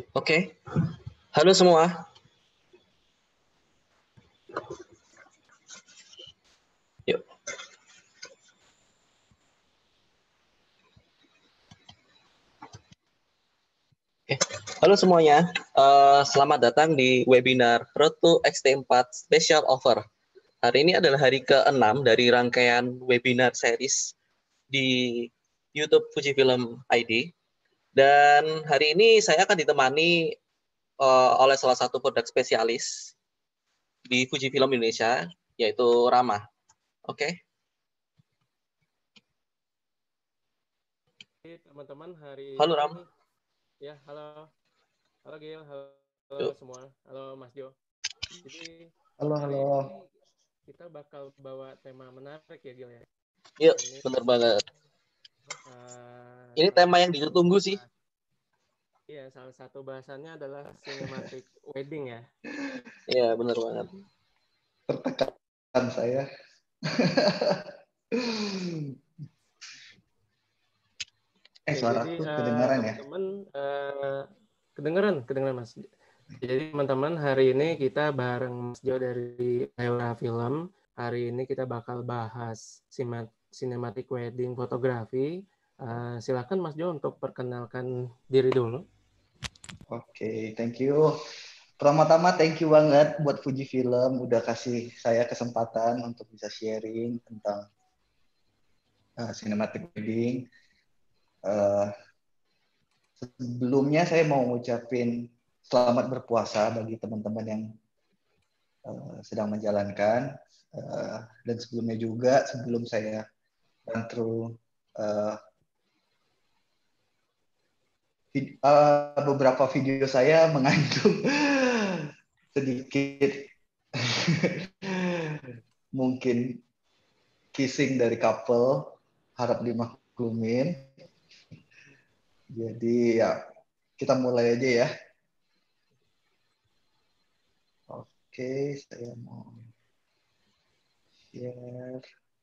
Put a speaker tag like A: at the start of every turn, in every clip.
A: Oke, halo semua. Yuk. Oke. Halo semuanya, selamat datang di webinar Road to XT4 Special Offer. Hari ini adalah hari ke-6 dari rangkaian webinar series di YouTube Fujifilm ID. Dan hari ini saya akan ditemani oleh salah satu produk spesialis di Fujifilm Indonesia, yaitu Rama. Oke.
B: Teman-teman, hari
A: Halo
B: ini
A: Ram.
B: ya, halo Gil, halo
A: Yuk.
B: semua, halo Mas Jo. Jadi
C: halo.
B: hari ini kita bakal bawa tema menarik ya Gil ya.
A: Yuk,
B: Ini
A: benar banget. Ini
B: salah
A: tema yang
B: satu
A: ditunggu sih.
B: Iya, salah satu bahasannya adalah cinematic wedding ya.
A: Iya, benar banget.
C: Tertekan saya. Suaraku
B: Jadi
C: kedengaran ya?
B: teman-teman kedengaran Mas. Jadi teman-teman, hari ini kita bareng Mas Jo dari Leora Film. Hari ini kita bakal bahas cinematic wedding fotografi. Silakan Mas Jo untuk perkenalkan diri dulu.
C: Oke, thank you. Pertama-tama thank you banget buat Fujifilm udah kasih saya kesempatan untuk bisa sharing tentang cinematic wedding. Sebelumnya saya mau ngucapin selamat berpuasa bagi teman-teman yang sedang menjalankan. Dan sebelumnya juga, sebelum saya run through beberapa video saya mengandung sedikit mungkin kissing dari couple, harap dimaklumin. Jadi ya kita mulai aja ya. Oke, saya mau share.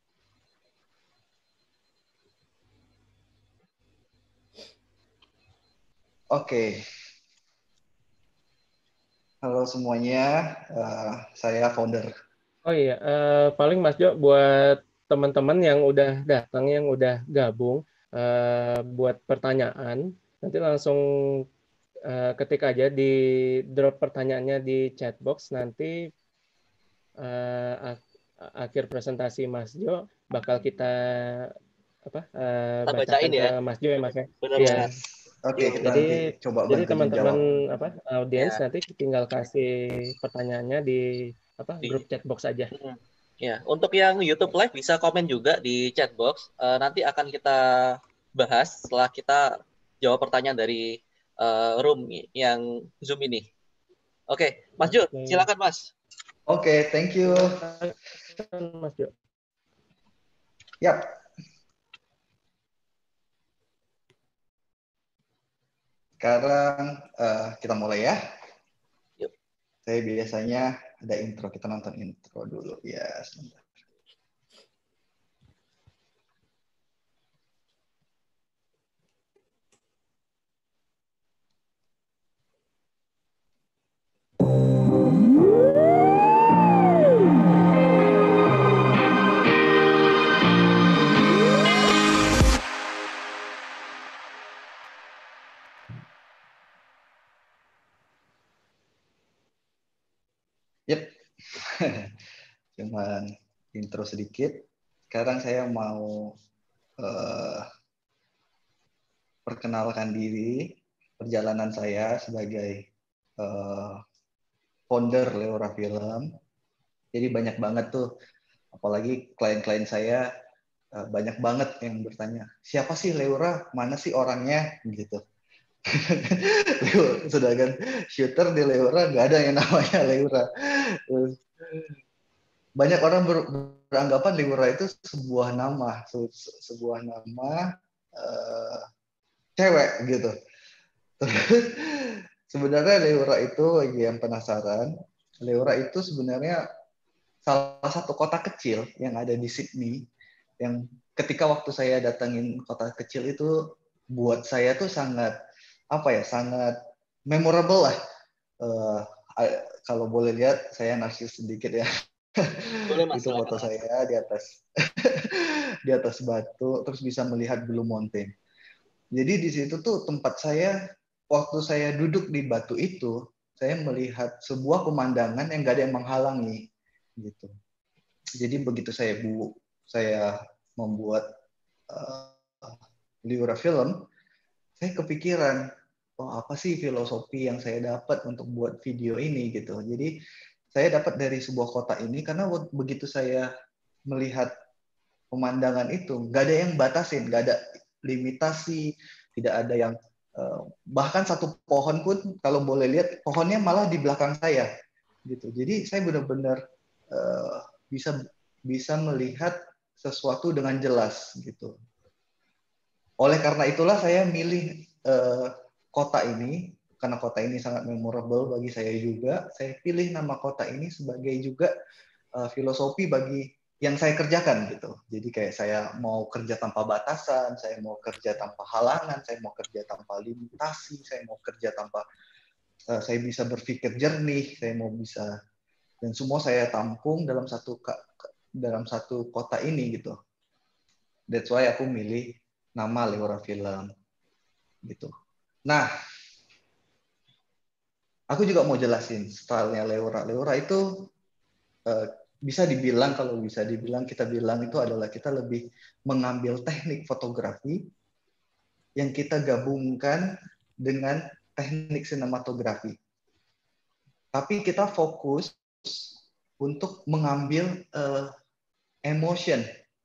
C: Oke. Halo semuanya, saya founder.
B: Oh iya, paling Mas Jo buat teman-teman yang udah datang, yang udah gabung, buat pertanyaan, nanti langsung ketik aja di drop pertanyaannya di chat box. Nanti akhir presentasi Mas Jo bakal kita bacakan
A: Bacain ya.
B: ke Mas Jo ya Mas ya.
A: Benar
B: Iya.
A: banget.
C: Oke, kita
B: Jadi
C: nanti coba bantu
B: teman-teman
C: menjawab.
B: audiens
A: Ya.
B: nanti tinggal kasih pertanyaannya di grup chat box aja.
A: Ya, untuk yang YouTube Live bisa komen juga di chat box. Nanti akan kita bahas setelah kita jawab pertanyaan dari room yang Zoom ini. Oke, Mas Jo, silakan Mas.
C: Oke, thank you.
B: Silakan, Mas Jo.
C: Yap. Sekarang kita mulai ya.
A: Yuk.
C: Saya biasanya ada intro, kita nonton intro dulu ya. Sebentar. Yep. Cuman intro sedikit. Sekarang saya mau perkenalkan diri, perjalanan saya sebagai founder Leora Film. Jadi banyak banget tuh, apalagi klien-klien saya banyak banget yang bertanya, siapa sih Leora? Mana sih orangnya? Gitu. Sedangkan shooter di Leora nggak ada yang namanya Leora. Banyak orang beranggapan Leora itu sebuah nama, cewek gitu. Terus sebenarnya Leora itu, bagi yang penasaran, Leora itu sebenarnya salah satu kota kecil yang ada di Sydney, yang ketika waktu saya datangin kota kecil itu buat saya tuh sangat memorable lah. Uh, Kalau boleh lihat, saya narsis sedikit ya.
A: Boleh Mas,
C: Itu foto
A: silakan Mas.
C: saya di atas di atas batu, terus bisa melihat Blue Mountain. Jadi di situ tuh tempat saya, waktu saya duduk di batu itu, saya melihat sebuah pemandangan yang gak ada yang menghalangi, gitu. Jadi begitu saya membuat uh, Liura film, saya kepikiran, oh apa sih filosofi yang saya dapat untuk buat video ini gitu. Jadi saya dapat dari sebuah kota ini karena begitu saya melihat pemandangan itu, nggak ada yang batasin, nggak ada limitasi, tidak ada yang bahkan satu pohon pun kalau boleh lihat pohonnya malah di belakang saya gitu. Jadi saya benar-benar bisa bisa melihat sesuatu dengan jelas gitu. Oleh karena itulah saya milih kota ini, karena kota ini sangat memorable bagi saya juga. Saya pilih nama kota ini sebagai juga filosofi bagi yang saya kerjakan gitu. Jadi kayak saya mau kerja tanpa batasan, saya mau kerja tanpa halangan, saya mau kerja tanpa limitasi, saya mau kerja tanpa saya bisa berpikir jernih, saya mau bisa, dan semua saya tampung dalam satu kota ini gitu. That's why aku milih nama Leora Film gitu. Nah, aku juga mau jelasin stylenya Leora. Leora itu bisa dibilang, kalau bisa dibilang, kita bilang itu adalah kita lebih mengambil teknik fotografi yang kita gabungkan dengan teknik sinematografi. Tapi kita fokus untuk mengambil emotion,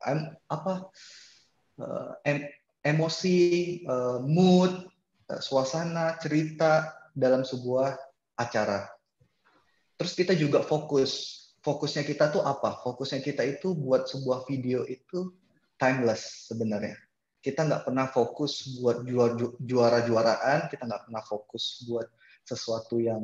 C: emosi, mood, suasana, cerita dalam sebuah acara. Terus kita juga fokusnya kita tuh apa? Fokusnya kita itu buat sebuah video itu timeless sebenarnya. Kita nggak pernah fokus buat juara-juaraan, kita nggak pernah fokus buat sesuatu yang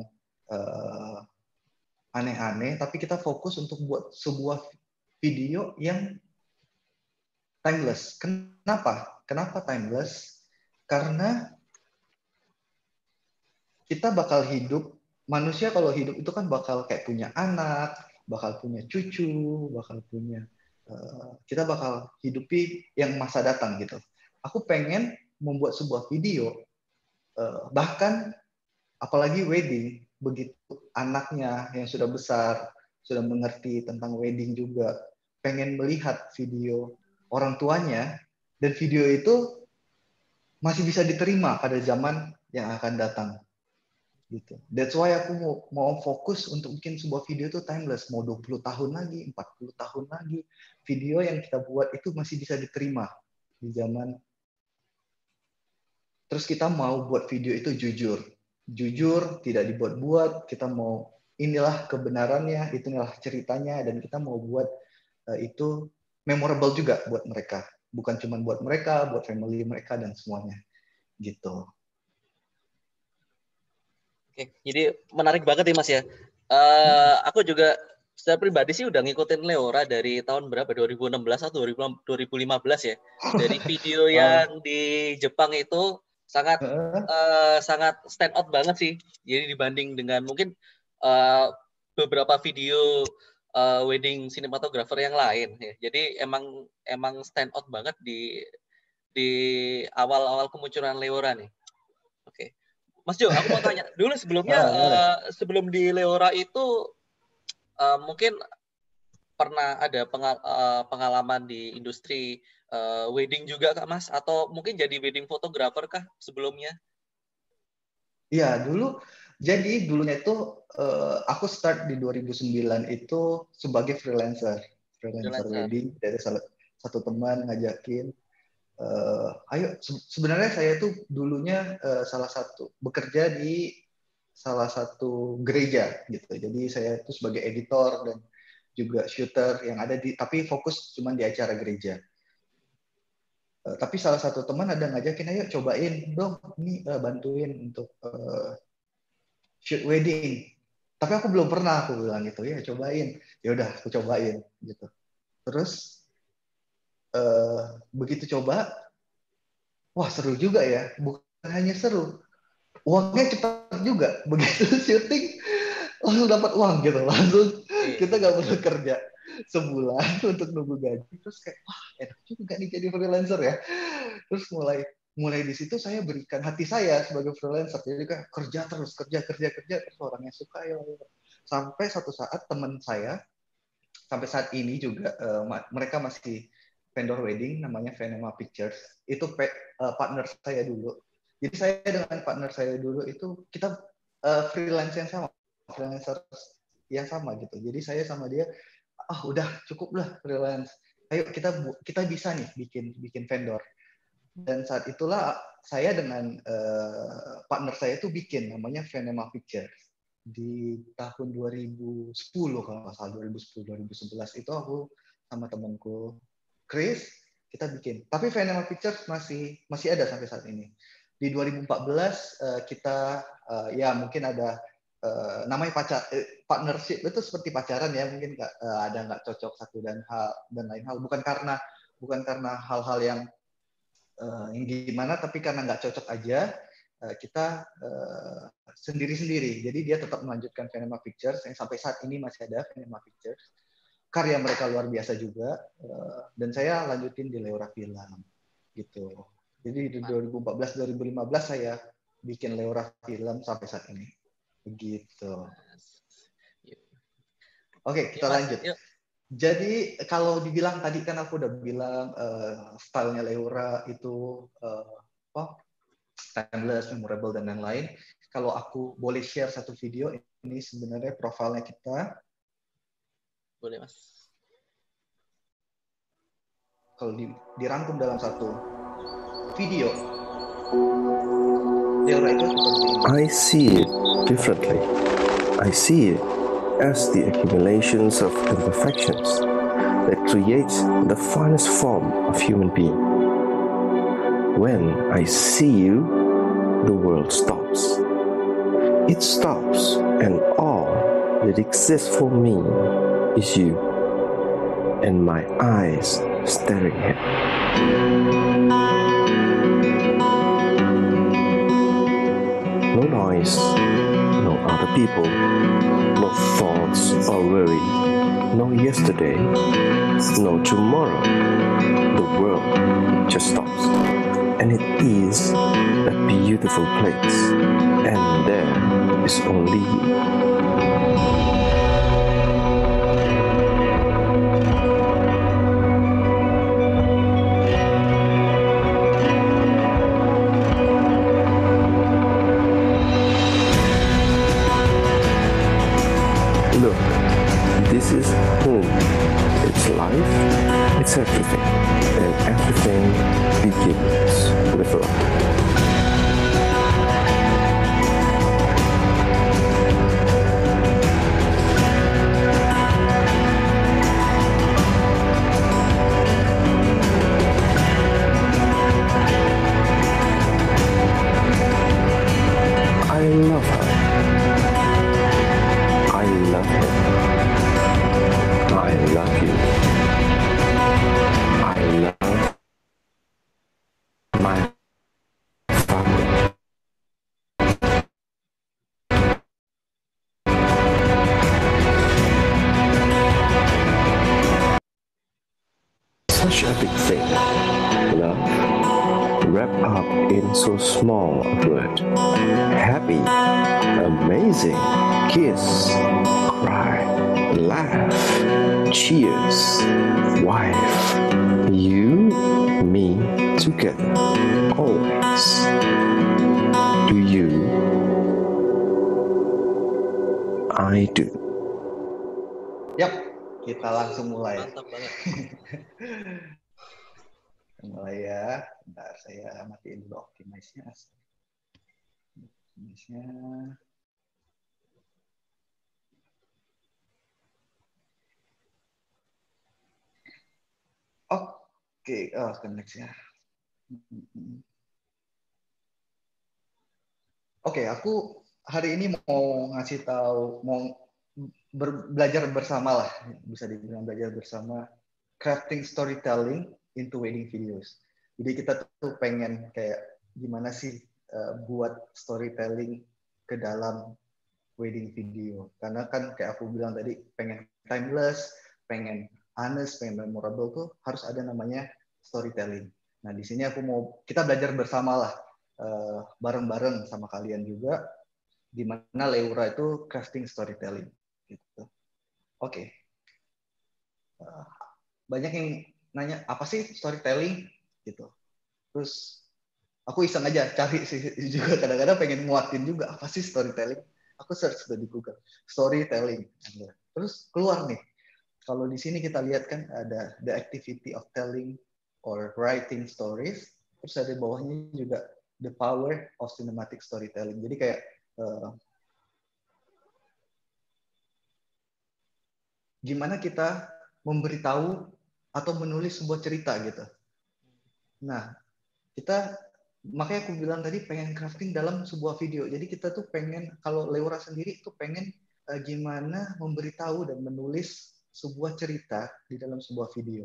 C: aneh-aneh, tapi kita fokus untuk buat sebuah video yang timeless. Kenapa? Kenapa timeless? Karena kita bakal hidup, manusia kalau hidup itu kan bakal kayak punya anak, bakal punya cucu, bakal punya, kita bakal hidupi yang masa datang gitu. Aku pengen membuat sebuah video, bahkan apalagi wedding, begitu anaknya yang sudah besar, sudah mengerti tentang wedding juga, pengen melihat video orang tuanya, dan video itu masih bisa diterima pada zaman yang akan datang. Gitu. That's why aku mau fokus untuk bikin sebuah video itu timeless. Mau 20 tahun lagi, 40 tahun lagi, video yang kita buat itu masih bisa diterima di zaman. Terus kita mau buat video itu jujur. Jujur, tidak dibuat-buat. Kita mau, inilah kebenarannya, inilah ceritanya, dan kita mau buat itu memorable juga buat mereka. Bukan cuma buat mereka, buat family mereka, dan semuanya. Gitu.
A: Oke, jadi menarik banget ya Mas ya. Aku juga secara pribadi sih udah ngikutin Leora dari tahun berapa? 2016 atau 2015 ya. Dari video yang di Jepang itu sangat sangat stand out banget sih. Jadi dibanding dengan mungkin beberapa video wedding cinematographer yang lain ya. Jadi emang stand out banget di awal-awal kemunculan Leora nih. Oke. Mas Jo, aku mau tanya dulu sebelumnya, sebelum di Leora itu mungkin pernah ada pengalaman di industri wedding juga Kak Mas? Atau mungkin jadi wedding photographer kah sebelumnya?
C: Iya, dulunya itu aku start di 2009 itu sebagai freelancer wedding, dari satu teman ngajakin, ayo, sebenarnya saya tuh dulunya bekerja di salah satu gereja gitu. Jadi saya tuh sebagai editor dan juga shooter yang ada tapi fokus cuma di acara gereja. Tapi salah satu teman ada ngajakin, ayo cobain dong, ini bantuin untuk shoot wedding. Tapi aku belum pernah, aku bilang gitu, ya cobain. Ya udah, aku cobain gitu. Terus begitu coba, wah seru juga ya. Bukan hanya seru, uangnya cepat juga. Begitu syuting langsung dapat uang gitu, langsung kita nggak perlu kerja sebulan untuk nunggu gaji. Terus kayak wah enak juga nih jadi freelancer ya. Terus mulai di situ saya berikan hati saya sebagai freelancer. Jadi kayak kerja terus terus orangnya suka ya. Sampai satu saat teman saya sampai saat ini juga mereka masih vendor wedding namanya Venema Pictures. Itu partner saya dulu. Jadi saya dengan partner saya dulu itu kita freelancer yang sama gitu. Jadi saya sama dia, udah cukup lah freelance. Ayo kita bisa nih bikin vendor. Dan saat itulah saya dengan partner saya itu bikin namanya Venema Pictures di tahun 2010 kalau nggak salah 2010-2011 itu aku sama temanku Chris kita bikin. Tapi Venema Pictures masih ada sampai saat ini. Di 2014 kita ya mungkin ada namanya partnership itu seperti pacaran ya, mungkin ada nggak cocok satu dan lain hal, bukan karena hal-hal yang gimana, tapi karena nggak cocok aja kita sendiri-sendiri. Jadi dia tetap melanjutkan Venema Pictures yang sampai saat ini masih ada Venema Pictures. Karya mereka luar biasa juga, dan saya lanjutin di Leora Film gitu. Jadi di 2014-2015 saya bikin Leora Film sampai saat ini. Begitu. Oke, kita lanjut. Yuk. Jadi kalau dibilang tadi kan aku udah bilang stylenya Leora itu timeless, memorable dan lain-lain. Kalau aku boleh share satu video, ini sebenarnya profilnya kita.
A: Boleh Mas.
C: Kalau dirangkum dalam satu video, Leora itu seperti ini.
D: I see it differently. I see it as the accumulations of imperfections that creates the finest form of human being. When I see you, the world stops. It stops, and all that exists for me is you, and my eyes staring at you. No noise, no other people, no thoughts or worry, no yesterday, no tomorrow. The world just stops, and it is a beautiful place, and there is only you. Look, this is home. It's life, it's everything, and everything begins with love. I love her. I love him. I love you. I love my family. Such a big thing, love, wrapped up in so small a word. Happy, amazing, kiss, cry, laugh, cheers, wife, you, me, together, always. Do you? I do.
C: Yap, kita langsung mulai.
A: Mantap banget.
C: Mulai ya. Bentar, saya matiin dulu optimize-nya. Oke, next ya. Oke, aku hari ini mau ngasih tahu, mau belajar bersama lah, bisa dibilang belajar bersama crafting storytelling into wedding videos. Jadi kita tuh pengen kayak gimana sih buat storytelling ke dalam wedding video. Karena kan kayak aku bilang tadi, pengen timeless, pengen honest, pengen memorable tuh harus ada namanya storytelling. Nah, di sini kita belajar bersama lah, bareng-bareng sama kalian juga, di mana Leura itu crafting storytelling. Gitu. Oke. Banyak yang nanya, apa sih storytelling? Gitu. Terus aku iseng aja cari sih juga, kadang-kadang pengen nguatin juga apa sih storytelling. Aku search di Google storytelling, terus keluar nih. Kalau di sini kita lihat kan ada the activity of telling or writing stories, terus ada bawahnya juga the power of cinematic storytelling. Jadi kayak gimana kita memberitahu atau menulis sebuah cerita gitu. Nah, makanya aku bilang tadi pengen crafting dalam sebuah video. Jadi kita tuh pengen, kalau Leura sendiri tuh pengen gimana memberitahu dan menulis sebuah cerita di dalam sebuah video.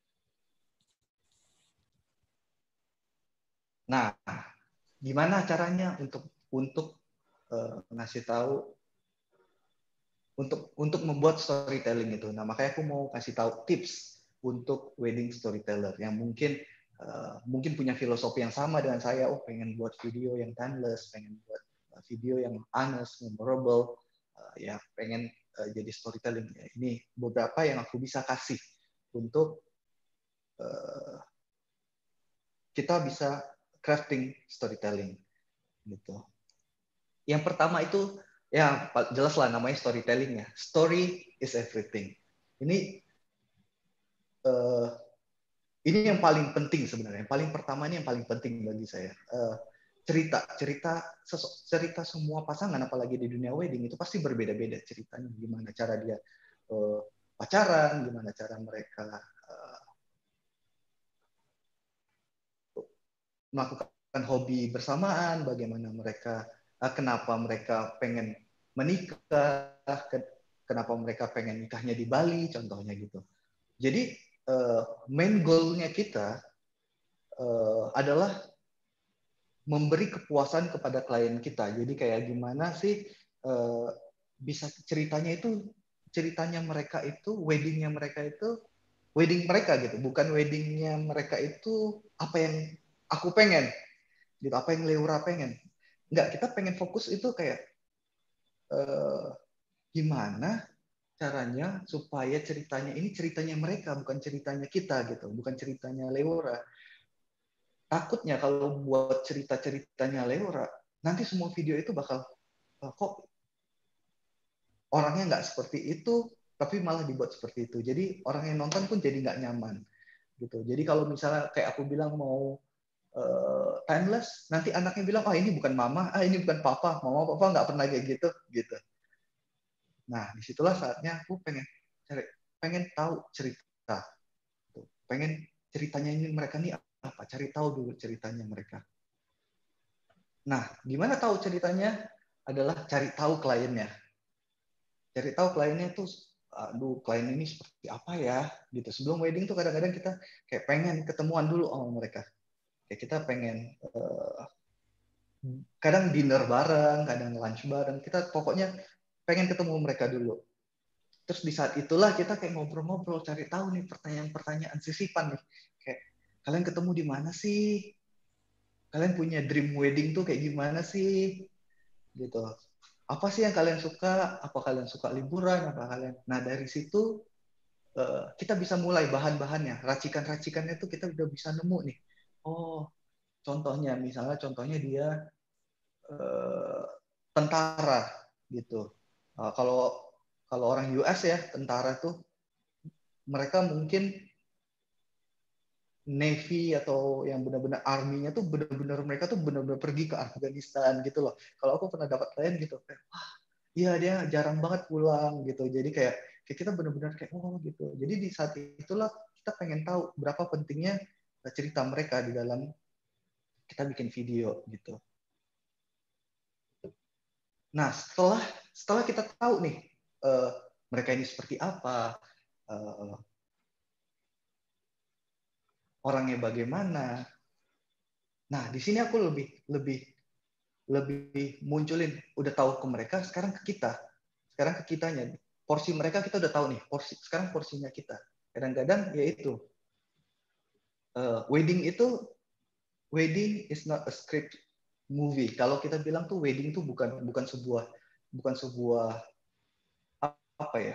C: Nah, gimana caranya untuk ngasih tahu, untuk membuat storytelling itu. Nah, makanya aku mau kasih tahu tips untuk wedding storyteller yang mungkin punya filosofi yang sama dengan saya. Oh, pengen buat video yang timeless, pengen buat video yang honest, memorable, ya pengen jadi storytelling. Ya, ini beberapa yang aku bisa kasih untuk kita bisa crafting storytelling. Gitu. Yang pertama itu, ya jelas lah namanya storytelling ya. Story is everything. Ini yang paling penting sebenarnya. Yang paling pertama ini yang paling penting bagi saya. Cerita semua pasangan, apalagi di dunia wedding, itu pasti berbeda-beda ceritanya. Gimana cara dia pacaran, gimana cara mereka melakukan hobi bersamaan, bagaimana mereka, kenapa mereka pengen menikah, kenapa mereka pengen nikahnya di Bali, contohnya gitu. Jadi main goal-nya kita adalah memberi kepuasan kepada klien kita. Jadi kayak gimana sih bisa ceritanya mereka itu, wedding-nya mereka itu, wedding mereka gitu, bukan wedding-nya mereka itu apa yang aku pengen, gitu, apa yang Leura pengen. Enggak, kita pengen fokus itu kayak gimana caranya supaya ceritanya ini ceritanya mereka, bukan ceritanya kita gitu, bukan ceritanya Leura. Takutnya kalau buat cerita-ceritanya Leura, nanti semua video itu bakal kok orangnya nggak seperti itu, tapi malah dibuat seperti itu. Jadi orang yang nonton pun jadi nggak nyaman gitu. Jadi kalau misalnya kayak aku bilang mau timeless, nanti anaknya bilang, oh ini bukan mama, ini bukan papa, mama papa nggak pernah kayak gitu. Nah, disitulah saatnya aku pengen tahu cerita, pengen ceritanya ini mereka nih apa, cari tahu dulu ceritanya mereka. Nah, gimana tahu ceritanya? Adalah cari tahu kliennya. Cari tahu kliennya tuh, aduh klien ini seperti apa ya, gitu. Sebelum wedding tuh kadang-kadang kita kayak pengen ketemuan dulu sama mereka. Kayak kita pengen kadang dinner bareng, kadang lunch bareng. Kita pokoknya pengen ketemu mereka dulu. Terus di saat itulah kita kayak ngobrol-ngobrol, cari tahu nih pertanyaan-pertanyaan sisipan nih. Kayak kalian ketemu di mana sih? Kalian punya dream wedding tuh kayak gimana sih? Gitu. Apa sih yang kalian suka? Apa kalian suka liburan? Nah, dari situ kita bisa mulai bahan-bahannya, racikan-racikannya tuh kita udah bisa nemu nih. Oh, misalnya contohnya dia tentara gitu. Kalau orang US ya, tentara tuh mereka mungkin Navy atau yang benar-benar army-nya tuh benar-benar mereka tuh benar-benar pergi ke Afghanistan gitu loh. Kalau aku pernah dapat klien gitu, iya dia jarang banget pulang gitu. Jadi kayak kita benar-benar kayak oh gitu. Jadi di saat itulah kita pengen tahu berapa pentingnya cerita mereka di dalam kita bikin video gitu. Nah, setelah kita tahu nih mereka ini seperti apa, orangnya bagaimana. Nah, di sini aku lebih lebih munculin, udah tahu ke mereka, sekarang ke kita, sekarang ke kitanya. Porsi mereka kita udah tahu nih, sekarang porsinya kita. Kadang-kadang ya itu, wedding is not a script movie. Kalau kita bilang tuh wedding tuh bukan sebuah apa ya,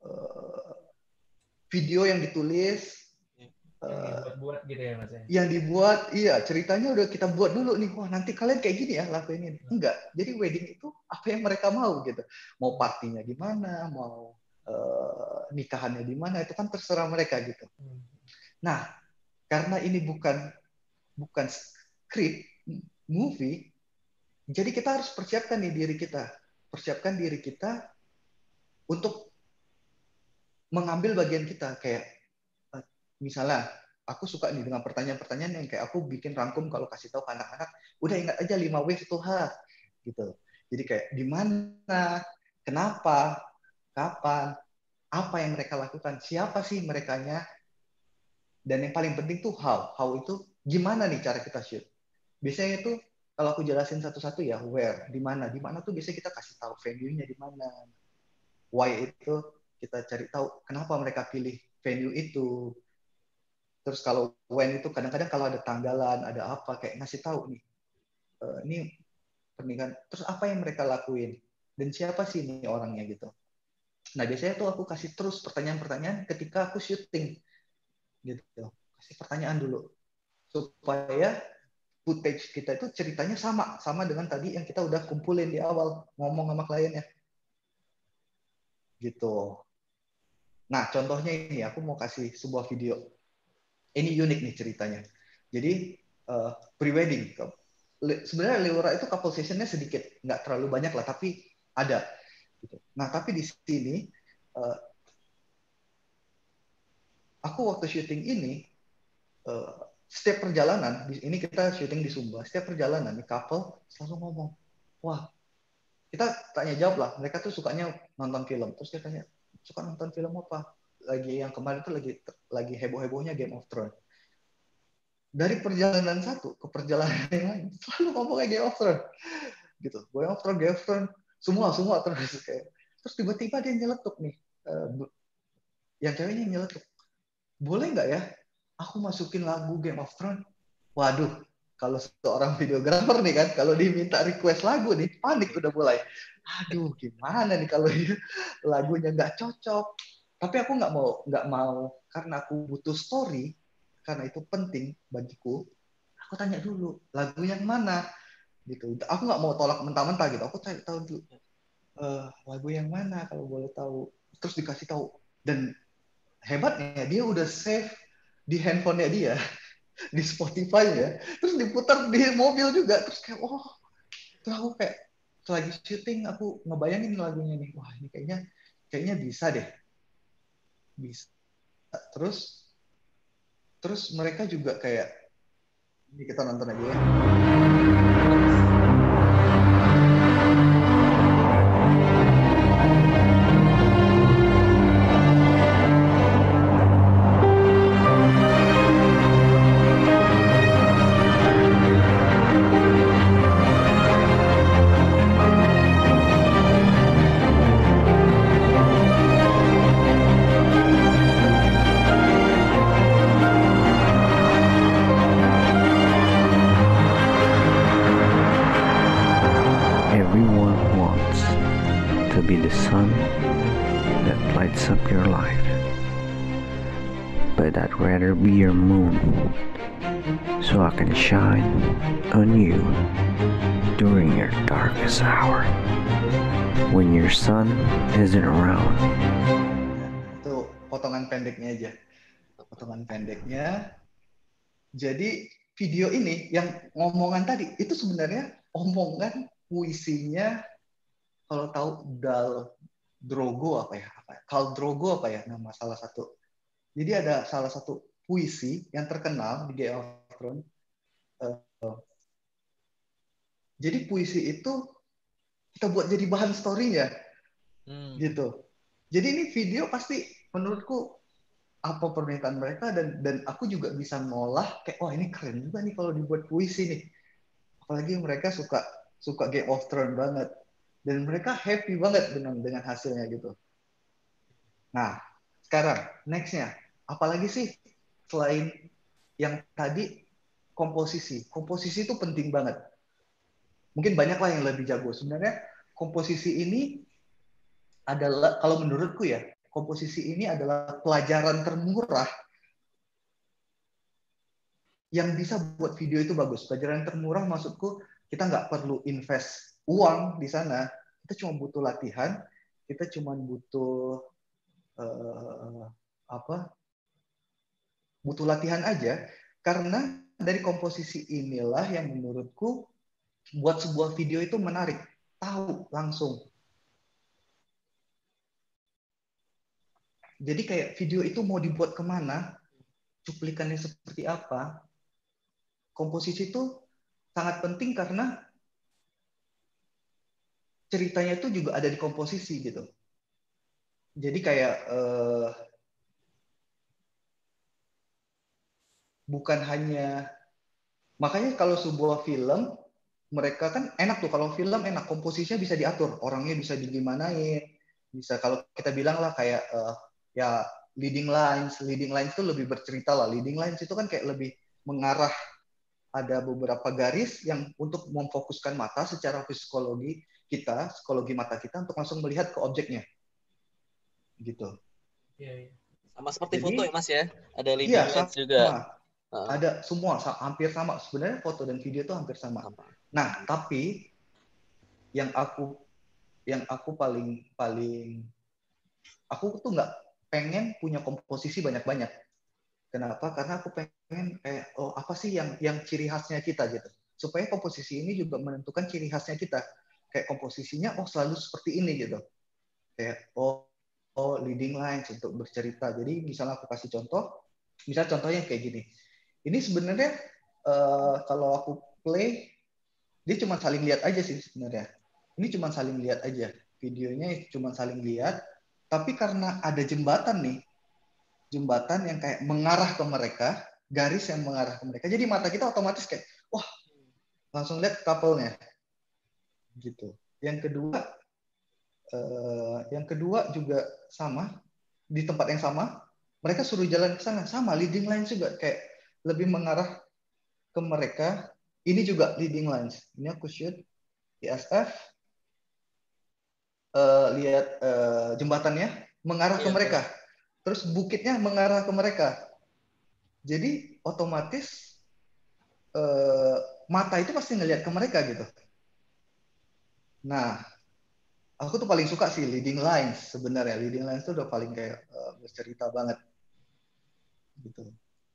C: video yang ditulis,
B: dibuat gitu ya Mas ya.
C: yang dibuat, iya, ceritanya udah kita buat dulu nih, wah nanti kalian kayak gini ya lakuin ini. Enggak, jadi wedding itu apa yang mereka mau gitu. Mau partinya gimana, mau nikahannya di mana, itu kan terserah mereka gitu. Nah, karena ini bukan script movie, jadi kita harus persiapkan diri kita untuk mengambil bagian kita. Kayak misalnya aku suka nih dengan pertanyaan-pertanyaan yang kayak aku bikin rangkum kalau kasih tahu ke anak-anak, udah ingat aja 5 wave itu gitu. Jadi kayak di mana, kenapa, kapan, apa yang mereka lakukan, siapa sih merekanya, dan yang paling penting tuh how itu gimana nih cara kita shoot. Biasanya itu kalau aku jelasin satu-satu ya, where, di mana tuh biasanya kita kasih tahu venue-nya di mana, why itu kita cari tahu kenapa mereka pilih venue itu. Terus kalau when itu kadang-kadang kalau ada tanggalan, ada apa, kayak ngasih tahu nih, ini pernikahan, terus apa yang mereka lakuin, dan siapa sih ini orangnya gitu. Nah biasanya tuh aku kasih terus pertanyaan-pertanyaan ketika aku syuting, gitu. Kasih pertanyaan dulu, supaya footage kita itu ceritanya sama dengan tadi yang kita udah kumpulin di awal, ngomong sama kliennya. Gitu. Nah contohnya ini, aku mau kasih sebuah video. Ini unik nih ceritanya. Jadi pre-wedding. Sebenarnya Leora itu couple sessionnya sedikit, nggak terlalu banyak lah, tapi ada. Nah tapi di sini aku waktu syuting ini, setiap perjalanan, ini kita syuting di Sumba, setiap perjalanan nih couple selalu ngomong, wah kita tanya jawab lah, mereka tuh sukanya nonton film, terus dia tanya, suka nonton film apa? Lagi yang kemarin tuh lagi heboh-hebohnya Game of Thrones. Dari perjalanan satu ke perjalanan yang lain selalu ngomongnya Game of Thrones gitu, Game of Thrones semua terus kayak, terus tiba-tiba dia nyeletuk nih, yang ceweknya nyeletuk, boleh nggak ya aku masukin lagu Game of Thrones? Waduh, kalau seorang videografer nih kan, kalau diminta request lagu nih, panik udah mulai. Aduh, gimana nih kalau lagunya nggak cocok? Tapi aku nggak mau karena aku butuh story, karena itu penting bagiku. Aku tanya dulu lagu yang mana, gitu. Aku nggak mau tolak mentah-mentah gitu. Aku cari tahu dulu lagu yang mana kalau boleh tahu. Terus dikasih tahu, dan hebatnya dia udah save di handphonenya dia, di Spotify ya, terus diputar di mobil juga, terus kayak terus aku kayak lagi syuting aku ngebayangin lagunya nih, wah ini kayaknya bisa deh, bisa. Terus mereka juga kayak, ini kita nonton aja ya.
D: Everyone wants to be the sun that lights up your life, but I'd rather be your moon so I can shine on you during your darkest hour when your sun isn't around.
C: Itu potongan pendeknya aja. Potongan pendeknya. Jadi video ini yang ngomongan tadi itu sebenarnya omongan puisinya, kalau tahu Khal Drogo apa ya? Khal Drogo apa ya nama salah satu. Jadi ada salah satu puisi yang terkenal di Game of Thrones. Jadi puisi itu kita buat jadi bahan story-nya. Gitu. Jadi ini video pasti menurutku apa permintaan mereka, dan aku juga bisa ngolah kayak, wah ini keren juga nih kalau dibuat puisi nih. Apalagi mereka suka suka Game of Thrones banget. Dan mereka happy banget dengan hasilnya gitu. Nah, sekarang next-nya, apalagi sih selain yang tadi komposisi. Komposisi itu penting banget. Mungkin banyak lah yang lebih jago. Sebenarnya komposisi ini adalah, kalau menurutku ya, komposisi ini adalah pelajaran termurah yang bisa buat video itu bagus. Pelajaran termurah maksudku, kita nggak perlu invest uang di sana. Kita cuma butuh latihan, kita cuma butuh butuh latihan aja. Karena dari komposisi inilah yang menurutku buat sebuah video itu menarik. Tahu langsung. Jadi kayak video itu mau dibuat kemana, cuplikannya seperti apa, komposisi itu sangat penting karena ceritanya itu juga ada di komposisi gitu. Jadi kayak bukan hanya, makanya kalau sebuah film, mereka kan enak tuh, kalau film enak, komposisinya bisa diatur, orangnya bisa digimanain, bisa kalau kita bilang lah kayak ya leading lines itu lebih bercerita lah, leading lines itu kan kayak lebih mengarah, ada beberapa garis yang untuk memfokuskan mata secara psikologi kita, psikologi mata kita untuk langsung melihat ke objeknya, gitu.
A: Sama seperti
C: Jadi,
A: foto ya Mas ya, ada leading
C: iya,
A: lens juga.
C: Ada semua hampir sama. Sebenarnya foto dan video itu hampir sama. Nah, tapi yang aku paling aku tuh nggak pengen punya komposisi banyak-banyak. Kenapa? Karena aku pengen kayak apa sih yang ciri khasnya kita gitu. Supaya komposisi ini juga menentukan ciri khasnya kita. Kayak komposisinya selalu seperti ini gitu. Kayak leading lines untuk bercerita. Jadi misalnya aku kasih contoh, misalnya contohnya kayak gini. Ini sebenarnya kalau aku play, dia cuma saling lihat aja sih sebenarnya. Ini cuma saling lihat aja. Videonya cuma saling lihat. Tapi karena ada jembatan nih, jembatan yang kayak mengarah ke mereka, garis yang mengarah ke mereka. Jadi mata kita otomatis kayak, wah, langsung lihat couple-nya. Gitu. Yang kedua juga sama, di tempat yang sama, mereka suruh jalan ke sana, sama, leading lines juga kayak lebih mengarah ke mereka. Ini juga leading lines. Ini aku shoot ISF, lihat jembatannya mengarah ke mereka, terus bukitnya mengarah ke mereka. Jadi otomatis mata itu pasti ngelihat ke mereka gitu. Nah, aku tuh paling suka sih leading lines sebenarnya. Leading lines tuh udah paling kayak bercerita banget gitu.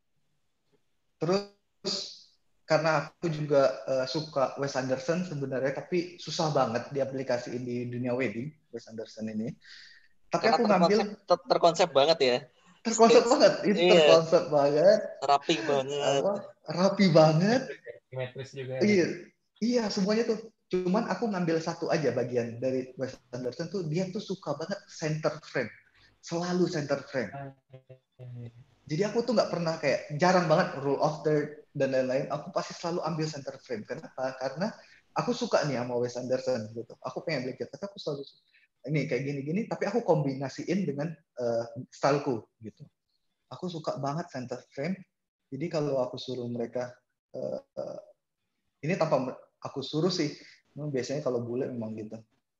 C: Terus karena aku juga suka Wes Anderson sebenarnya, tapi susah banget diaplikasiin di dunia wedding, Wes Anderson ini. Tapi
A: karena
C: aku ngambil
A: terkonsep banget ya.
C: Terkonsep banget, itu terkonsep banget.
A: Rapi banget.
C: Rapi banget.
B: Simetris juga.
C: Iya, semuanya tuh. Cuman aku ngambil satu aja bagian dari Wes Anderson tuh, dia tuh suka banget center frame. Selalu center frame. Jadi aku tuh nggak pernah kayak, jarang banget rule of third dan lain-lain. Aku pasti selalu ambil center frame. Kenapa? Karena aku suka nih sama Wes Anderson gitu. Aku pengen belajar, tapi aku selalu ini kayak gini-gini, tapi aku kombinasiin dengan styleku gitu. Aku suka banget center frame. Jadi kalau aku suruh mereka, ini tanpa aku suruh sih, biasanya kalau bule memang gitu.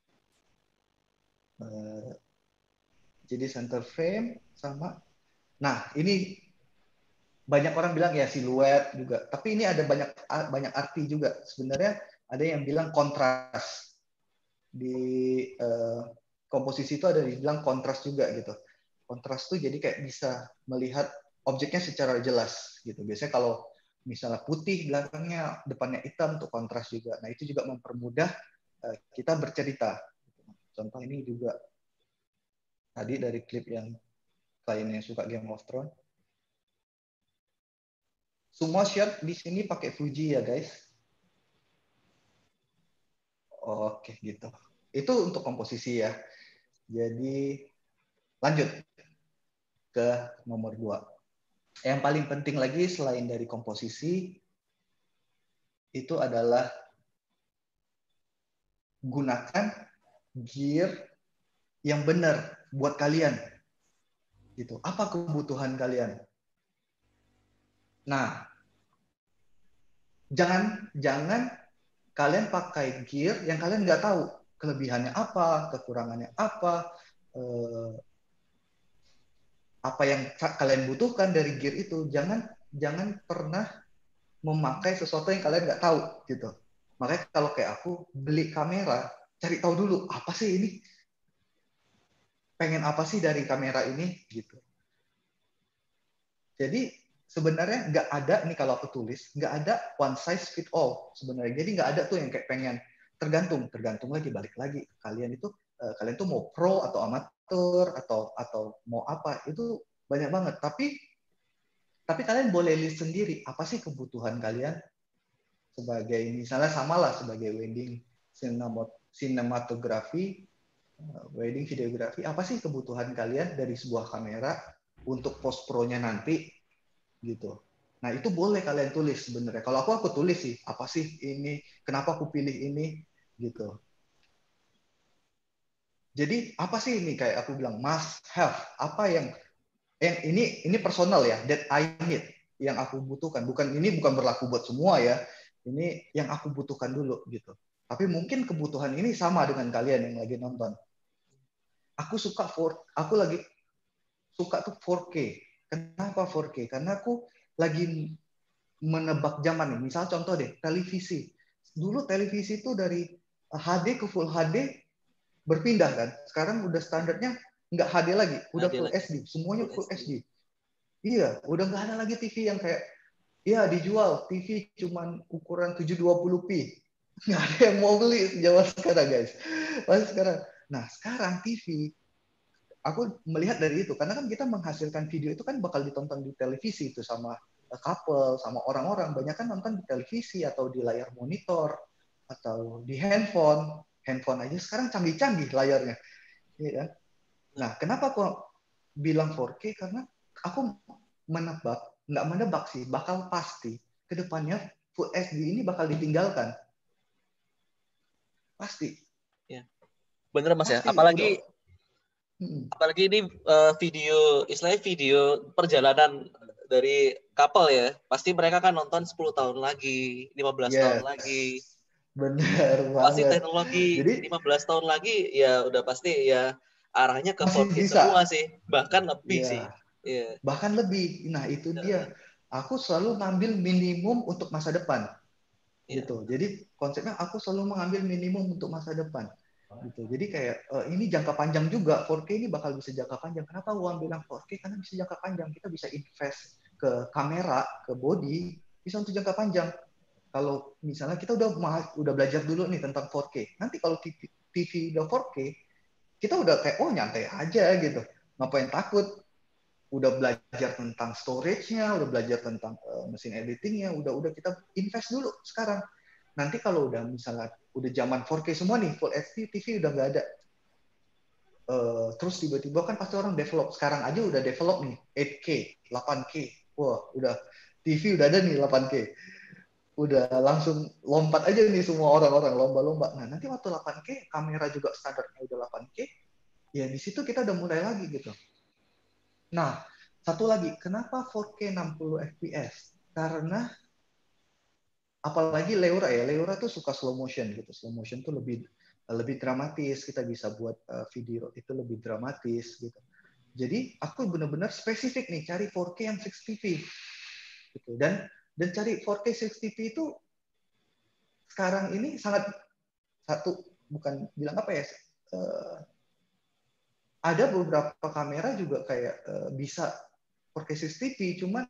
C: Jadi center frame sama. Nah, ini banyak orang bilang ya siluet juga, tapi ini ada banyak arti juga. Sebenarnya ada yang bilang kontras. Di komposisi itu ada dibilang kontras juga gitu. Kontras tuh jadi kayak bisa melihat objeknya secara jelas gitu. Biasanya kalau misalnya putih belakangnya, depannya hitam untuk kontras juga. Nah, itu juga mempermudah kita bercerita. Contoh ini juga tadi dari klip yang kliennya suka Game of Thrones. Semua shot di sini pakai Fuji ya, guys. Oke, gitu. Itu untuk komposisi ya. Jadi lanjut ke nomor 2. Yang paling penting lagi selain dari komposisi itu adalah gunakan gear yang benar buat kalian. Gitu. Apa kebutuhan kalian? Nah, jangan kalian pakai gear yang kalian nggak tahu kelebihannya apa, kekurangannya apa, apa yang kalian butuhkan dari gear itu. Jangan pernah memakai sesuatu yang kalian nggak tahu gitu. Makanya kalau kayak aku beli kamera, cari tahu dulu apa sih ini, pengen apa sih dari kamera ini gitu. Jadi sebenarnya nggak ada nih, kalau aku tulis nggak ada one size fit all sebenarnya. Jadi nggak ada tuh yang kayak pengen, tergantung lagi, balik lagi kalian tuh mau pro atau amatir atau mau apa, itu banyak banget. Tapi kalian boleh list sendiri apa sih kebutuhan kalian sebagai, misalnya samalah sebagai wedding cinematography, wedding videography, apa sih kebutuhan kalian dari sebuah kamera untuk post pro-nya nanti gitu. Nah, itu boleh kalian tulis sebenarnya. Kalau aku tulis sih, apa sih ini, kenapa aku pilih ini gitu. Jadi apa sih ini, kayak aku bilang must have, apa yang ini personal ya, that I need, yang aku butuhkan. Bukan berlaku buat semua ya. Ini yang aku butuhkan dulu gitu. Tapi mungkin kebutuhan ini sama dengan kalian yang lagi nonton. Aku lagi suka tuh 4K. Kenapa 4K? Karena aku lagi menebak zaman nih. Misal contoh deh, televisi. Dulu televisi itu dari HD ke Full HD berpindah kan. Sekarang udah standarnya nggak HD lagi, udah Full HD. Semuanya Full HD. Iya, udah nggak ada lagi TV yang kayak, ya dijual TV cuman ukuran 720p. Nggak ada yang mau beli zaman sekarang, guys. Masih sekarang. Nah, sekarang TV, aku melihat dari itu, karena kan kita menghasilkan video itu kan bakal ditonton di televisi itu sama couple, sama orang-orang. Banyak kan nonton di televisi atau di layar monitor atau di handphone. Handphone aja sekarang canggih-canggih layarnya. Iya kan? Nah, kenapa aku bilang 4K? Karena aku nggak menebak sih, bakal pasti kedepannya Full HD ini bakal ditinggalkan. Pasti.
A: Ya. Bener Mas
C: pasti,
A: ya. Apalagi ini istilahnya video perjalanan dari couple ya. Pasti mereka kan nonton 10 tahun lagi, 15 tahun lagi.
C: Bener banget.
A: Pasti teknologi jadi 15 tahun lagi ya udah pasti ya arahnya ke 4K
C: bisa.
A: semua sih. Bahkan lebih sih.
C: Yeah. Bahkan lebih. Nah, itu dia. Aku selalu ngambil minimum untuk masa depan. Gitu. Jadi konsepnya aku selalu mengambil minimum untuk masa depan. Gitu. Jadi kayak ini jangka panjang juga. 4K ini bakal bisa jangka panjang. Kenapa gua bilang 4K? Karena bisa jangka panjang. Kita bisa invest ke kamera, ke body, bisa untuk jangka panjang. Kalau misalnya kita udah belajar dulu nih tentang 4K. Nanti kalau TV udah 4K, kita udah kayak nyantai aja gitu. Ngapain takut? Udah belajar tentang storage-nya, udah belajar tentang mesin editing-nya, udah kita invest dulu sekarang. Nanti kalau udah misalnya udah zaman 4K semua nih, Full HD TV udah nggak ada. Terus tiba-tiba kan pasti orang develop. Sekarang aja udah develop nih 8K, 8K. Wah, udah TV udah ada nih 8K. Udah langsung lompat aja nih semua orang-orang lomba-lomba. Nah, nanti waktu 8K, kamera juga standarnya udah 8K, ya di situ kita udah mulai lagi gitu. Nah, satu lagi, kenapa 4K 60 fps? Karena apalagi Leura ya, Leura tuh suka slow motion gitu. Slow motion tuh lebih dramatis, kita bisa buat video itu lebih dramatis gitu. Jadi aku benar-benar spesifik nih cari 4K yang 60p gitu. Dan cari 4K 60p itu sekarang ini sangat bukan bilang apa ya, ada beberapa kamera juga kayak bisa 4K 60p, cuman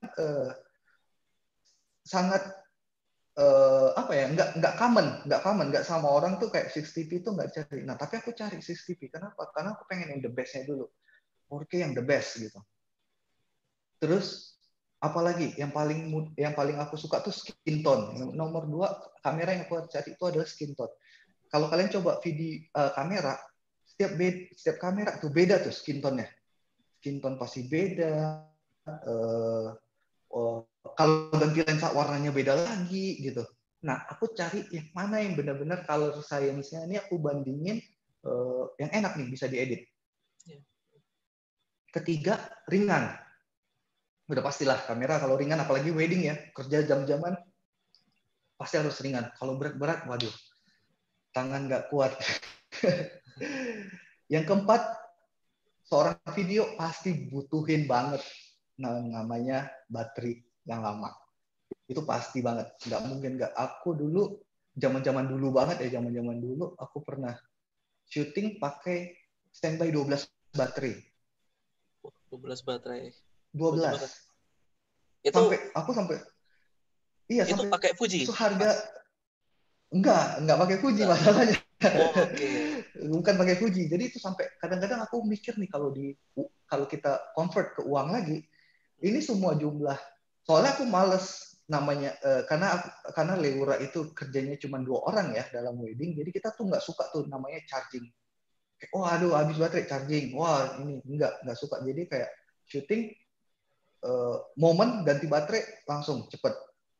C: sangat apa ya, nggak common, nggak sama orang tuh kayak 60p itu nggak cari. Nah, tapi aku cari 60p. Kenapa? Karena aku pengen yang the best-nya dulu. 4K yang the best gitu. Terus apalagi yang paling aku suka tuh skin tone. Nomor 2 kamera yang aku cari itu adalah skin tone. Kalau kalian coba video kamera, setiap kamera tuh beda tuh skin tone-nya. Skin tone pasti beda. Kalau ganti lensa warnanya beda lagi gitu. Nah, aku cari yang mana yang benar-benar color science-nya ini aku bandingin yang enak nih bisa diedit. Ketiga, ringan. Udah pastilah kamera kalau ringan, apalagi wedding ya, kerja jam-jaman, pasti harus ringan. Kalau berat-berat, waduh, tangan nggak kuat. Yang keempat, seorang video pasti butuhin banget namanya baterai yang lama. Itu pasti banget, nggak mungkin nggak. Aku dulu, zaman-zaman dulu banget ya, zaman-zaman dulu, aku pernah syuting pakai standby 12 baterai.
A: 12 baterai.
C: 12.
A: Itu
C: iya
A: itu
C: sampai
A: pakai Fuji.
C: itu harga enggak pakai Fuji masalahnya.
A: Oh, oke.
C: Bukan pakai Fuji. Jadi itu sampai kadang-kadang aku mikir nih kalau kita convert ke uang lagi, ini semua jumlah. Soalnya aku males namanya karena Leura itu kerjanya cuma 2 orang ya dalam wedding. Jadi kita tuh nggak suka tuh namanya charging. Oh aduh habis baterai charging. Wah, ini enggak suka. Jadi kayak syuting momen ganti baterai langsung cepet.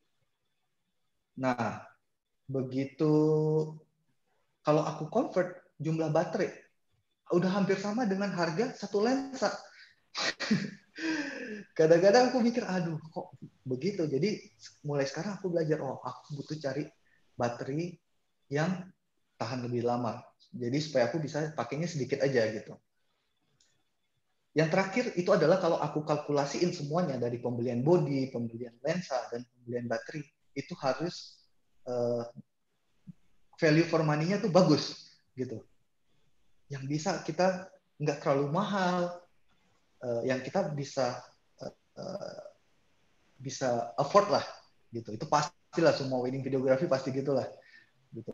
C: Nah, begitu kalau aku convert jumlah baterai udah hampir sama dengan harga satu lensa. Kadang-kadang aku mikir, aduh kok begitu. Jadi mulai sekarang aku belajar, aku butuh cari baterai yang tahan lebih lama. Jadi supaya aku bisa pakainya sedikit aja gitu. Yang terakhir itu adalah kalau aku kalkulasiin semuanya dari pembelian body, pembelian lensa, dan pembelian baterai, itu harus value for money-nya tuh bagus gitu. Yang bisa kita nggak terlalu mahal, yang kita bisa afford lah gitu. Itu pastilah semua wedding videography pasti gitulah gitu.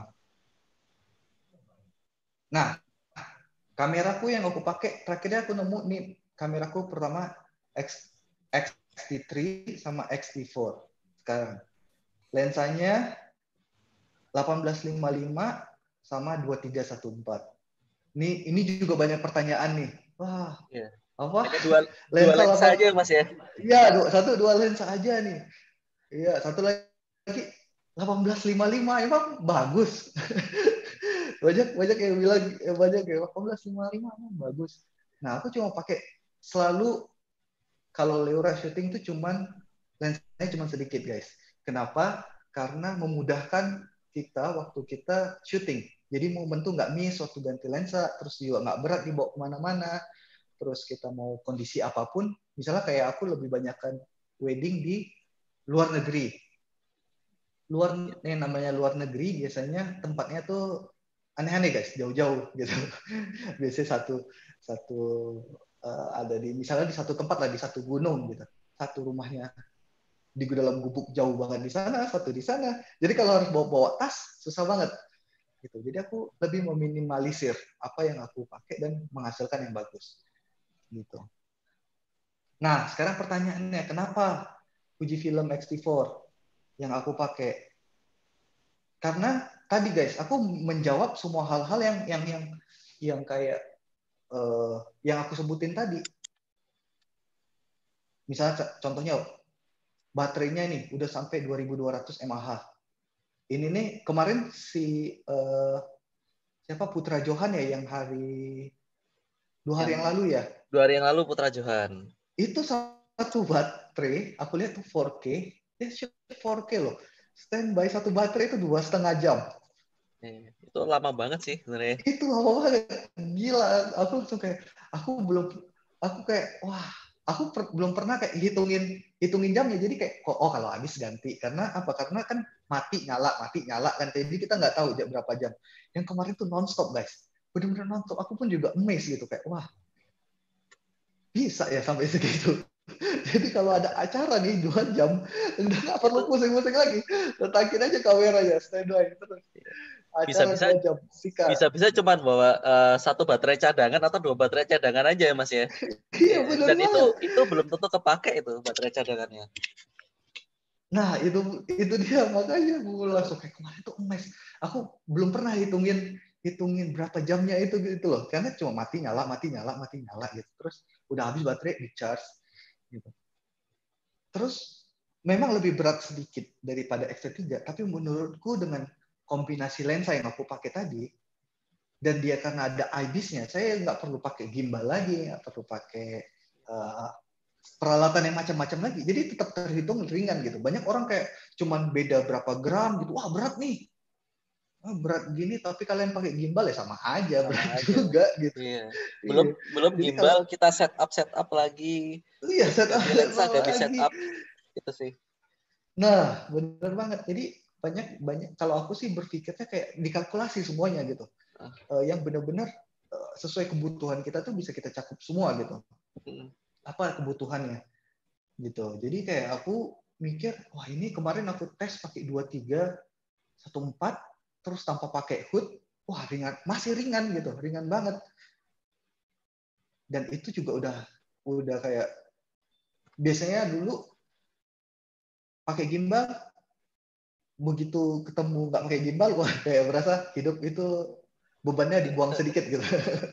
C: Nah, kameraku yang aku pakai terakhirnya aku nemu nih kameraku pertama X-T3 sama X-T4 sekarang. Lensanya 1855 sama 2314. Ini juga banyak pertanyaan nih. Wah, apa?
A: Dua lensa aja Mas ya?
C: Iya, dua lensa aja nih. Iya, satu lagi 1855 emang bagus. banyak yang bilang banyak ya 1855 emang bagus. Nah, aku cuma pakai selalu kalau Leura syuting tuh lensanya cuman sedikit, guys. Kenapa? Karena memudahkan kita waktu kita syuting. Jadi momen tuh nggak miss waktu ganti lensa, terus juga nggak berat dibawa kemana-mana. Terus kita mau kondisi apapun, misalnya kayak aku lebih banyakkan wedding di luar negeri. Yang namanya luar negeri biasanya tempatnya tuh aneh-aneh guys, jauh-jauh gitu. Biasanya satu ada misalnya di satu tempat lah, di satu gunung gitu. Satu rumahnya di dalam gubuk jauh banget di sana, satu di sana. Jadi kalau harus bawa tas susah banget. Gitu. Jadi aku lebih meminimalisir apa yang aku pakai dan menghasilkan yang bagus. Gitu. Nah, sekarang pertanyaannya, kenapa Fujifilm X-T4 yang aku pakai? Karena tadi guys, aku menjawab semua hal-hal yang kayak yang aku sebutin tadi. Misalnya contohnya baterainya nih udah sampai 2200 mAh. Ini nih kemarin siapa Putra Johan ya yang 2 hari yang lalu ya?
A: 2 hari yang lalu Putra Johan.
C: Itu satu baterai, aku lihat tuh 4K, dia shoot 4K loh. Standby satu baterai itu 2,5 jam.
A: Itu lama banget sih sebenarnya.
C: Itu lama banget, gila. Aku belum pernah kayak hitungin jamnya. Jadi kayak kalau habis ganti. Karena apa? Karena kan mati nyala kan. Jadi kita nggak tahu berapa jam. Yang kemarin tuh nonstop guys, benar-benar nonstop. Aku pun juga amazed gitu kayak wah bisa ya sampai segitu. Jadi kalau ada acara nih 2 jam, udah nggak perlu pusing-pusing lagi. Letakin aja kameranya, standby terus. Acara 2 jam, sikat.
A: Bisa cuma bawa satu baterai cadangan atau 2 baterai cadangan aja ya Mas ya.
C: Iya benar
A: dan
C: banget.
A: itu belum tentu kepake itu baterai cadangannya.
C: Nah itu dia, makanya gue langsung kayak kemarin tuh emes. Aku belum pernah hitungin berapa jamnya itu gitu loh. Karena cuma mati nyala gitu. Terus udah habis baterai di charge gitu. Terus memang lebih berat sedikit daripada X-T3, tapi menurutku dengan kombinasi lensa yang aku pakai tadi, dan dia karena ada IBIS-nya, saya nggak perlu pakai gimbal lagi, nggak perlu pakai peralatan yang macam-macam lagi. Jadi tetap terhitung ringan gitu. Banyak orang kayak cuman beda berapa gram gitu. Wah berat nih. Berat gini tapi kalian pakai gimbal ya sama aja,
A: Sama
C: berat
A: aja.
C: juga gitu.
A: Iya.
C: Iya.
A: Belum
C: Jadi
A: gimbal kita set up lagi.
C: iya,
A: Terus ganti lensa ganti
C: lagi.
A: setup gitu sih.
C: Nah, bener banget. Jadi banyak kalau aku sih berpikirnya kayak dikalkulasi semuanya gitu. Yang benar-benar sesuai kebutuhan kita tuh bisa kita cakup semua gitu. Apa kebutuhannya gitu. Jadi kayak aku mikir, wah ini kemarin aku tes pakai 23 14 terus tanpa pakai hood, wah ringan, masih ringan gitu, ringan banget. Dan itu juga udah kayak biasanya dulu pakai gimbal, begitu ketemu nggak pakai gimbal, wah kayak berasa hidup itu bebannya dibuang sedikit gitu.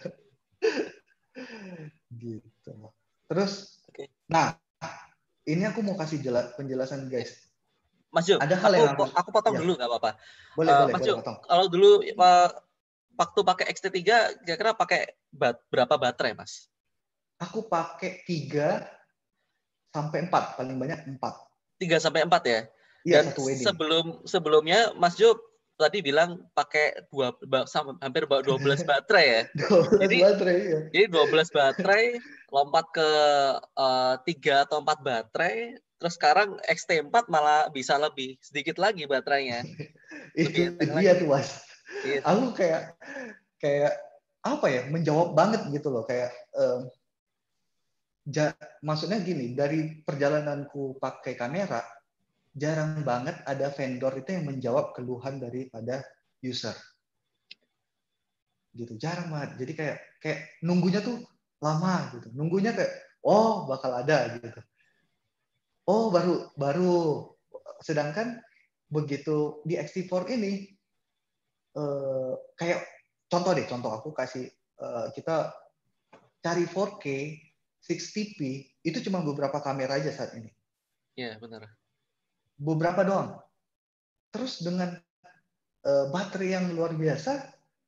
C: Gitu. Terus, nah ini aku mau kasih penjelasan guys.
A: Mas Jo,
C: ada hal yang
A: aku potong
C: ya.
A: dulu nggak apa-apa.
C: Boleh
A: Mas Jo,
C: potong.
A: kalau dulu waktu pakai X-T3 kira-kira pakai berapa baterai, Mas?
C: Aku pakai 3 sampai 4, paling banyak 4.
A: 3 sampai 4 ya?
C: Iya,
A: Dan
C: satu wedding.
A: sebelumnya Mas Jo tadi bilang pakai hampir 12 baterai ya?
C: 12 baterai, iya.
A: Jadi 12 baterai, lompat ke 3 atau 4 baterai, terus sekarang X-T4 malah bisa lebih sedikit lagi baterainya.
C: Itu dia tuh Mas.
A: Yes.
C: Aku kayak apa ya, menjawab banget gitu loh, kayak maksudnya gini, dari perjalananku pakai kamera, jarang banget ada vendor itu yang menjawab keluhan daripada user. Gitu, jarang banget. Jadi kayak nunggunya tuh lama gitu. Nunggunya kayak oh bakal ada gitu. Oh baru. Sedangkan begitu di X-T4 ini kayak contoh aku kasih kita cari 4K 60p itu cuma beberapa kamera aja saat ini.
A: Iya, benar.
C: Beberapa doang. Terus dengan baterai yang luar biasa,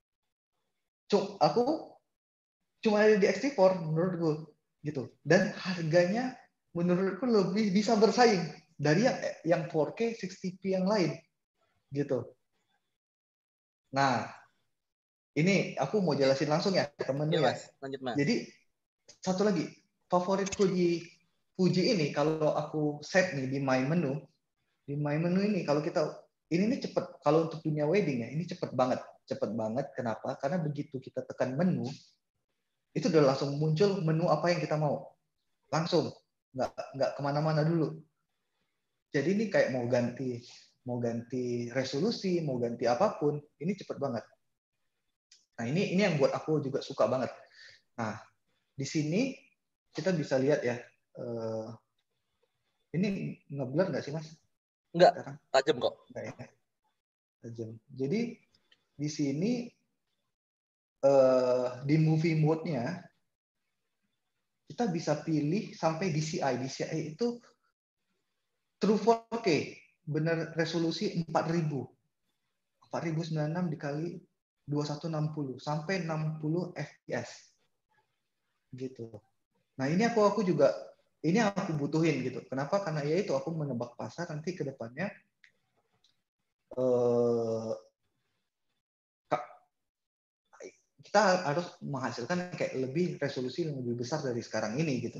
C: aku cuma ada di X-T4 menurutku gitu. Dan harganya menurutku lebih bisa bersaing dari yang 4K 60p yang lain gitu. Nah, ini aku mau jelasin langsung ya temennya.
A: Ya, Mas. Lanjut, Mas.
C: Jadi satu lagi, favoritku di Fuji ini kalau aku set nih di My Menu ini kalau ini cepet, kalau untuk dunia wedding ya ini cepet banget. Kenapa? Karena begitu kita tekan menu itu udah langsung muncul menu apa yang kita mau, langsung nggak kemana-mana dulu. Jadi ini kayak mau ganti resolusi, mau ganti apapun, ini cepet banget. Nah ini yang buat aku juga suka banget. Nah di sini kita bisa lihat ya, ini ngeblur nggak sih Mas?
A: Enggak, tajam kok.
C: Enggak ya, tajam. Jadi di sini di movie mode-nya kita bisa pilih sampai DCI. DCI itu True 4K, benar resolusi 4096 dikali 2160 sampai 60 fps gitu. Nah ini aku juga ini aku butuhin gitu. Kenapa? Karena ya itu aku menebak pasar nanti ke depannya kita harus menghasilkan kayak lebih resolusi yang lebih besar dari sekarang ini gitu.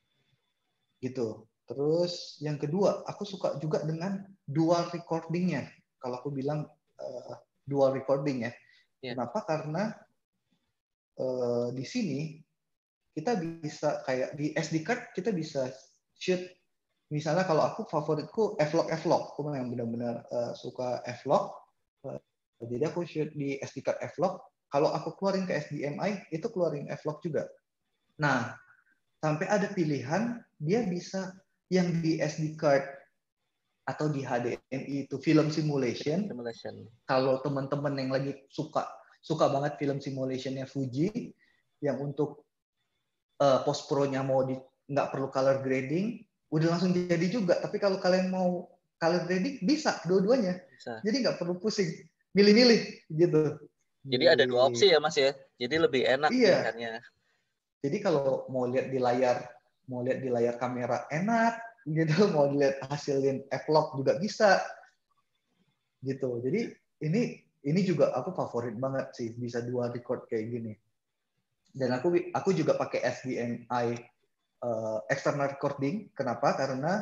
C: Terus yang kedua, aku suka juga dengan dual recording-nya. Kalau aku bilang dual recording ya. Yeah. Kenapa? Karena di sini kita bisa kayak di SD card kita bisa shoot. Misalnya kalau aku favoritku F-Log. Aku yang benar-benar suka F-Log. Jadi aku shoot di SD card F-Log. Kalau aku keluarin ke HDMI, itu keluarin F-Log juga. Nah, sampai ada pilihan dia bisa yang di SD card atau di HDMI itu film simulation. Kalau teman-teman yang lagi suka banget film simulationnya Fuji, yang untuk post pro-nya mau nggak perlu color grading, udah langsung jadi juga. Tapi kalau kalian mau color grading bisa dua-duanya.
A: Bisa.
C: Jadi nggak perlu pusing milih-milih gitu.
A: Jadi ada 2 opsi ya Mas ya. Jadi lebih enak
C: Iya.
A: pilihannya.
C: Jadi kalau mau lihat di layar kamera enak gitu, mau lihat hasilin vlog juga bisa gitu. Jadi ini juga aku favorit banget sih, bisa dual record kayak gini. Dan aku juga pakai SDMI external recording. Kenapa? Karena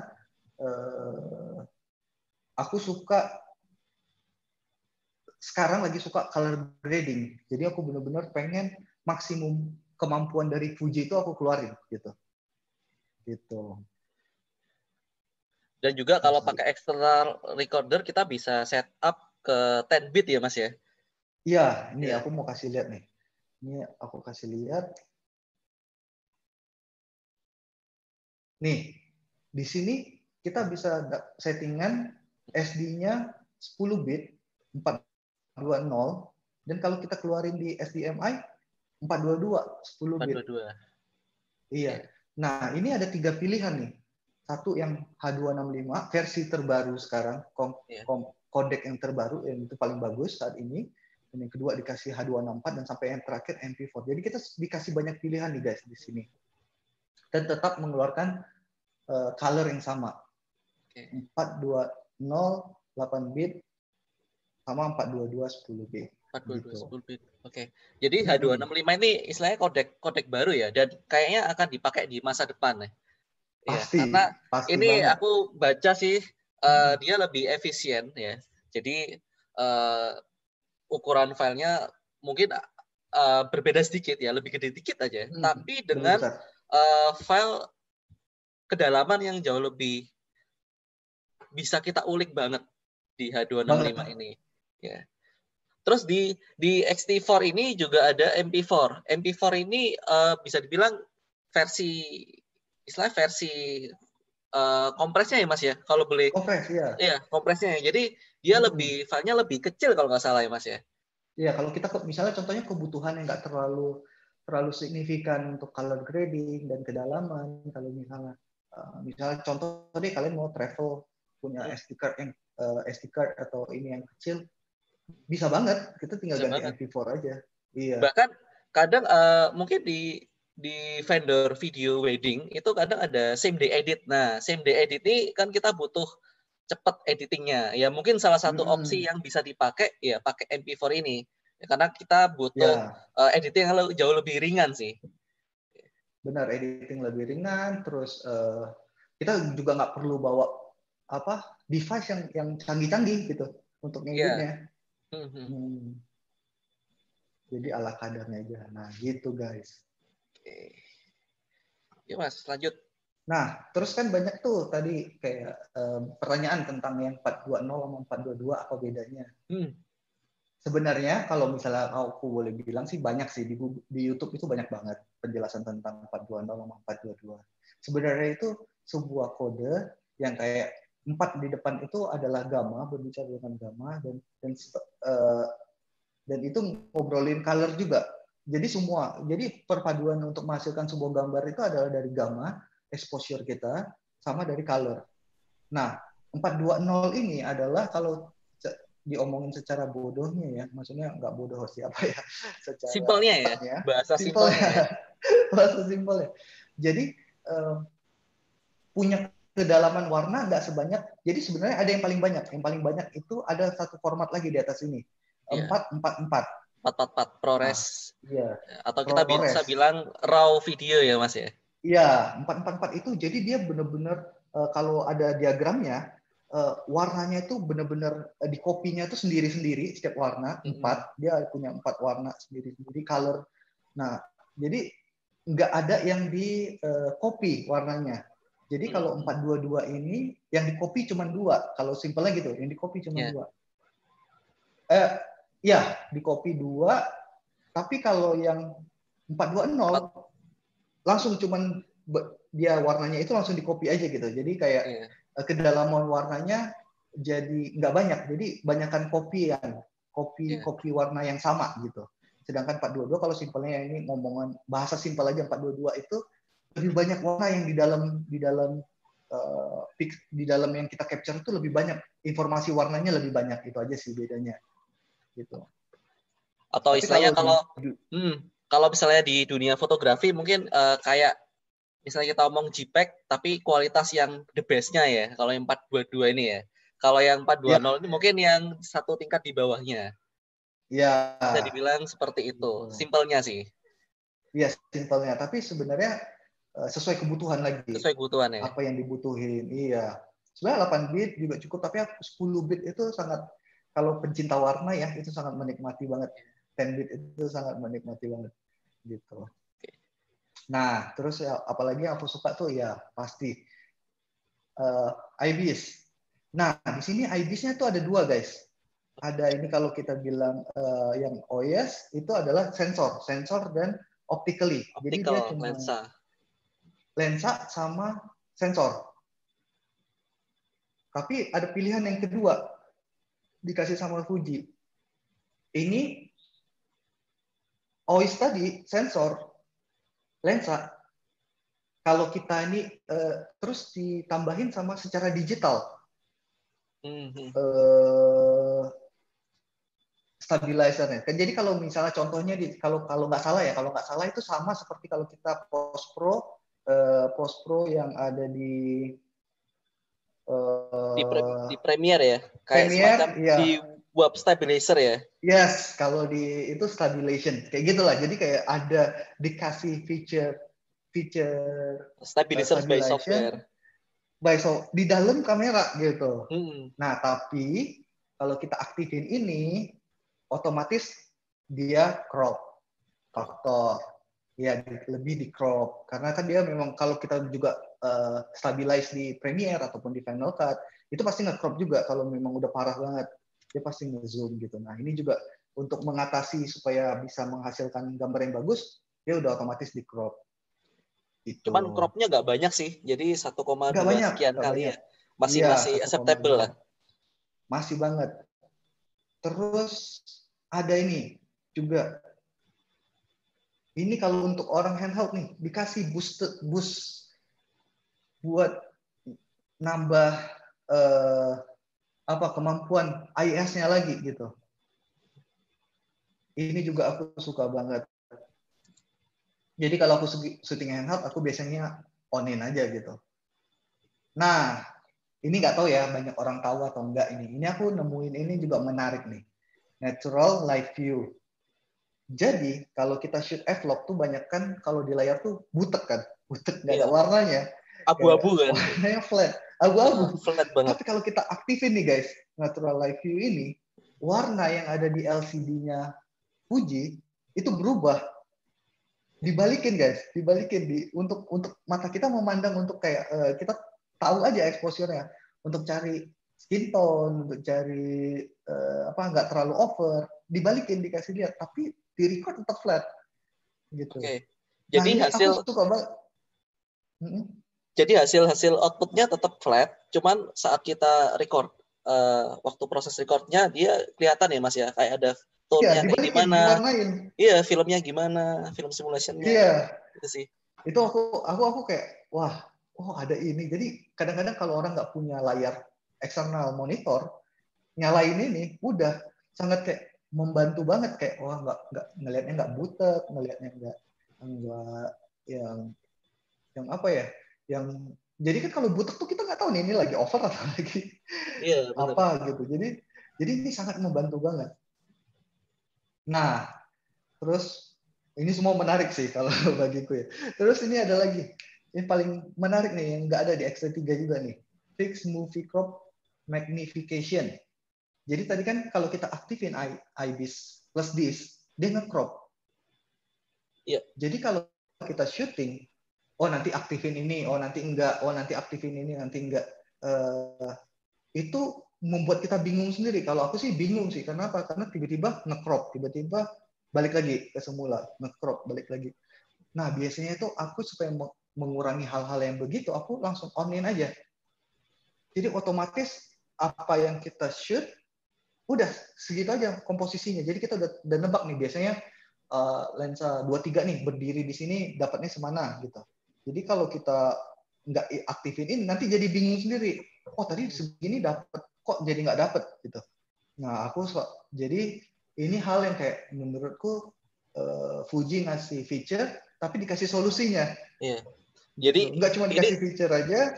C: aku sekarang lagi suka color grading. Jadi aku benar-benar pengen maksimum kemampuan dari Fuji itu aku keluarin gitu.
A: Dan juga kalau pakai external recorder kita bisa setup ke 10 bit ya Mas ya.
C: Iya, ini
A: Ya.
C: aku mau kasih lihat nih. Ini aku kasih lihat. Nih, di sini kita bisa settingan SD-nya 10 bit 420, dan kalau kita keluarin di SDMI 422 10 bit.
A: 422.
C: Iya. Nah, ini ada 3 pilihan nih. Satu yang H265 versi terbaru sekarang, kodek yang terbaru, yang itu paling bagus saat ini. Dan yang kedua dikasih H264, dan sampai yang terakhir MP4. Jadi kita dikasih banyak pilihan nih guys di sini. Dan tetap mengeluarkan color yang sama. 420 8 bit sama 422 10 bit.
A: 422
C: gitu.
A: 10 bit. Oke. Jadi H265 ini istilahnya kodek baru ya, dan kayaknya akan dipakai di masa depan ya.
C: Pasti,
A: karena
C: pasti
A: ini
C: banget.
A: aku baca sih dia lebih efisien ya. Jadi ukuran filenya mungkin berbeda sedikit ya, lebih gede dikit aja. Tapi dengan file kedalaman yang jauh lebih bisa kita ulik banget di H265 ini. Ya. Terus di XT4 ini juga ada MP4. MP4 ini bisa dibilang versi kompresnya ya Mas ya, kalau boleh.
C: Kompres ya.
A: Iya, kompresnya. Jadi dia filenya lebih kecil kalau nggak salah ya Mas ya.
C: Iya, kalau kita misalnya contohnya kebutuhan yang nggak terlalu signifikan untuk color grading dan kedalaman, kalau misalnya contoh tadi kalian mau travel punya SD card atau ini yang kecil, bisa banget kita tinggal ganti MP4 aja. Iya.
A: Bahkan kadang mungkin di vendor video wedding itu kadang ada same day edit. Nah, same day edit ini kan kita butuh cepat editingnya. Ya mungkin salah satu opsi yang bisa dipakai ya pakai MP4 ini. Ya, karena kita butuh editing yang jauh lebih ringan sih.
C: Benar, editing lebih ringan. Terus kita juga nggak perlu bawa device yang canggih-canggih gitu untuk ngeditnya. Jadi ala kadarnya aja. Nah, gitu guys.
A: Ya Mas, lanjut.
C: Nah, terus kan banyak tuh tadi kayak pertanyaan tentang yang 420 sama 422 apa bedanya. Sebenarnya kalau misalnya aku boleh bilang sih banyak sih di YouTube itu banyak banget penjelasan tentang 420 sama 422. Sebenarnya itu sebuah kode yang kayak 4 di depan itu adalah gamma, berbicara dengan gamma, dan itu ngobrolin color juga. Jadi perpaduan untuk menghasilkan sebuah gambar itu adalah dari gamma, exposure kita, sama dari color. Nah, 420 ini adalah kalau diomongin secara bodohnya ya, maksudnya nggak bodoh siapa ya, secara
A: simpelnya ya, bahasa simpelnya ya.
C: Bahasa simpelnya. Jadi punya kedalaman warna nggak sebanyak. Jadi sebenarnya ada yang paling banyak. Yang paling banyak itu ada satu format lagi di atas ini. 444.
A: 444 ProRes.
C: Iya.
A: Atau kita bisa bilang raw video ya Mas ya.
C: Iya, 444 itu jadi dia benar-benar kalau ada diagramnya warnanya itu benar-benar di kopinya itu sendiri-sendiri setiap warna 4. Dia punya 4 warna sendiri-sendiri color. Nah, jadi nggak ada yang di copy warnanya. Jadi kalau 422 ini yang di copy cuma 2. Kalau simpelnya gitu, yang di copy cuma 2. Ya, di copy 2. Tapi kalau yang 420 langsung cuman dia warnanya itu langsung di copy aja gitu. Jadi kayak kedalaman warnanya jadi nggak banyak. Jadi banyakkan kopi warna yang sama gitu. Sedangkan 422 kalau simpelnya ini ngomongan bahasa simpel aja 422 itu lebih banyak warna yang di dalam di dalam yang kita capture itu lebih banyak, informasi warnanya lebih banyak, itu aja sih bedanya gitu.
A: Atau
C: Tapi
A: istilahnya
C: kalau
A: kalau misalnya di dunia fotografi mungkin kayak misalnya kita ngomong JPEG tapi kualitas yang the best-nya ya, kalau yang 422 ini ya. Kalau yang 420 ini mungkin yang satu tingkat di bawahnya.
C: Ya.
A: Bisa dibilang seperti itu. Simpelnya sih.
C: Iya, simpelnya. Tapi sebenarnya sesuai kebutuhan lagi.
A: Sesuai kebutuhan ya.
C: Apa yang dibutuhin. Iya. Sebenarnya 8 bit juga cukup, tapi 10 bit itu sangat, kalau pencinta warna ya, itu sangat menikmati banget. 10 bit itu sangat menikmati banget. Gitu. Nah, terus ya, apalagi yang aku suka tuh ya pasti IBIS. Nah, di sini IBIS-nya tuh ada dua, guys. Ada ini kalau kita bilang yang OIS itu adalah sensor dan optically. Jadi dia cuma lensa sama sensor. Tapi ada pilihan yang kedua dikasih sama Fuji. Ini OIS tadi sensor, lensa. Kalau kita ini terus ditambahin sama secara digital. Stabilizernya. Jadi kalau misalnya contohnya kalau nggak salah itu sama seperti kalau kita post pro yang ada di
A: Premiere ya, kayak
C: Premiere,
A: semacam
C: ya.
A: di web stabilizer ya.
C: Yes, kalau di itu stabilization kayak gitulah. Jadi kayak ada dikasih feature
A: stabilizer by software.
C: Di dalam kamera gitu. Nah, tapi kalau kita aktifin ini, otomatis dia crop faktor. Ya, lebih di crop. Karena kan dia memang kalau kita juga stabilize di Premiere ataupun di Final Cut, itu pasti nge-crop juga kalau memang udah parah banget. Dia pasti nge-zoom gitu. Nah, ini juga untuk mengatasi supaya bisa menghasilkan gambar yang bagus, dia udah otomatis di crop. Gitu.
A: Cuman cropnya nggak banyak sih, jadi 1,2 sekian kali ya. Masih acceptable lah.
C: Masih banget. Terus ada ini juga. Ini kalau untuk orang handheld nih, dikasih boost buat nambah kemampuan IS-nya lagi gitu. Ini juga aku suka banget. Jadi kalau aku syuting handheld, aku biasanya on-in aja gitu. Nah, ini nggak tahu ya banyak orang tahu atau enggak ini. Ini aku nemuin ini juga menarik nih. Natural Light View. Jadi kalau kita shoot f-log tuh banyak kan kalau di layar tuh butek kan, nggak ada warnanya.
A: Abu-abu kan.
C: Warnanya flat, abu-abu.
A: Flat banget.
C: Tapi kalau kita aktifin nih guys, Natural Light View ini, warna yang ada di LCD-nya Fuji itu berubah. Dibalikin guys, untuk mata kita memandang untuk kayak kita tahu aja exposure-nya untuk cari skin tone, untuk cari nggak terlalu over, dibalikin dikasih lihat, tapi di record tetap flat gitu.
A: Oke. Jadi
C: nah,
A: hasil
C: aku suka banget.
A: Jadi hasil outputnya tetap flat, cuman saat kita record waktu proses recordnya dia kelihatan ya Mas ya, kayak ada tone-nya kayak gimana.
C: Diwarnain.
A: Iya, filmnya gimana, film simulation-nya.
C: Iya.
A: Itu sih.
C: Itu aku kayak wah, ada ini. Jadi kadang-kadang kalau orang nggak punya layar eksternal monitor, nyalain ini udah sangat kayak membantu banget, kayak nggak ngelihatnya nggak butek, ngelihatnya nggak yang apa ya, yang jadi kan kalau butek tuh kita nggak tahu nih ini lagi over atau lagi apa gitu. Jadi ini sangat membantu banget. Nah, terus ini semua menarik sih kalau bagiku ya. Terus ini ada lagi, ini paling menarik nih yang nggak ada di X3 juga nih, Fixed Movie Crop Magnification. Jadi tadi kan kalau kita aktifin IBIS plus this, dia nge-crop.
A: Iya.
C: Jadi kalau kita syuting, nanti aktifin ini, nanti enggak, nanti aktifin ini, nanti enggak. Itu membuat kita bingung sendiri. Kalau aku sih bingung sih. Kenapa? Karena tiba-tiba nge-crop, tiba-tiba balik lagi ke semula, nge-crop, balik lagi. Nah, biasanya itu aku supaya mengurangi hal-hal yang begitu, aku langsung on-in aja. Jadi otomatis apa yang kita shoot, udah segitu aja komposisinya. Jadi kita udah nebak nih, biasanya lensa 23 nih berdiri di sini dapatnya semana gitu. Jadi kalau kita nggak aktifin ini, nanti jadi bingung sendiri. Oh tadi segini dapat, kok jadi nggak dapat gitu. Nah jadi ini hal yang kayak menurutku Fuji ngasih feature tapi dikasih solusinya.
A: Iya. Jadi
C: nggak cuma dikasih feature aja.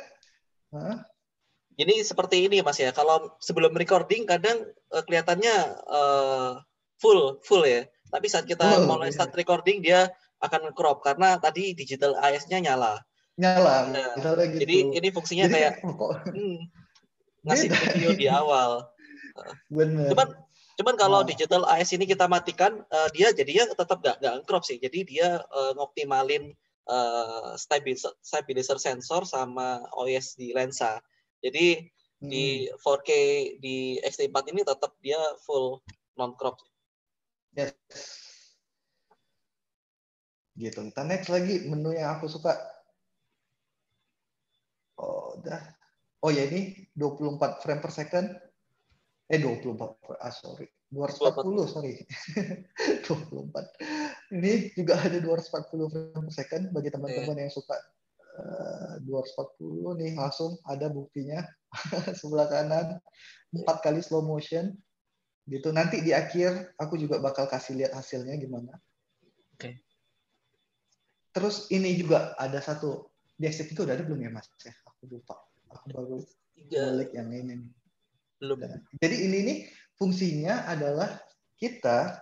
A: Jadi seperti ini Mas ya. Kalau sebelum recording kadang kelihatannya full ya. Tapi saat kita mulai start recording dia akan crop karena tadi digital IS-nya nyala.
C: Nyala.
A: Nah,
C: Gitu.
A: Jadi ini fungsinya jadi kayak ngasih preview di awal.
C: Bener.
A: Cuman kalau digital IS ini kita matikan, dia jadinya tetap nggak crop sih. Jadi dia ngoptimalin stabilizer sensor sama OIS di lensa. Jadi di 4K di X-T4 ini tetap dia full non crop.
C: Yes. Gitu. Kita next lagi menu yang aku suka. Oh, udah. Oh ya ini 24 frame per second. 240 sorry. 24. Ini juga ada 240 frame per second bagi teman-teman yang suka 240 nih, langsung ada buktinya sebelah kanan 4 kali slow motion gitu. Nanti di akhir aku juga bakal kasih lihat hasilnya gimana.
A: Oke.
C: Terus ini juga ada satu di X-T3 itu udah ada belum ya Mas? Aku lupa. Aku baru balik yang ini nih.
A: Belum.
C: Jadi ini nih fungsinya adalah kita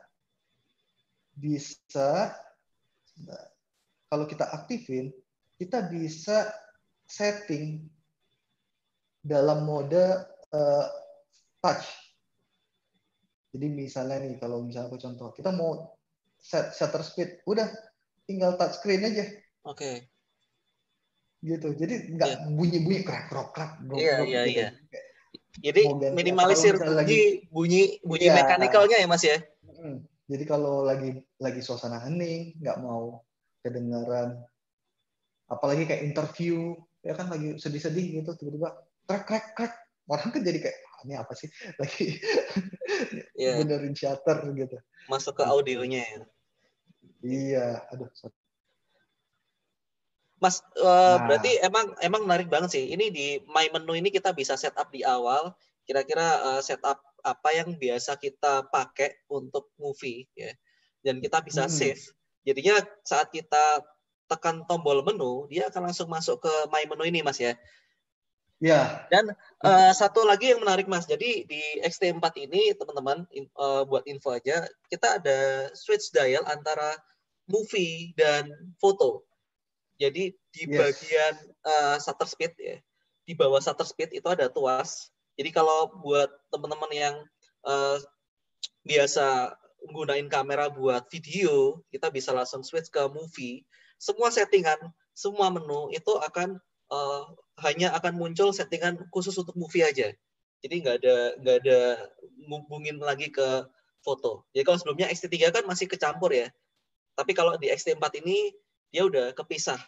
C: bisa kalau kita aktifin, kita bisa setting dalam mode touch. Jadi misalnya nih, kalau misalnya aku contoh, kita mau set shutter speed, udah tinggal touch screen aja.
A: Oke.
C: Gitu. Jadi nggak bunyi-bunyi krek-krek gitu.
A: Iya. Jadi minimalisir bunyi mekanikalnya ya Mas ya.
C: Jadi kalau lagi suasana hening, nggak mau kedengaran, apalagi kayak interview, ya kan lagi sedih-sedih gitu, tiba-tiba krek, orang kan jadi kayak ini apa sih lagi benerin shutter gitu.
A: Masuk ke audionya ya.
C: Iya, aduh.
A: Mas, berarti emang menarik banget sih. Ini di My Menu ini kita bisa setup di awal. Kira-kira setup apa yang biasa kita pakai untuk movie ya. Dan kita bisa save. Jadinya saat kita tekan tombol menu, dia akan langsung masuk ke My Menu ini Mas ya.
C: Ya.
A: Dan satu lagi yang menarik Mas. Jadi di X-T4 ini teman-teman buat info aja, kita ada switch dial antara movie dan foto. Jadi di bagian shutter speed ya, di bawah shutter speed itu ada tuas. Jadi kalau buat teman-teman yang biasa menggunakan kamera buat video, kita bisa langsung switch ke movie. Semua settingan, semua menu itu akan hanya akan muncul settingan khusus untuk movie aja. Jadi nggak ada ngubungin lagi ke foto. Jadi kalau sebelumnya X-T3 kan masih kecampur ya. Tapi kalau di X-T4 ini dia udah kepisah.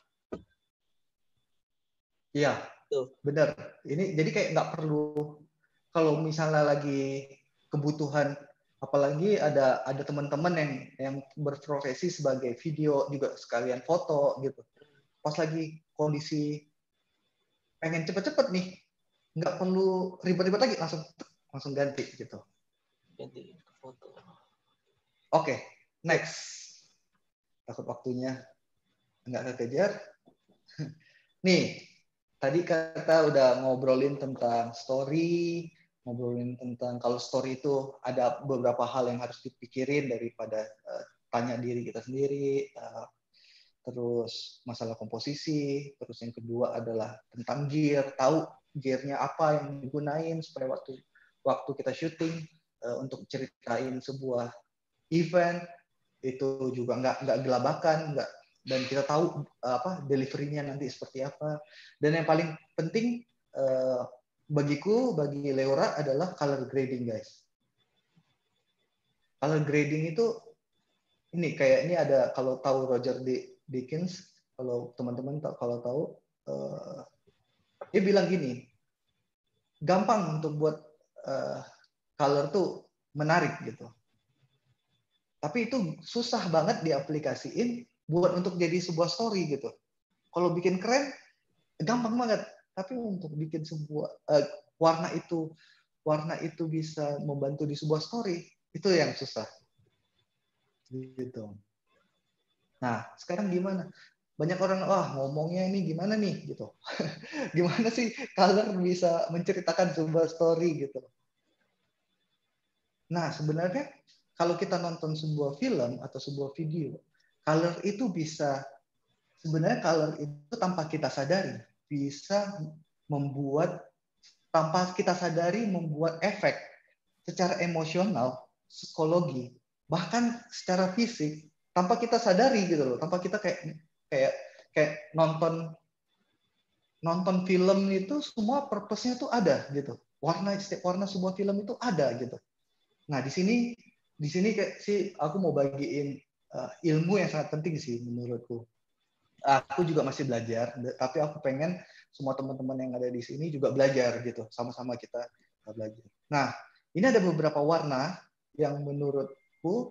C: Iya, benar. Ini jadi kayak nggak perlu kalau misalnya lagi kebutuhan, apalagi ada teman-teman yang berprofesi sebagai video juga sekalian foto gitu. Pas lagi kondisi pengen cepet-cepet nih, nggak perlu ribet-ribet lagi, langsung ganti gitu.
A: Ganti ke foto.
C: Oke, next. Takut waktunya nggak kekejar. Nih, tadi kita udah ngobrolin tentang story, ngobrolin tentang kalau story itu ada beberapa hal yang harus dipikirin daripada tanya diri kita sendiri, terus masalah komposisi, terus yang kedua adalah tentang gear, tahu gearnya apa yang digunain supaya waktu kita syuting untuk ceritain sebuah event itu juga nggak gelabakan, dan kita tahu delivery-nya nanti seperti apa. Dan yang paling penting bagi Leora adalah color grading, guys. Color grading itu ini ada, kalau tahu Roger Deakins, kalau teman-teman kalau tahu, dia bilang gini, gampang untuk buat color tuh menarik gitu. Tapi itu susah banget diaplikasiin buat untuk jadi sebuah story gitu. Kalau bikin keren, gampang banget. Tapi untuk bikin sebuah warna itu bisa membantu di sebuah story, itu yang susah. Gitu. Nah, sekarang gimana? Banyak orang, ngomongnya ini gimana nih gitu. Gimana sih color bisa menceritakan sebuah story gitu. Nah, sebenarnya kalau kita nonton sebuah film atau sebuah video, color itu bisa, sebenarnya color itu tanpa kita sadari bisa tanpa kita sadari membuat efek secara emosional, psikologi, bahkan secara fisik tanpa kita sadari gitu loh, tanpa kita kayak nonton film itu semua purpose-nya tuh ada gitu. Setiap warna sebuah film itu ada gitu. Nah, di sini kayak sih aku mau bagiin ilmu yang sangat penting sih menurutku. Aku juga masih belajar, tapi aku pengen semua teman-teman yang ada di sini juga belajar gitu, sama-sama kita belajar. Nah, ini ada beberapa warna yang menurutku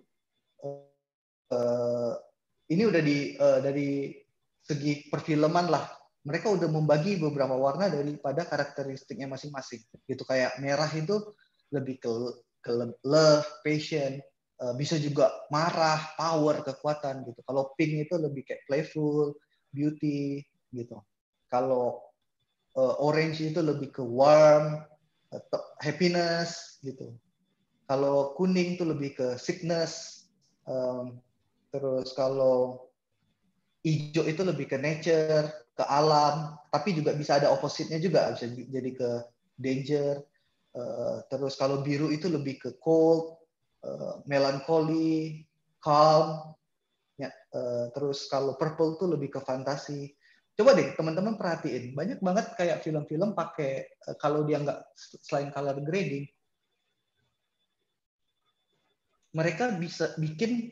C: ini udah dari segi perfilman lah. Mereka udah membagi beberapa warna daripada karakteristiknya masing-masing. Gitu kayak merah itu lebih ke love, passion, bisa juga marah, power, kekuatan gitu. Kalau pink itu lebih kayak playful, beauty gitu. Kalau orange itu lebih ke warm, happiness gitu. Kalau kuning itu lebih ke sickness. Terus kalau hijau itu lebih ke nature, ke alam, tapi juga bisa ada opposite-nya juga, bisa jadi ke danger. Terus kalau biru itu lebih ke cold, melancholy, calm. Ya, terus kalau purple itu lebih ke fantasi. Coba deh teman-teman perhatiin, banyak banget kayak film-film pakai kalau dia nggak selain color grading, mereka bisa bikin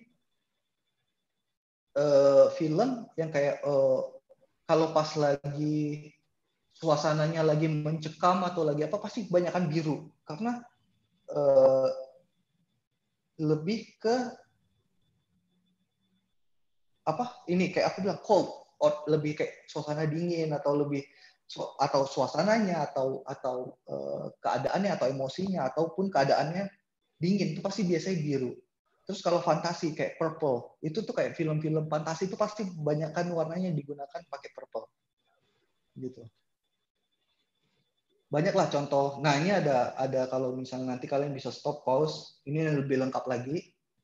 C: film yang kayak kalau pas lagi suasananya lagi mencekam atau lagi apa pasti kebanyakan biru karena lebih ke ini kayak aku bilang cold, lebih kayak suasana dingin atau atau suasananya atau keadaannya atau emosinya ataupun keadaannya dingin itu pasti biasanya biru. Terus kalau fantasi kayak purple, itu tuh kayak film-film fantasi itu pasti kebanyakan warnanya yang digunakan pakai purple. Gitu. Banyaklah contoh. Nah, ini ada kalau misalnya nanti kalian bisa stop pause, ini lebih lengkap lagi.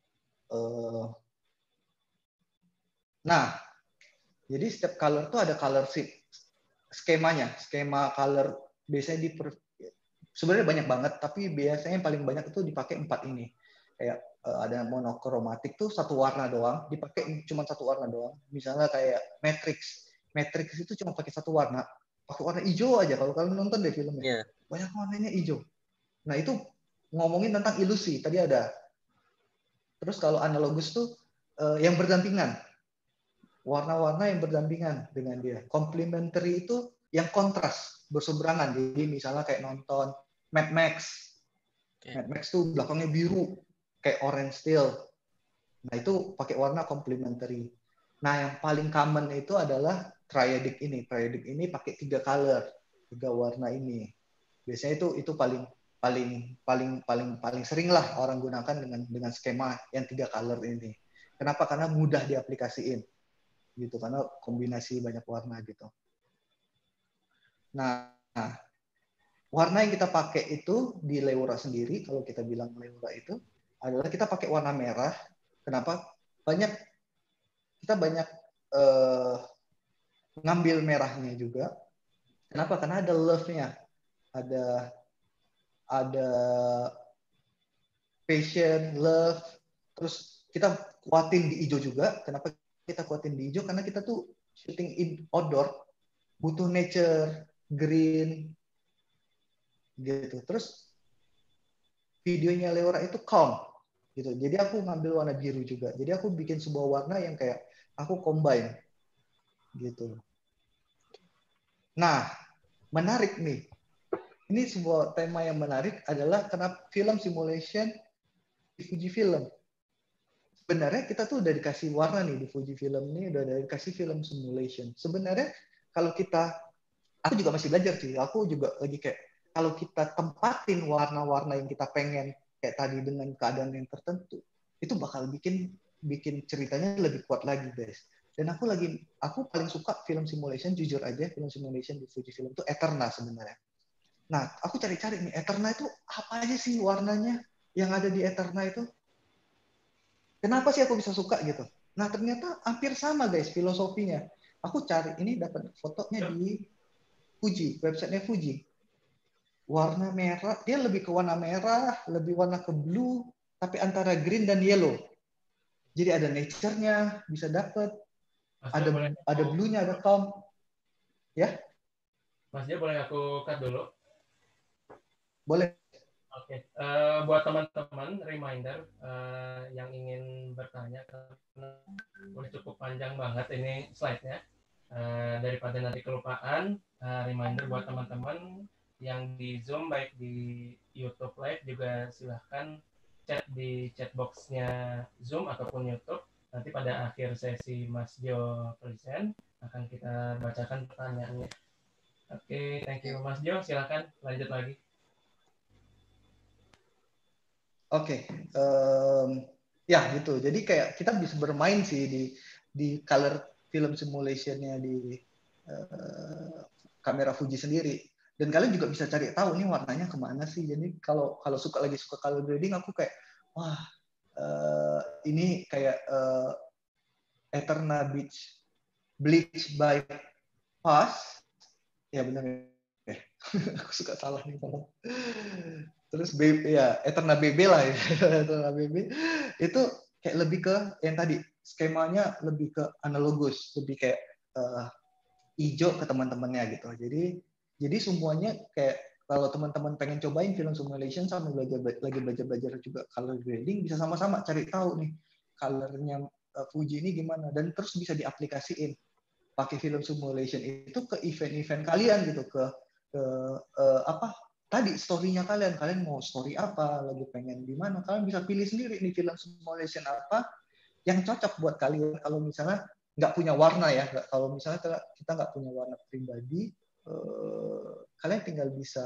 C: Nah, jadi setiap color tuh ada color sheet. Skemanya, skema color biasanya sebenarnya banyak banget, tapi biasanya yang paling banyak itu dipakai 4 ini. Kayak ada monokromatik tuh satu warna doang, dipakai cuma satu warna doang. Misalnya kayak Matrix. Matrix itu cuma pakai satu warna, pakai warna hijau aja. Kalau kalian nonton deh filmnya, banyak warnanya hijau. Nah itu ngomongin tentang ilusi tadi ada. Terus kalau analogus tuh yang berdampingan, warna-warna yang berdampingan dengan dia. Complementary itu yang kontras, berseberangan. Jadi misalnya kayak nonton Mad Max. Mad Max tuh belakangnya biru, kayak orange steel. Nah itu pakai warna complementary. Nah yang paling common itu adalah triadic ini. Triadic ini pakai 3 color, 3 warna ini. Biasanya itu paling sering lah orang gunakan dengan skema yang 3 color ini. Kenapa? Karena mudah diaplikasiin. Gitu karena kombinasi banyak warna gitu. Nah, warna yang kita pakai itu di Leura sendiri, kalau kita bilang Leura itu adalah kita pakai warna merah. Kenapa? Kita banyak ngambil merahnya juga. Kenapa? Karena ada love-nya, ada passion, love. Terus kita kuatin di hijau juga. Kenapa kita kuatin di hijau? Karena kita tuh shooting in outdoor, butuh nature, green, gitu. Terus videonya Leora itu calm, gitu. Jadi aku ngambil warna biru juga. Jadi aku bikin sebuah warna yang kayak aku combine, gitu. Nah, menarik nih. Ini sebuah tema yang menarik adalah kenapa film simulation di Fujifilm. Sebenarnya kita tuh udah dikasih warna nih di Fujifilm ini, udah dikasih film simulation. Sebenarnya kalau kita aku juga masih belajar sih. Aku juga lagi kayak kalau kita tempatin warna-warna yang kita pengen kayak tadi dengan keadaan yang tertentu, itu bakal bikin ceritanya lebih kuat lagi, guys. Dan aku paling suka film simulation, jujur aja, film simulation di Fujifilm itu Eterna sebenarnya. Nah, aku cari-cari nih, Eterna itu apa aja sih warnanya yang ada di Eterna itu? Kenapa sih aku bisa suka gitu? Nah, ternyata hampir sama, guys, filosofinya. Aku cari, ini dapat fotonya di Fuji, websitenya Fuji. Warna merah, dia lebih ke warna merah, lebih warna ke blue, tapi antara green dan yellow. Jadi ada nature-nya, bisa dapat. Ada blue-nya, ada calm. Ya?
B: Mas Dia, boleh aku cut dulu?
C: Boleh.
B: Oke. Buat teman-teman, reminder yang ingin bertanya, karena udah cukup panjang banget ini slide-nya. Daripada nanti kelupaan, reminder buat teman-teman yang di Zoom, baik di YouTube Live juga silahkan chat di chat box-nya Zoom ataupun YouTube. Nanti pada akhir sesi Mas Jo present akan kita bacakan pertanyaannya. Oke, thank you Mas Jo. Silahkan lanjut lagi.
C: Oke, ya gitu. Jadi kayak kita bisa bermain sih di color film simulation-nya di kamera Fuji sendiri. Dan kalian juga bisa cari tahu nih warnanya kemana sih. Jadi kalau lagi suka color grading, aku kayak wah ini kayak Eterna Bleach by Pass. Ya benar ya. Aku suka salah nih. Terus Eterna BB lah ya. Eterna BB itu kayak lebih ke yang tadi skemanya lebih ke analogus, lebih kayak hijau ke teman-temannya gitu. Jadi semuanya kayak kalau teman-teman pengen cobain film simulation sama belajar juga color grading, bisa sama-sama cari tahu nih colornya Fuji ini gimana, dan terus bisa diaplikasiin pakai film simulation itu ke event-event kalian gitu, ke apa tadi story-nya kalian mau story apa, lagi pengen di mana, kalian bisa pilih sendiri nih film simulation apa yang cocok buat kalian. Kalau misalnya nggak punya warna ya, kalau misalnya kita nggak punya warna pribadi, kalian tinggal bisa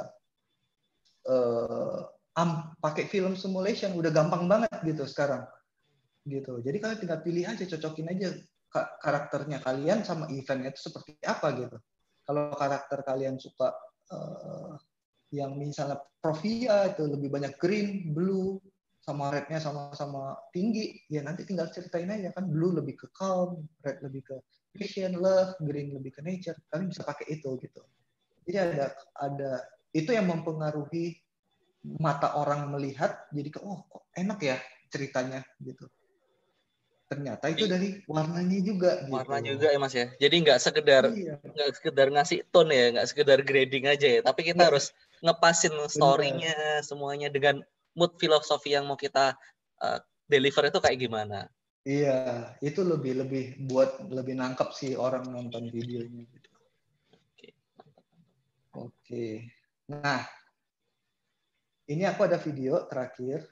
C: pakai film simulation, udah gampang banget gitu sekarang gitu. Jadi kalian tinggal pilih aja, cocokin aja karakternya kalian sama eventnya itu seperti apa gitu. Kalau karakter kalian suka yang misalnya Provia itu lebih banyak green, blue, sama rednya sama-sama tinggi, ya nanti tinggal ceritain aja kan, blue lebih ke calm, red lebih ke passion, love, green lebih ke nature. Kalian bisa pakai itu gitu. Jadi ada itu yang mempengaruhi mata orang melihat, jadi kok enak ya ceritanya gitu. Ternyata itu dari warnanya juga.
A: Warna
C: gitu.
A: juga ya Mas ya. Jadi nggak sekedar ngasih tone ya, nggak sekedar grading aja ya. Tapi kita harus ngepasin story-nya semuanya dengan mood filosofi yang mau kita deliver itu kayak gimana.
C: Iya, itu lebih buat lebih nangkep sih orang nonton videonya. Gitu. Oke. Nah, ini aku ada video terakhir.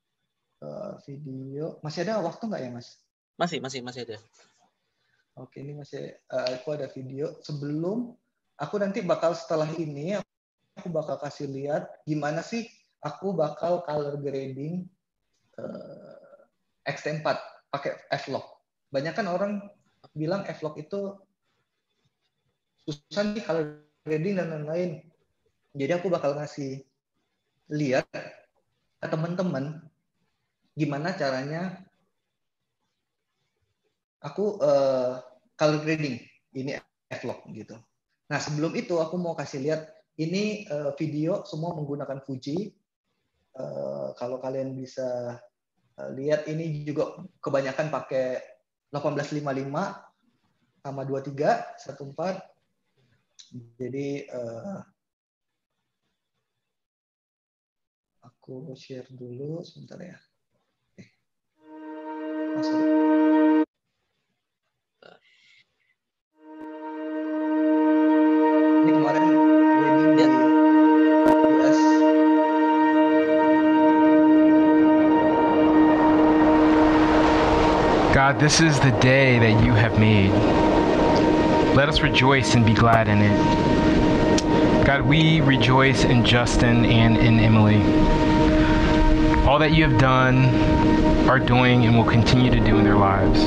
C: Video masih ada waktu nggak ya Mas?
A: Masih ada.
C: Oke, ini masih aku ada video. Sebelum aku nanti bakal setelah ini aku bakal kasih lihat gimana sih aku bakal color grading X-T4 pakai F-Log. Banyak kan orang bilang F-Log itu susah nih color grading dan lain-lain. Jadi aku bakal ngasih lihat ke teman-teman gimana caranya aku color grading ini F-Log gitu. Nah sebelum itu aku mau kasih lihat ini video semua menggunakan Fuji. Kalau kalian bisa lihat ini juga kebanyakan pakai 1855 sama 2314. Jadi aku share dulu sebentar ya. Masuk. Ini kemarin wedding di US.
E: God, this is the day that you have made. Let us rejoice and be glad in it. God, we rejoice in Justin and in Emily. All that you have done, are doing, and will continue to do in their lives.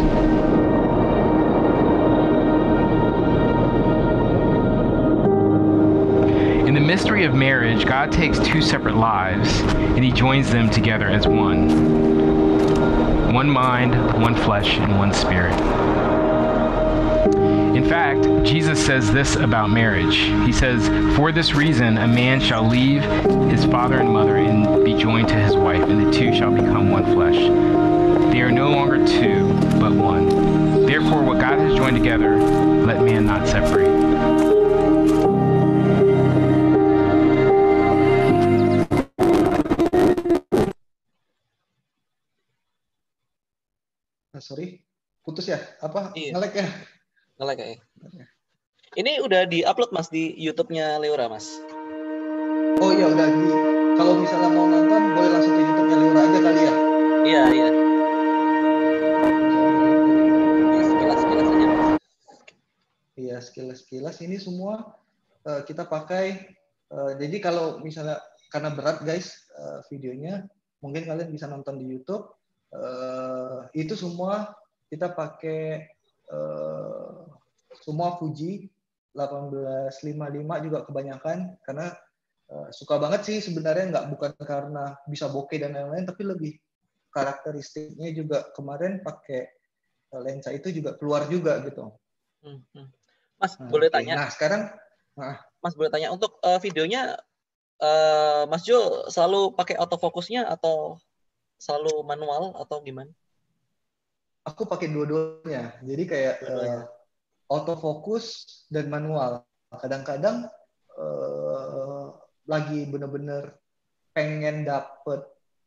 E: In the mystery of marriage, God takes two separate lives and he joins them together as one. One mind, one flesh, and one spirit. In fact, Jesus says this about marriage. He says, "For this reason, a man shall leave his father and mother and be joined to his wife, and the two shall become one flesh. They are no longer two, but one. Therefore, what God has joined together, let man not separate."
C: Sorry, putus ya? Apa?
A: Iya.
C: Nge-lag ya?
A: Nge-lag kayaknya. Ini udah di-upload Mas di YouTube-nya Leora, Mas.
C: Oh iya, udah di. Kalau misalnya mau nonton, boleh langsung ke YouTube-nya Leora aja kali ya?
A: Iya. Sekilas-sekilas aja, Mas.
C: Iya, sekilas-sekilas ini semua kita pakai. Jadi kalau misalnya, karena berat guys videonya, mungkin kalian bisa nonton di YouTube. Itu semua kita pakai semua Fuji 1855 juga kebanyakan, karena suka banget sih sebenarnya, bukan karena bisa bokeh dan lain-lain, tapi lebih karakteristiknya juga kemarin pakai lensa itu juga keluar juga gitu.
A: Mas, boleh
C: Oke.
A: tanya?
C: Nah sekarang,
A: Mas boleh tanya untuk videonya, Mas Jo selalu pakai autofokusnya atau selalu manual atau gimana?
C: aku pakai dua-duanya. Jadi kayak autofokus dan manual. Kadang-kadang lagi bener-bener pengen dapet,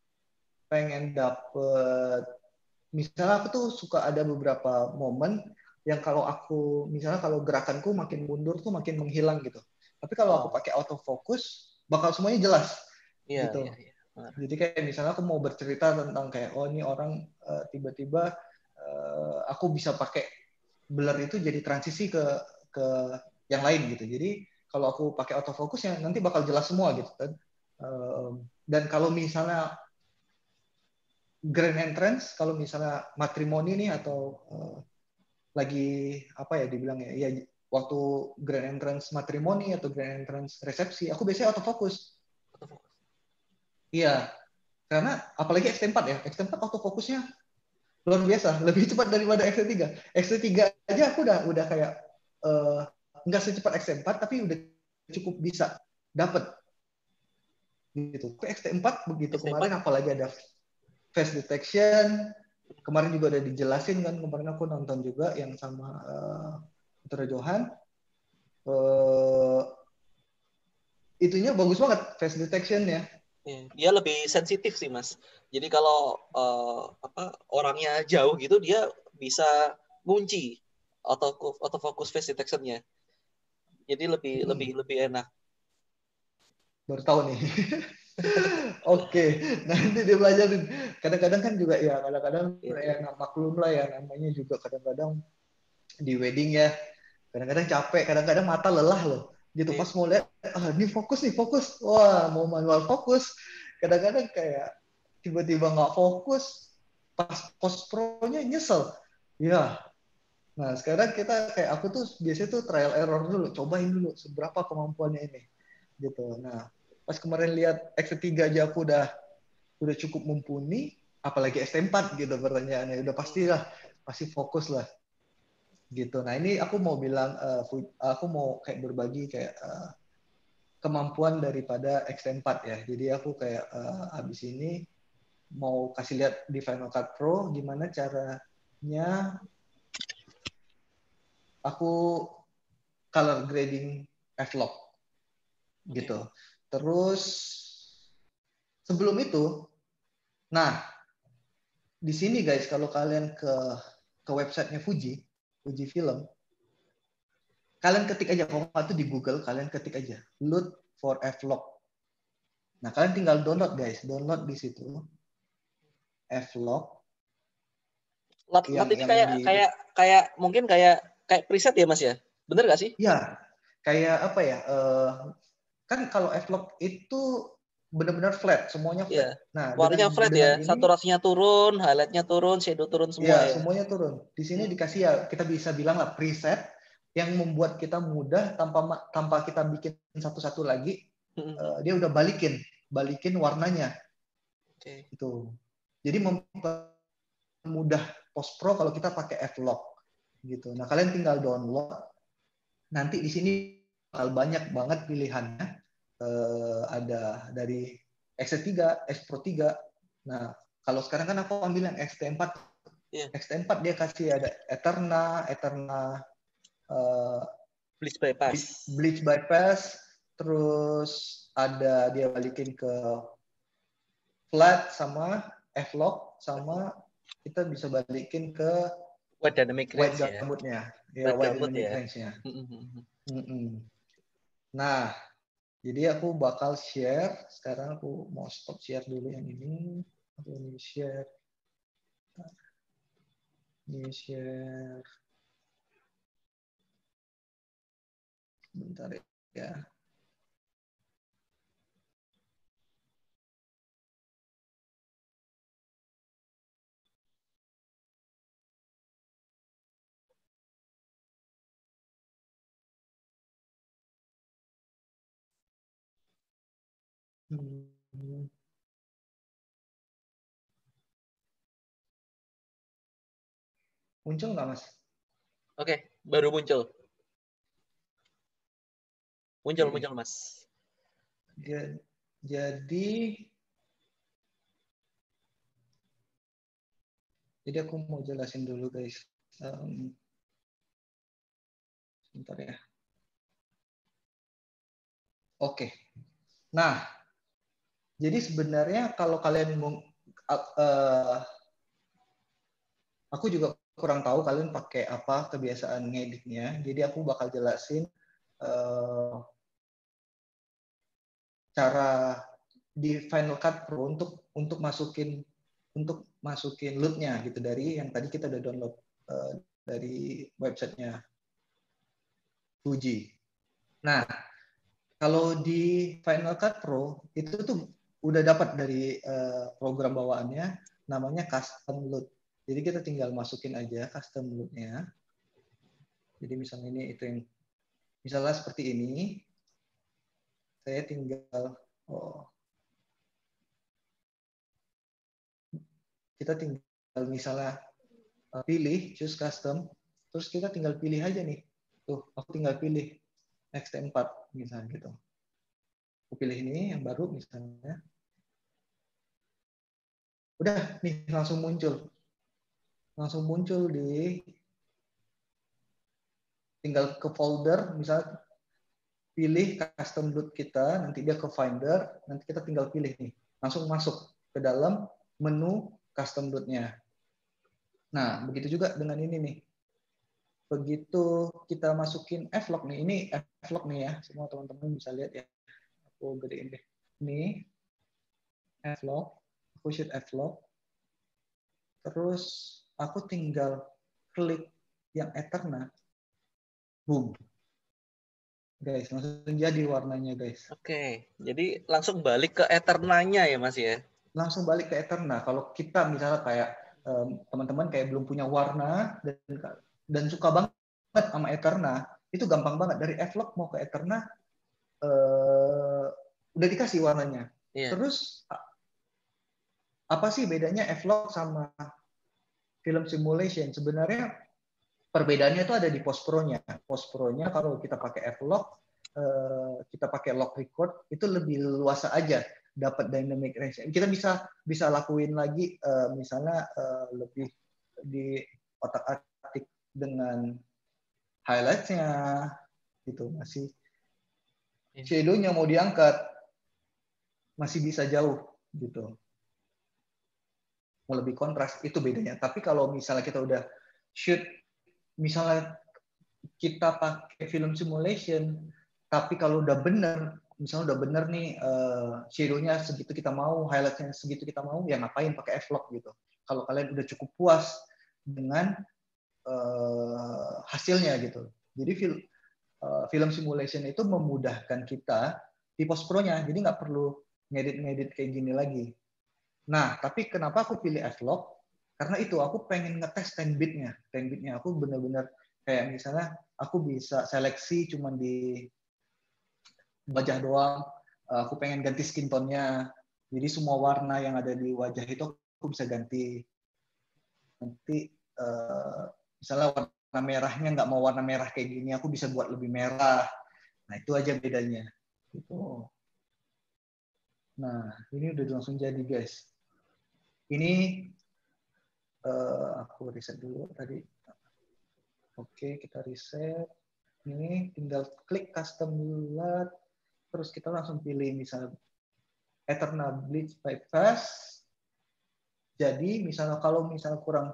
C: misalnya aku tuh suka ada beberapa momen yang kalau gerakanku makin mundur tuh makin menghilang gitu. Tapi kalau aku pakai autofokus, bakal semuanya jelas.
A: Iya,
C: gitu.
A: Iya.
C: Jadi kayak misalnya aku mau bercerita tentang kayak, oh ini orang tiba-tiba aku bisa pakai blur itu jadi transisi ke yang lain gitu. Jadi kalau aku pakai autofocus ya nanti bakal jelas semua gitu kan. Dan kalau misalnya grand entrance, kalau misalnya matrimoni nih atau lagi apa ya dibilangnya, ya waktu grand entrance matrimoni atau grand entrance resepsi, aku biasanya autofocus. Iya, karena apalagi X-T4 ya, X-T4 autofokusnya luar biasa, lebih cepat daripada X-T3. X-T3 aja aku udah kayak nggak secepat X-T4, tapi udah cukup bisa dapat gitu. X-T4 begitu
A: X-T4.
C: Kemarin apalagi ada face detection, kemarin juga udah dijelasin kan, kemarin aku nonton juga yang sama Putra Johan. Itunya bagus banget face detection-nya.
A: Dia lebih sensitif sih Mas. Jadi kalau orangnya jauh gitu dia bisa ngunci autofocus face detection-nya. Jadi lebih enak.
C: Baru tahu nih. Oke, nanti dia pelajarin. Kadang-kadang kan juga ya, kadang-kadang ya maklum lah ya, namanya juga kadang-kadang di wedding ya. Kadang-kadang capek, kadang-kadang mata lelah loh. Gitu pas mau lihat, ini fokus. Wah, mau manual fokus. Kadang-kadang kayak tiba-tiba nggak fokus, pas post pro-nya nyesel. Ya. Nah, sekarang kita kayak aku tuh biasanya tuh trial error dulu, cobain dulu seberapa kemampuannya ini. Gitu. Nah, pas kemarin lihat X3 aja aku udah cukup mumpuni, apalagi X4 gitu pertanyaannya. Udah pasti fokus lah. Gitu. Nah, ini aku mau bilang aku mau kayak berbagi kayak kemampuan daripada X4 ya. Jadi aku kayak habis ini mau kasih lihat di Final Cut Pro gimana caranya aku color grading F-Log gitu. Terus sebelum itu, nah di sini guys kalau kalian ke websitenya Fuji Film, kalian ketik aja, kalau nggak tuh di Google kalian ketik aja load for F-Log. Nah kalian tinggal download guys, download di situ F-Log.
A: Lot ini kayak mungkin kayak preset ya Mas ya, bener nggak sih?
C: Ya kayak apa ya? kan kalau F-Log itu benar-benar flat, semuanya flat. Nah,
A: warnanya flat ya,
C: ini,
A: saturasinya turun, highlightnya turun, shadow turun semua ya.
C: Semuanya turun. Di sini dikasih ya, kita bisa bilang lah preset yang membuat kita mudah tanpa kita bikin satu-satu lagi, dia udah balikin warnanya. Itu. Jadi mempermudah post pro kalau kita pakai F-Log gitu. Nah, kalian tinggal download. Nanti di sini bakal banyak banget pilihannya. Ada dari XT3, X Pro 3. Nah, kalau sekarang kan aku ambil yang XT4. XT4 dia kasih ada Eterna bleach bypass, terus ada dia balikin ke flat sama F-Log, sama kita bisa balikin ke
A: white dynamic range
C: gambutnya. White dynamic range-nya. Nah, jadi aku bakal share. Sekarang aku mau stop share dulu yang ini. Aku ini share. Ini share. Bentar ya. Muncul nggak, Mas?
A: Oke, baru muncul. Muncul, Mas.
C: Jadi aku mau jelasin dulu, guys. Sebentar ya. Oke. Nah, jadi sebenarnya kalau kalian aku juga kurang tahu kalian pakai apa kebiasaan ngeditnya. Jadi aku bakal jelasin cara di Final Cut Pro untuk masukin loop-nya gitu dari yang tadi kita udah download dari websitenya Fuji. Nah, kalau di Final Cut Pro itu tuh udah dapat dari program bawaannya namanya custom loop. Jadi kita tinggal masukin aja custom loop-nya. Jadi misalnya ini itu yang misalnya seperti ini. Saya tinggal kita tinggal misalnya pilih choose custom, terus kita tinggal pilih aja nih. Tuh, aku tinggal pilih XT4 misalnya gitu. Aku pilih ini yang baru misalnya. Udah nih langsung muncul. Langsung muncul di tinggal ke folder, misalnya pilih custom loop kita, nanti dia ke Finder, nanti kita tinggal pilih nih. Langsung masuk ke dalam menu custom loop-nya. Nah, begitu juga dengan ini nih. Begitu kita masukin F-Log nih, ini F-Log nih ya, semua teman-teman bisa lihat ya. Aku gedein deh. Ini F-Log, aku shoot F-Log. Terus aku tinggal klik yang Eterna. Boom. Guys, langsung jadi warnanya, guys.
A: Oke, jadi langsung balik ke Eternanya ya, Mas ya?
C: Langsung balik ke Eterna. Kalau kita misalnya kayak teman-teman kayak belum punya warna dan suka banget sama Eterna, itu gampang banget dari F-Log mau ke Eterna udah dikasih warnanya. Terus apa sih bedanya F-Log sama film simulation? Sebenarnya perbedaannya itu ada di post pro-nya. Post pro-nya kalau kita pakai F-Log, kita pakai log record itu lebih luasa aja dapat dynamic range. Kita bisa lakuin lagi misalnya lebih di otak-atik dengan highlights-nya gitu, masih shadow-nya mau diangkat masih bisa jauh gitu. Mau lebih kontras itu bedanya. Tapi kalau misalnya kita udah shoot misalnya kita pakai film simulation, tapi kalau udah bener, misalnya udah bener nih shadow-nya segitu kita mau, highlight-nya segitu kita mau, ya ngapain pakai F-Log gitu. Kalau kalian udah cukup puas dengan hasilnya gitu. Jadi film simulation itu memudahkan kita di post pro-nya, jadi nggak perlu ngedit kayak gini lagi. Nah, tapi kenapa aku pilih F-Log? Karena itu aku pengen ngetes 10 bitnya. 10 bitnya aku benar-benar kayak misalnya aku bisa seleksi cuman di wajah doang. Aku pengen ganti skin tone-nya. Jadi semua warna yang ada di wajah itu aku bisa ganti. Nanti misalnya warna merahnya nggak mau warna merah kayak gini, aku bisa buat lebih merah. Nah, itu aja bedanya. Gitu. Nah, ini udah langsung jadi, guys. Ini aku reset dulu tadi. Oke, kita reset. Ini tinggal klik custom bulat, terus kita langsung pilih misalnya Eternal Bleach Bypass. Jadi misalnya kalau misalnya kurang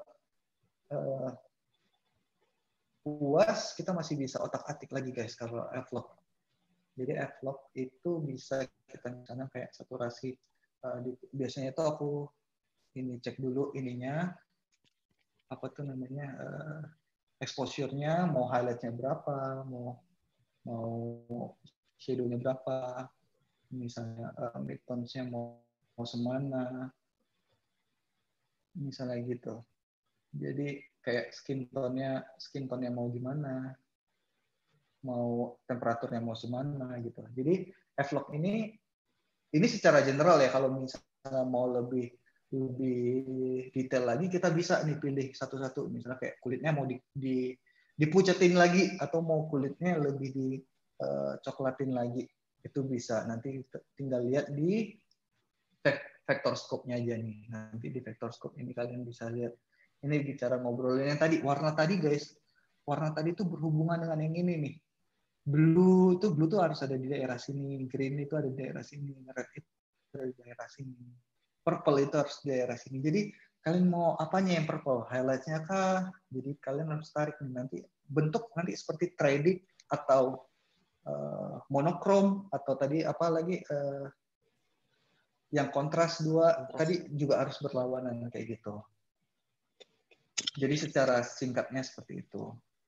C: puas, kita masih bisa otak-atik lagi, guys, kalau F-Log. Jadi F-Log itu bisa kita misalnya kayak saturasi. Biasanya itu aku ini cek dulu ininya, apa tuh namanya, exposure-nya, mau highlight-nya berapa, mau shadow-nya berapa, misalnya midtones-nya mau semana, misalnya gitu. Jadi kayak skin tone-nya mau gimana, mau temperaturnya mau semana gitu. Jadi F-Log ini secara general ya, kalau misalnya mau lebih detail lagi, kita bisa nih pilih satu-satu. Misalnya kayak kulitnya mau dipucetin lagi atau mau kulitnya lebih dicoklatin lagi, itu bisa. Nanti tinggal lihat di vector scope-nya aja nih. Nanti di vector scope ini kalian bisa lihat. Ini bicara ngobrolin yang tadi, warna tadi, guys. Warna tadi itu berhubungan dengan yang ini nih. Blue tuh harus ada di daerah sini, green itu ada di daerah sini, red itu ada di daerah sini, purple itu harus di daerah sini. Jadi kalian mau apanya yang purple, highlight-nya kah? Jadi kalian harus tarik nih, nanti bentuk nanti seperti 3D atau monokrom, atau tadi apa lagi yang kontras 2 tadi juga harus berlawanan kayak gitu. Jadi secara singkatnya seperti itu.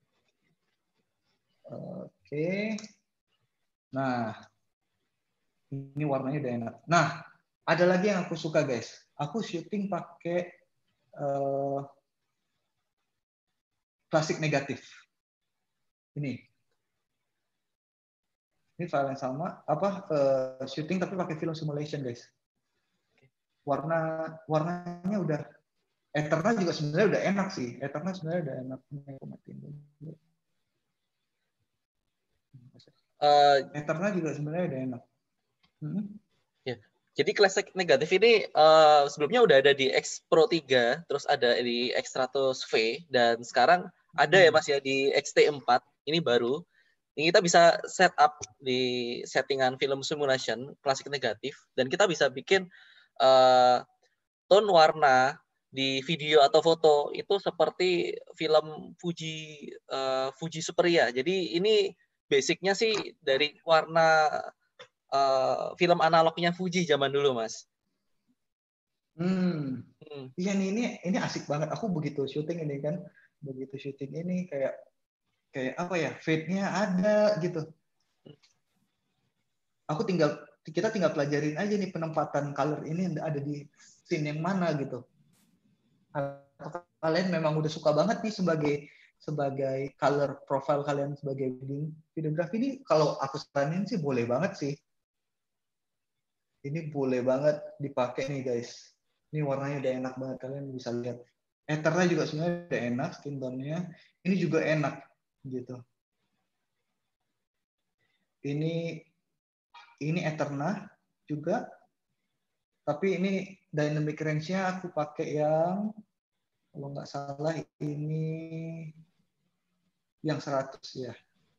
C: Oke. Nah, ini warnanya udah enak. Nah, ada lagi yang aku suka, guys. Aku syuting pakai klasik negatif. Ini file yang sama. Syuting tapi pakai film simulation, guys. Warnanya udah Eternal juga sebenarnya udah enak sih. Eternal sebenarnya udah enak. Eternal juga sebenarnya udah enak.
A: Ya. Jadi classic negatif ini sebelumnya udah ada di X Pro 3, terus ada di X Stratos V, dan sekarang ada ya Mas ya di XT4, ini baru. Ini kita bisa setup di settingan film simulation classic negatif, dan kita bisa bikin tone warna di video atau foto itu seperti film Fuji Superia. Jadi ini basicnya sih dari warna film analognya Fuji zaman dulu, Mas.
C: Iya nih, ini asik banget. Aku begitu syuting ini kayak apa ya, fade-nya ada gitu. Kita tinggal pelajarin aja nih penempatan color ini ada di scene yang mana gitu. Atau kalian memang udah suka banget nih sebagai color profile kalian sebagai videografi ini, kalau aku saranin sih boleh banget sih. Ini boleh banget dipakai nih, guys. Ini warnanya udah enak banget, kalian bisa lihat. Ethernya juga sebenarnya udah enak, skin tone-nya. Ini juga enak gitu. Ini Etherna juga. Tapi ini dynamic range-nya aku pakai yang, kalau nggak salah ini yang 100 ya.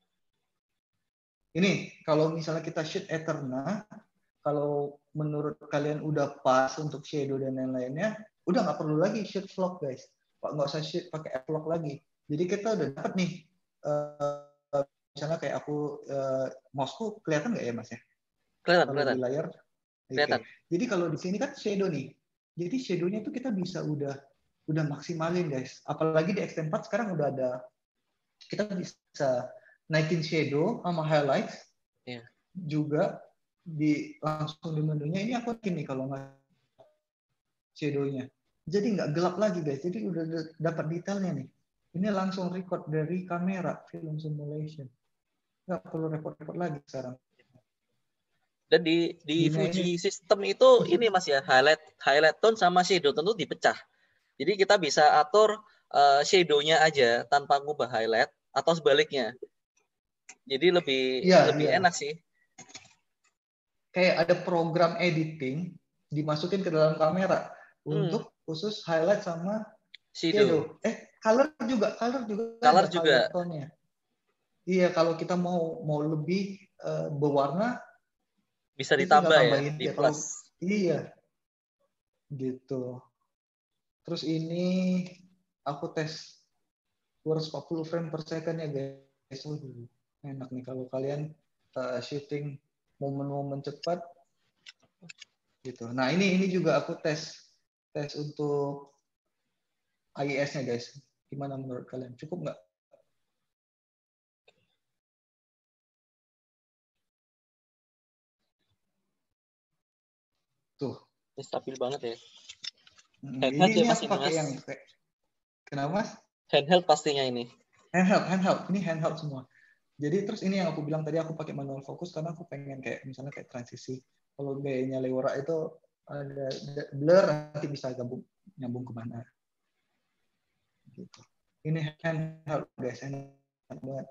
C: Ini kalau misalnya kita shoot Etherna, kalau menurut kalian udah pas untuk shadow dan lain-lainnya, udah nggak perlu lagi shoot vlog, guys. Nggak usah shoot pakai vlog lagi. Jadi kita udah dapat nih, misalnya kayak aku mouseku kelihatan nggak ya, Mas ya? Kelihatan. Di layar. Okay. Jadi kalau di sini kan shadow nih. Jadi shadow-nya itu kita bisa udah maksimalin, guys. Apalagi di X4 sekarang udah ada, kita bisa naikin shadow sama highlights. Yeah. Juga langsung di menunya ini aku gini kalau nggak shadow-nya. Jadi nggak gelap lagi guys. Jadi udah dapat detailnya nih. Ini langsung record dari kamera film simulation. Nggak perlu repot-repot lagi sekarang.
A: Dan di Fuji system itu ini Mas ya, highlight tone sama shadow tone itu dipecah. Jadi kita bisa atur shadow-nya aja tanpa ngubah highlight atau sebaliknya. Jadi lebih enak sih.
C: Kayak ada program editing dimasukin ke dalam kamera untuk khusus highlight sama shadow. Color juga.
A: Color juga.
C: Tone-nya. Iya, kalau kita mau lebih berwarna
A: bisa ditambah ya di plus.
C: Iya. Gitu. Terus ini aku tes 240 frame per second ya guys. Enak nih kalau kalian shooting momen-momen cepat gitu. Nah, ini juga aku tes untuk IES-nya guys. Gimana menurut kalian? Cukup nggak? Tuh.
A: Ini stabil banget ya.
C: Ini aku pakai yang kenapa Mas?
A: Handheld pastinya ini.
C: Handheld. Ini handheld semua. Jadi terus ini yang aku bilang tadi aku pakai manual fokus karena aku pengen kayak misalnya kayak transisi. Kalau gayanya Leora itu ada blur nanti bisa nyambung kemana. Gitu. Ini handheld guys, enak banget.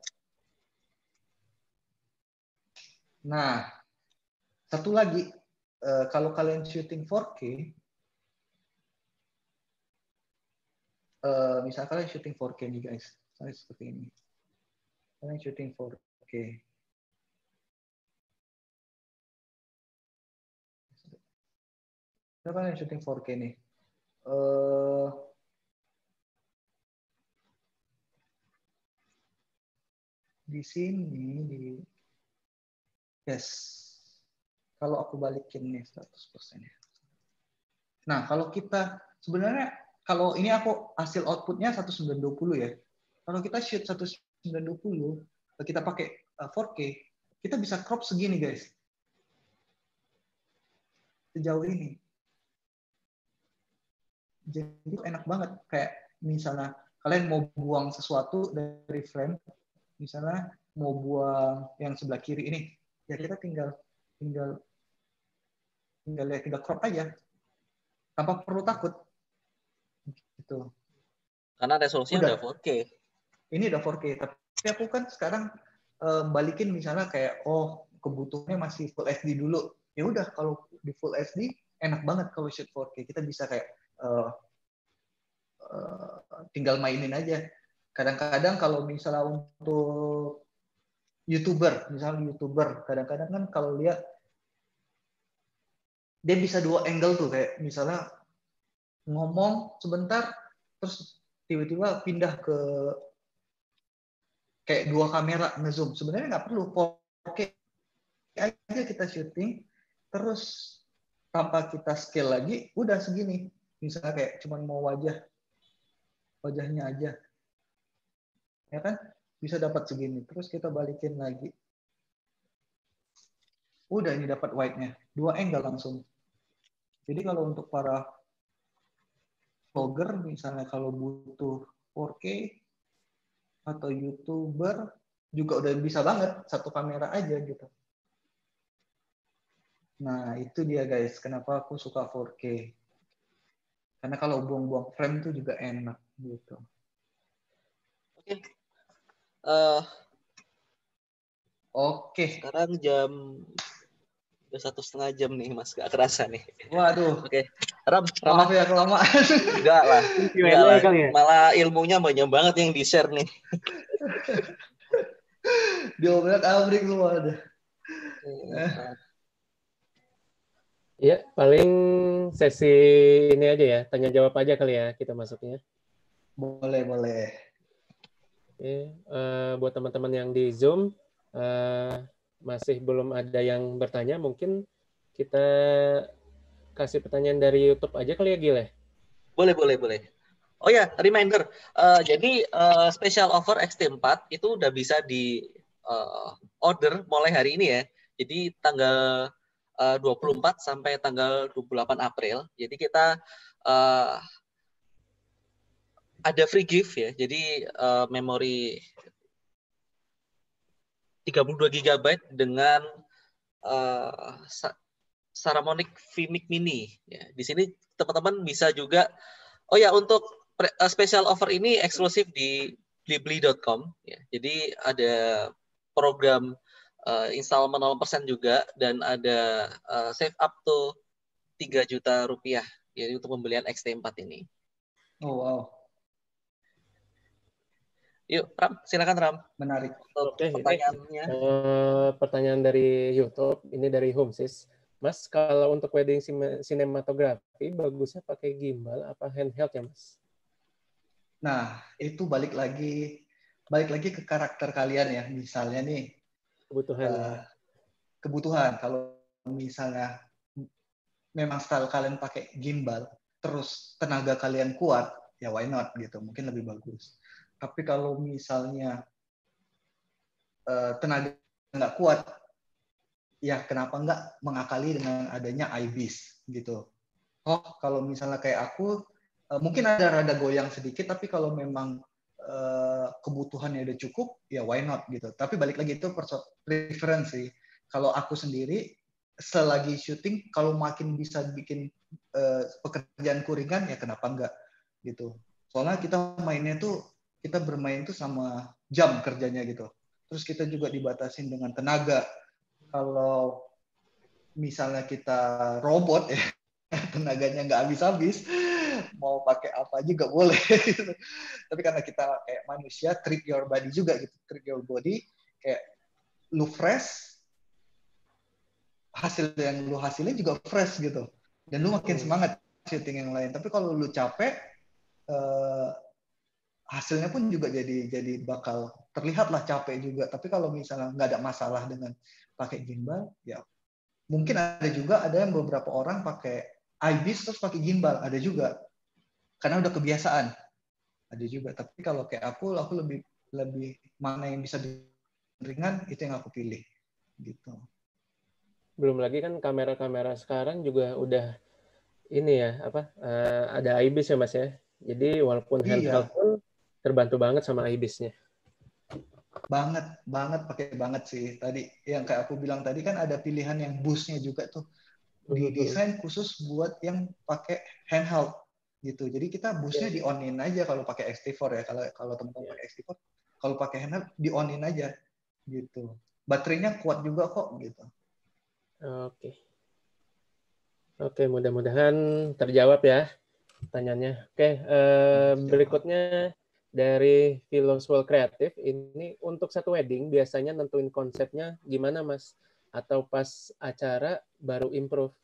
C: Nah, satu lagi kalau kalian shooting 4K, misalnya kalian shooting 4K nih guys, misalnya seperti ini. Kalian shooting 4K. Misalnya kalian shooting 4K nih. Di sini yes. Kalau aku balikin nih 100% ya. Nah, kalau kita sebenarnya kalau ini aku hasil outputnya 1920 ya. Kalau kita shoot 1920, kita pakai 4K, kita bisa crop segini guys. Sejauh ini. Jadi enak banget. Kayak misalnya kalian mau buang sesuatu dari frame, misalnya mau buang yang sebelah kiri ini, ya kita tinggal crop aja tanpa perlu takut gitu.
A: Karena resolusinya udah 4K.
C: Ini udah 4K, tapi aku kan sekarang balikin misalnya kayak kebutuhannya masih full HD dulu. Ya udah kalau di full HD enak banget kalau shoot 4K. Kita bisa kayak tinggal mainin aja. Kadang-kadang kalau misalnya untuk YouTuber, kadang-kadang kan kalau lihat dia bisa 2 angle tuh, kayak misalnya ngomong sebentar terus tiba-tiba pindah ke kayak 2 kamera ngezoom. Sebenarnya nggak perlu, 4K aja kita syuting terus tanpa kita scale lagi udah segini. Misalnya kayak cuman mau wajahnya aja, ya kan bisa dapat segini. Terus kita balikin lagi, udah ini dapat wide-nya 2 angle langsung. Jadi kalau untuk para vlogger misalnya kalau butuh 4K atau YouTuber juga udah bisa banget satu kamera aja gitu. Nah, itu dia guys, kenapa aku suka 4K. Karena kalau buang-buang frame itu juga enak gitu.
A: Oke.
C: Oke.
A: Sekarang udah 1,5 jam nih Mas, gak kerasa nih.
C: Waduh.
A: Oke. Ram.
C: Maaf ya kelamaan.
A: Enggak lah. Malah ilmunya banyak banget yang di-share nih.
C: Diobrak abrik semua ada.
B: Ya, paling sesi ini aja ya, tanya jawab aja kali ya kita masuknya.
C: Boleh.
B: Oke, buat teman-teman yang di Zoom masih belum ada yang bertanya, mungkin kita kasih pertanyaan dari YouTube aja kali ya, Gil ya?
A: Boleh. Oh ya, reminder. Jadi special offer XT4 itu udah bisa di order mulai hari ini ya. Jadi tanggal 24 sampai tanggal 28 April. Jadi kita ada free gift ya. Jadi memori 32 GB dengan Saramonic VMic Mini. Ya, di sini teman-teman bisa juga. Oh ya, untuk special offer ini eksklusif di blibli.com. Ya, jadi ada program installment 0% juga dan ada save up to 3 juta rupiah. Jadi untuk pembelian XT4 ini.
C: Oh wow.
A: Yuk, Ram, silakan Ram.
C: Menarik.
B: Oke,
A: pertanyaannya.
B: Pertanyaan dari YouTube, ini dari Homsis. Mas, kalau untuk wedding sinematografi, bagusnya pakai gimbal apa handheld ya, Mas?
C: Nah, itu balik lagi ke karakter kalian ya. Misalnya nih, kebutuhan. Kalau misalnya memang style kalian pakai gimbal, terus tenaga kalian kuat, ya why not gitu. Mungkin lebih bagus. Tapi kalau misalnya tenaga nggak kuat, ya kenapa nggak mengakali dengan adanya IBIS gitu. Oh, kalau misalnya kayak aku, mungkin ada rada goyang sedikit, tapi kalau memang kebutuhannya udah cukup, ya why not gitu. Tapi balik lagi itu preferensi. Kalau aku sendiri, selagi syuting, kalau makin bisa bikin pekerjaan ringan, ya kenapa enggak gitu. Soalnya kita bermain tuh sama jam kerjanya gitu. Terus kita juga dibatasin dengan tenaga. Kalau misalnya kita robot ya, tenaganya nggak habis-habis, mau pakai apa juga boleh. Tapi karena kita kayak manusia, treat your body juga gitu, treat your body kayak lu fresh, hasil yang lu hasilin juga fresh gitu, dan lu makin semangat syuting yang lain. Tapi kalau lu capek, hasilnya pun juga jadi bakal terlihat lah capek juga. Tapi kalau misalnya nggak ada masalah dengan pakai gimbal, ya mungkin ada yang beberapa orang pakai IBIS terus pakai gimbal, ada juga karena udah kebiasaan, ada juga. Tapi kalau kayak aku lebih mana yang bisa ringan, itu yang aku pilih gitu.
B: Belum lagi kan kamera-kamera sekarang juga udah ini ya ada IBIS ya Mas ya. Jadi walaupun handheld pun terbantu banget sama IBIS-nya.
C: Banget pakai banget sih. Tadi yang kayak aku bilang tadi kan ada pilihan yang busnya juga tuh didesain khusus buat yang pakai handheld gitu. Jadi kita busnya di on-in aja kalau pakai X-T4 ya. Kalau teman-teman pakai X-T4, kalau pakai handheld di on-in aja gitu. Baterainya kuat juga kok gitu.
B: Oke, mudah-mudahan terjawab ya pertanyaannya. Oke, berikutnya dari Philosopher Kreatif, ini untuk satu wedding biasanya nentuin konsepnya gimana Mas? Atau pas acara baru improve?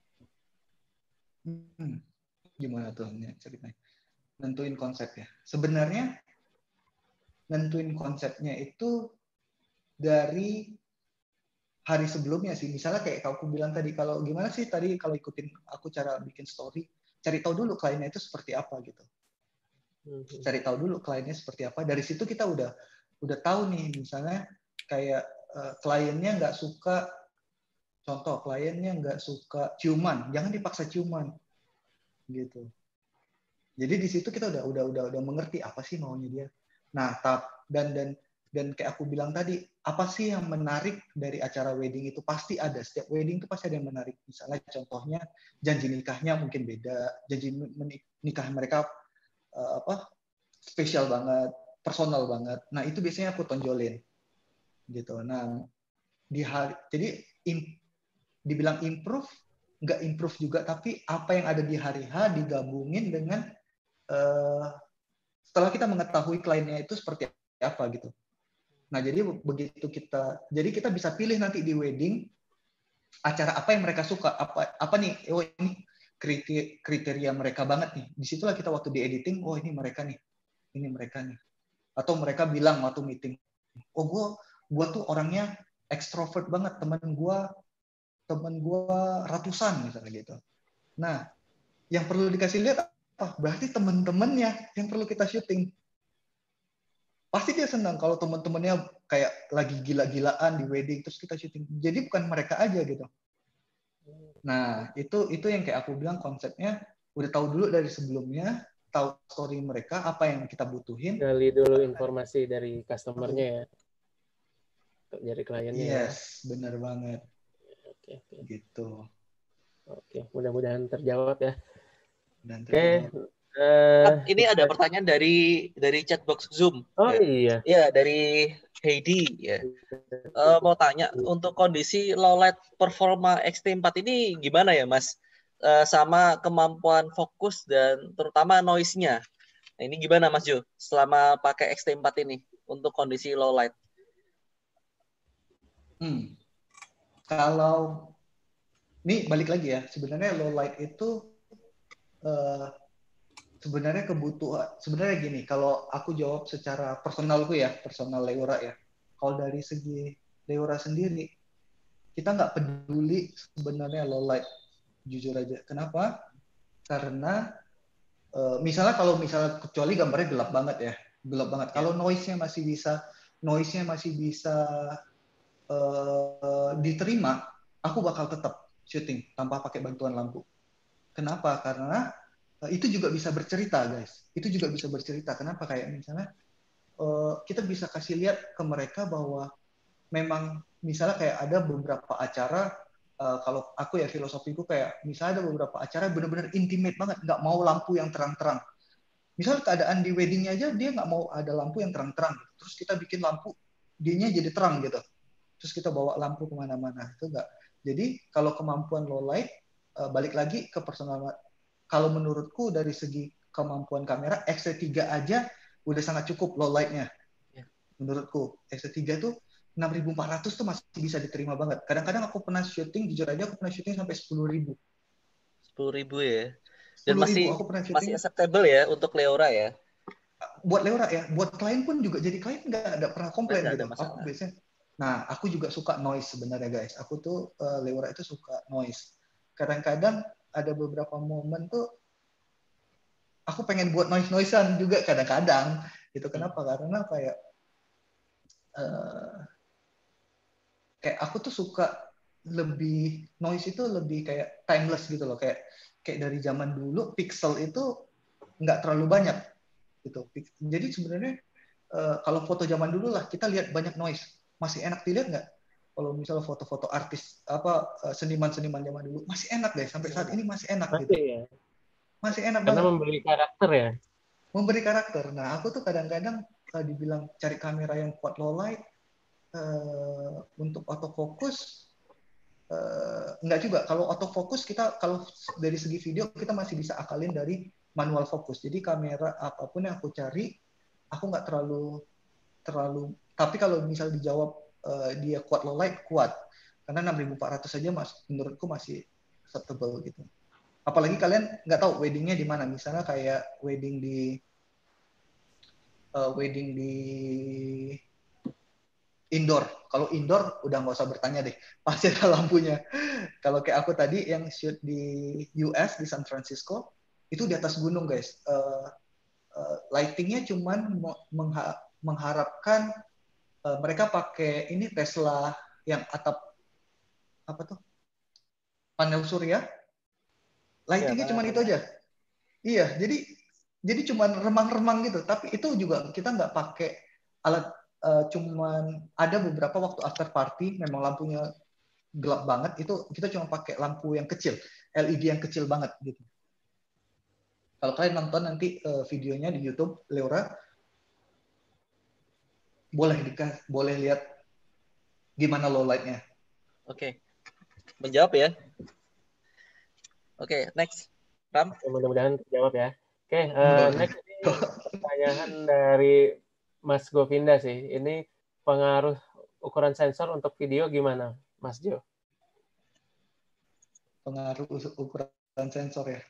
C: Gimana tuh ceritanya? Nentuin konsepnya. Sebenarnya nentuin konsepnya itu dari hari sebelumnya sih. Misalnya kayak aku bilang tadi, kalau gimana sih tadi kalau ikutin aku cara bikin story, cari tahu dulu kliennya itu seperti apa gitu. Cari tahu dulu kliennya seperti apa. Dari situ kita udah tahu nih, misalnya kayak kliennya nggak suka, contoh kliennya nggak suka ciuman, jangan dipaksa ciuman gitu. Jadi di situ kita udah mengerti apa sih maunya dia. Nah, dan kayak aku bilang tadi, apa sih yang menarik dari acara wedding itu? Pasti ada. Setiap wedding itu pasti ada yang menarik. Misalnya contohnya janji nikahnya mungkin beda. Janji nikah mereka spesial banget, personal banget. Nah, itu biasanya aku tonjolin. Gitu. Nah, jadi dibilang improve, nggak improve juga, tapi apa yang ada di hari H digabungin dengan setelah kita mengetahui kliennya itu seperti apa gitu. Nah, jadi begitu kita bisa pilih nanti di wedding acara apa yang mereka suka, apa nih, oh ini kriteria mereka banget nih. Disitulah kita waktu di editing, oh ini mereka nih. Atau mereka bilang waktu meeting, oh gue tuh orangnya ekstrovert banget, temen gue ratusan misalnya gitu. Nah, yang perlu dikasih lihat apa? Berarti teman-temannya yang perlu kita syuting. Pasti dia senang kalau teman-temannya kayak lagi gila-gilaan di wedding terus kita syuting. Jadi bukan mereka aja gitu. Nah, itu yang kayak aku bilang konsepnya udah tahu dulu dari sebelumnya, tahu story mereka, apa yang kita butuhin.
B: Gali dulu informasi dari customer-nya ya, dari kliennya ya.
C: Yes, benar banget.
B: Oke.
C: Gitu.
B: Oke, mudah-mudahan terjawab ya.
C: Dan
B: Oke.
A: Ini ada pertanyaan dari chatbox Zoom.
B: Oh
A: ya.
B: iya.
A: Ya, dari Heidi ya. Mau tanya untuk kondisi low light performa XT4 ini gimana ya, Mas? Sama kemampuan fokus dan terutama noise-nya. Nah, ini gimana, Mas Jo? Selama pakai XT4 ini untuk kondisi low light.
C: Kalau ini balik lagi ya, sebenarnya low light itu sebenarnya kebutuhan, sebenarnya gini, kalau aku jawab secara personalku ya, personal Leora ya. Kalau dari segi Leora sendiri, kita nggak peduli sebenarnya low light, jujur aja. Kenapa? Karena misalnya kecuali gambarnya gelap banget ya, gelap banget. Kalau noise-nya masih bisa diterima, aku bakal tetap syuting tanpa pakai bantuan lampu. Kenapa? Karena itu juga bisa bercerita, guys. Itu juga bisa bercerita. Kenapa? Kayak misalnya kita bisa kasih lihat ke mereka bahwa memang misalnya kayak ada beberapa acara, kalau aku ya filosofiku kayak misalnya ada beberapa acara benar-benar intimate banget, nggak mau lampu yang terang-terang. Misal keadaan di weddingnya aja dia nggak mau ada lampu yang terang-terang. Terus kita bikin lampu, dianya jadi terang gitu. Terus kita bawa lampu kemana-mana. Itu nggak. Jadi kalau kemampuan low light, balik lagi ke personal. Kalau menurutku dari segi kemampuan kamera, X-T3 aja udah sangat cukup low light-nya. Menurutku, X-T3 tuh 6.400 tuh masih bisa diterima banget. Kadang-kadang aku pernah syuting, jujur aja aku pernah syuting sampai 10.000.
A: 10.000 ya. Dan
C: 10.000 aku pernah syuting.
A: Masih acceptable ya untuk Leora ya.
C: Buat Leora ya, buat klien pun juga, jadi klien nggak ada pernah komplain gitu.
A: Aku
C: biasanya, nah aku juga suka noise sebenarnya guys. Aku tuh Leora itu suka noise. Kadang-kadang ada beberapa momen tuh aku pengen buat noise-noisean juga kadang-kadang. Gitu. Kenapa? Karena kayak aku tuh suka lebih noise itu lebih kayak timeless gitu loh. Kayak dari zaman dulu pixel itu nggak terlalu banyak gitu. Jadi sebenarnya kalau foto zaman dulu lah kita lihat banyak noise, masih enak dilihat nggak? Kalau misalnya foto-foto artis seniman-seniman zaman dulu masih enak guys, sampai saat ini masih enak gitu.
B: Ya.
C: Masih enak
B: Karena
C: banget.
B: memberi karakter ya.
C: Memberi karakter. Nah aku tuh kadang-kadang dibilang cari kamera yang kuat low light untuk autofocus. Enggak juga. Kalau autofocus kita, kalau dari segi video kita masih bisa akalin dari manual fokus. Jadi kamera apapun yang aku cari, aku nggak terlalu. Tapi kalau misal dijawab dia kuat low light, kuat. Karena 6.400 saja menurutku masih acceptable gitu. Apalagi kalian nggak tahu weddingnya di mana. Misalnya kayak wedding di indoor. Kalau indoor udah nggak usah bertanya deh, pasti ada lampunya. Kalau kayak aku tadi yang shoot di US di San Francisco, itu di atas gunung guys. Lightingnya cuman mengharapkan mereka pakai ini Tesla yang atap apa tuh panel surya. Lightingnya cuman itu aja. Iya, jadi cuman remang-remang gitu. Tapi itu juga kita nggak pakai alat. Cuman ada beberapa waktu after party memang lampunya gelap banget, itu kita cuma pakai lampu yang kecil, LED yang kecil banget gitu. Kalau kalian nonton nanti videonya di YouTube Leora, boleh lihat gimana low light-nya.
A: Oke. Menjawab ya. Oke, next. Ram.
B: Mudah-mudahan terjawab ya. Oke, next ini pertanyaan dari Mas Govinda sih. Ini pengaruh ukuran sensor untuk video gimana, Mas Jo?
C: Pengaruh ukuran sensor ya.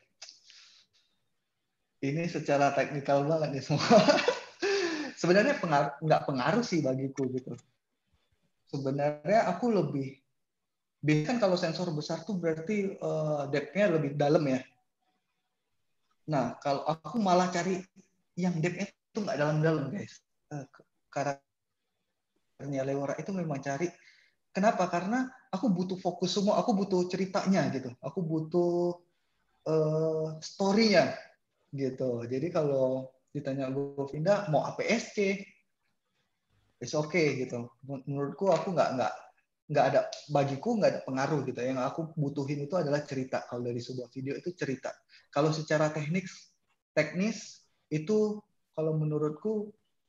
C: Ini secara teknikal banget nih semua. Sebenarnya nggak pengaruh sih bagiku gitu. Sebenarnya aku biasanya kan kalau sensor besar tuh berarti depth-nya lebih dalam ya. Nah, kalau aku malah cari yang depth-nya itu nggak dalam-dalam guys. Karakternya Leora itu memang cari Kenapa? Karena aku butuh fokus semua, aku butuh ceritanya gitu, aku butuh story-nya gitu. Jadi kalau ditanya Govinda mau APS-C, it's okay gitu. Menurutku aku nggak ada, bagiku nggak ada pengaruh gitu. Yang aku butuhin itu adalah cerita. Kalau dari sebuah video itu cerita. Kalau secara teknis itu kalau menurutku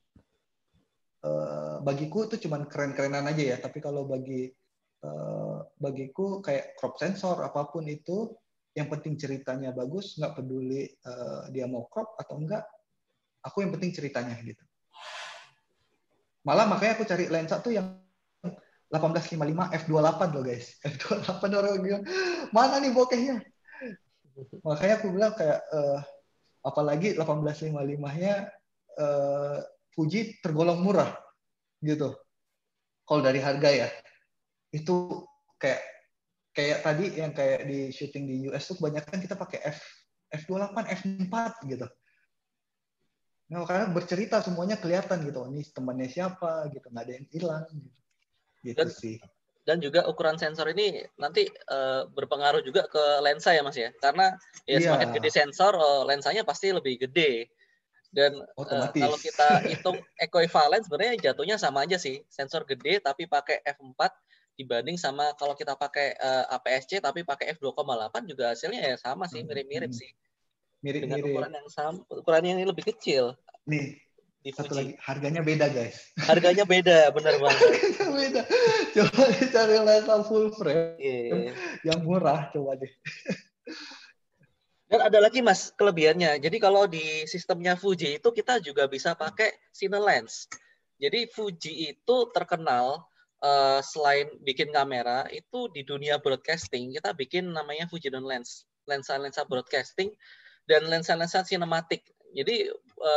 C: bagiku itu cuman keren-kerenan aja ya. Tapi kalau bagiku kayak crop sensor apapun itu, yang penting ceritanya bagus, nggak peduli dia mau crop atau enggak. Aku yang penting ceritanya gitu. Malah makanya aku cari lensa tuh yang 1855 f/28 loh guys. F/28 orang bilang, mana nih bokehnya? Makanya aku bilang kayak apalagi 1855-nya Fuji tergolong murah gitu. Kalau dari harga ya. Itu kayak tadi yang kayak di syuting di US tuh kebanyakan kita pakai F/28, F/4 gitu. Nah, karena bercerita semuanya kelihatan gitu. Ini temannya siapa gitu, nggak ada yang hilang gitu sih.
A: Dan juga ukuran sensor ini nanti berpengaruh juga ke lensa ya Mas ya. Karena ya semakin gede sensor, lensanya pasti lebih gede. Dan kalau kita hitung equivalent sebenarnya jatuhnya sama aja sih. Sensor gede tapi pakai F4 dibanding sama kalau kita pakai APS-C tapi pakai F2,8 juga hasilnya ya sama sih, mirip-mirip sih. Dengan ukuran yang sama, ukuran yang lebih kecil.
C: Nih, satu lagi, harganya beda guys.
A: Harganya beda, benar banget.
C: Harganya beda. Coba dicari lensa full frame yang murah, coba deh.
A: Dan ada lagi Mas kelebihannya. Jadi kalau di sistemnya Fuji itu kita juga bisa pakai CineLens. Jadi Fuji itu terkenal selain bikin kamera, itu di dunia broadcasting kita bikin namanya Fujinon Lens, lensa-lensa broadcasting dan lensa-lensa sinematik. Jadi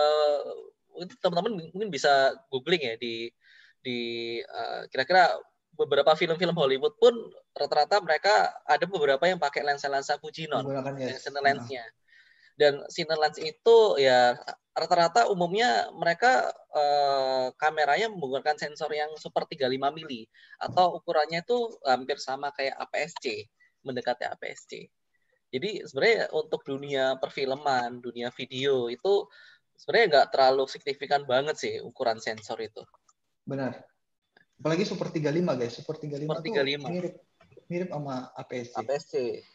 A: teman-teman mungkin bisa googling ya di kira-kira beberapa film-film Hollywood pun rata-rata mereka ada beberapa yang pakai lensa-lensa Fujinon, CineLens-nya. Dan CineLens itu ya rata-rata umumnya mereka kameranya menggunakan sensor yang super 35 mili atau ukurannya itu hampir sama kayak APS-C, mendekati APS-C. Jadi sebenarnya untuk dunia perfilman, dunia video itu sebenarnya nggak terlalu signifikan banget sih ukuran sensor itu.
C: Benar. Apalagi Super 35 guys. Super 35 tuh mirip sama APS-C.
A: APS-C.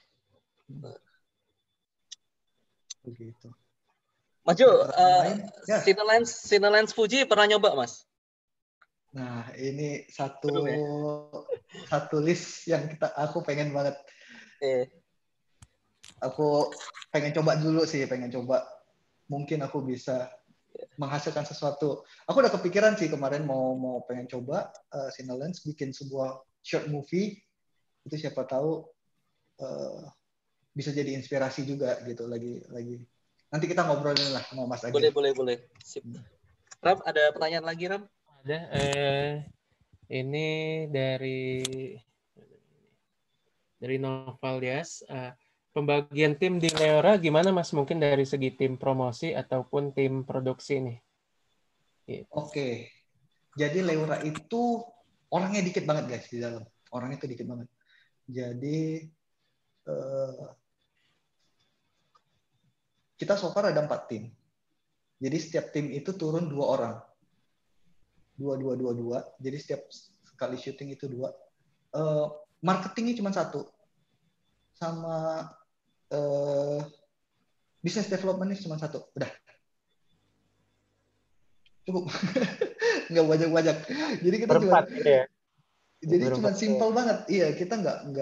C: Begitu.
A: Mas Jo, CineLens Fuji pernah nyoba Mas?
C: Nah ini satu list yang aku pengen banget. Aku pengen coba dulu sih, mungkin aku bisa menghasilkan sesuatu. Aku udah kepikiran sih kemarin mau pengen coba CineLens bikin sebuah short movie, itu siapa tahu bisa jadi inspirasi juga gitu lagi. Nanti kita ngobrolin lah sama Mas Agil.
A: Boleh. Sip. Ram, ada pertanyaan lagi Ram?
B: Ada. Ini dari Novalias. Pembagian tim di Leora gimana Mas? Mungkin dari segi tim promosi ataupun tim produksi nih. Gitu.
C: Oke. Jadi Leora itu orangnya dikit banget guys di dalam. Orangnya itu dikit banget. Jadi kita so far ada 4 tim. Jadi setiap tim itu turun 2 orang. 2. Jadi setiap kali syuting itu 2. Marketingnya cuma 1. Sama business development-nya cuma 1. Udah. Cukup. Nggak banyak-banyak. Jadi kita
B: berempat
C: cuma,
B: ya.
C: Jadi cuma simple banget. Iya, kita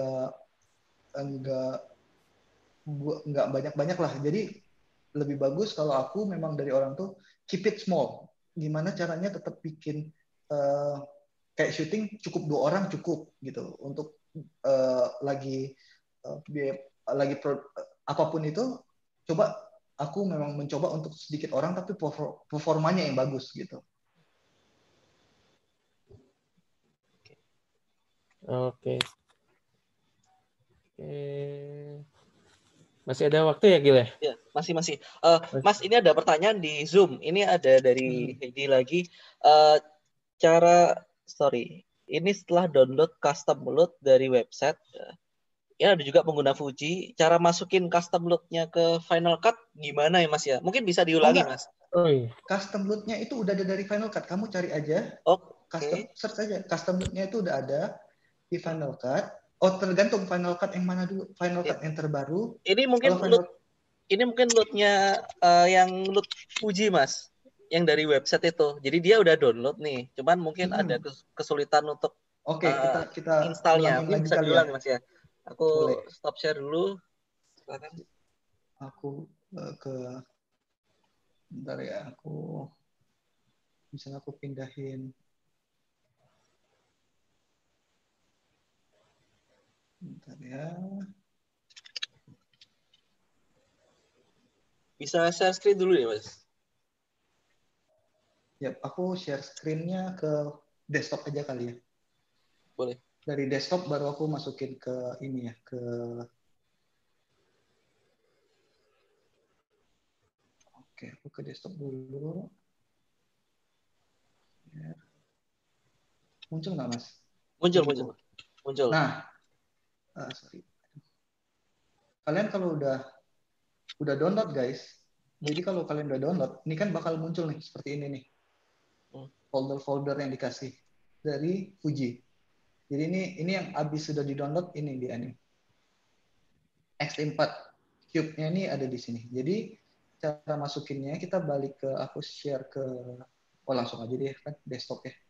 C: nggak banyak-banyak lah. Jadi lebih bagus kalau aku memang dari orang tuh keep it small. Gimana caranya tetap bikin kayak syuting cukup 2 orang cukup gitu untuk apapun itu, coba aku memang mencoba untuk sedikit orang tapi performanya yang bagus gitu.
B: Oke. Masih ada waktu ya Gil ya?
A: Ya, masih. Mas, ini ada pertanyaan di Zoom. Ini ada dari Heidi lagi. ini setelah download custom load dari website, ya ada juga pengguna Fuji. Cara masukin custom load-nya ke Final Cut gimana ya Mas ya? Mungkin bisa diulangi
C: enggak.
A: Mas.
B: Oh iya.
C: Custom load-nya itu udah ada dari Final Cut. Kamu cari aja.
A: Oke.
C: Search aja. Custom load-nya itu udah ada di Final Cut. Oh, tergantung Final Cut yang mana dulu. Final Cut yang terbaru.
A: Ini mungkin
C: Kalau
A: load-nya yang load Fuji Mas, yang dari website itu. Jadi dia udah download nih, cuman mungkin ada kesulitan untuk
C: Oke, kita
A: installnya.
C: ulangin
A: Mungkin
C: lagi
A: bisa
C: kali
A: diulang
C: ya.
A: Mas ya. Aku
C: Boleh.
A: stop share dulu. Silakan.
C: Aku bentar ya, misalnya aku pindahin. Bentar ya.
A: Bisa share screen dulu ya Mas.
C: Ya, aku share screen-nya ke desktop aja kali ya.
A: Boleh.
C: Dari desktop baru aku masukin ke ini ya, ke Oke, aku ke desktop dulu. Ya. Muncul nggak, Mas?
A: Muncul.
C: Nah, sorry. Kalian kalau udah download, guys. Jadi kalau kalian udah download, ini kan bakal muncul nih seperti ini nih. Folder-folder yang dikasih dari Fuji. Jadi ini yang habis sudah di-download ini dia nih. X4 Cube-nya ini ada di sini. Jadi cara masukinnya kita balik ke aku share ke langsung aja deh kan desktop ya.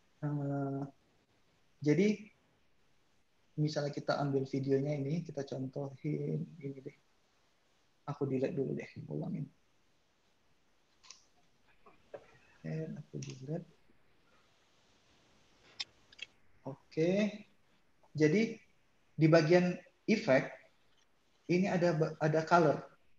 C: Jadi misalnya kita ambil videonya ini, kita contohin ini deh. Aku delete dulu deh, ulangin. Aku delete. Oke. Jadi di bagian effect ini ada color.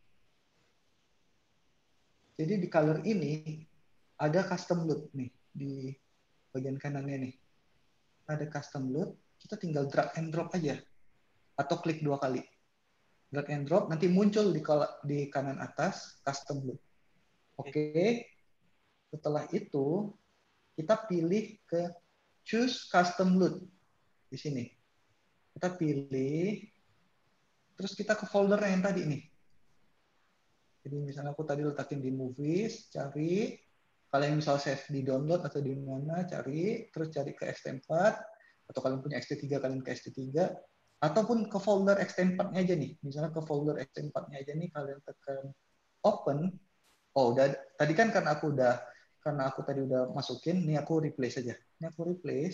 C: Jadi di color ini ada custom load nih di bagian kanannya nih. Ada custom load, kita tinggal drag and drop aja atau klik 2 kali. Drag and drop nanti muncul di kanan atas custom load. Oke. Setelah itu kita pilih ke choose custom load di sini. Kita pilih terus kita ke folder yang tadi nih. Jadi misalnya aku tadi letakin di movies, cari kalian misal save di download atau di mana, cari terus cari ke X4 atau kalian punya X3 kalian ke X3 ataupun ke folder X4-nya aja nih. Misalnya ke folder X4-nya aja nih kalian tekan open. Oh, udah tadi kan karena aku tadi udah masukin, nih aku replace aja. Ini aku replace.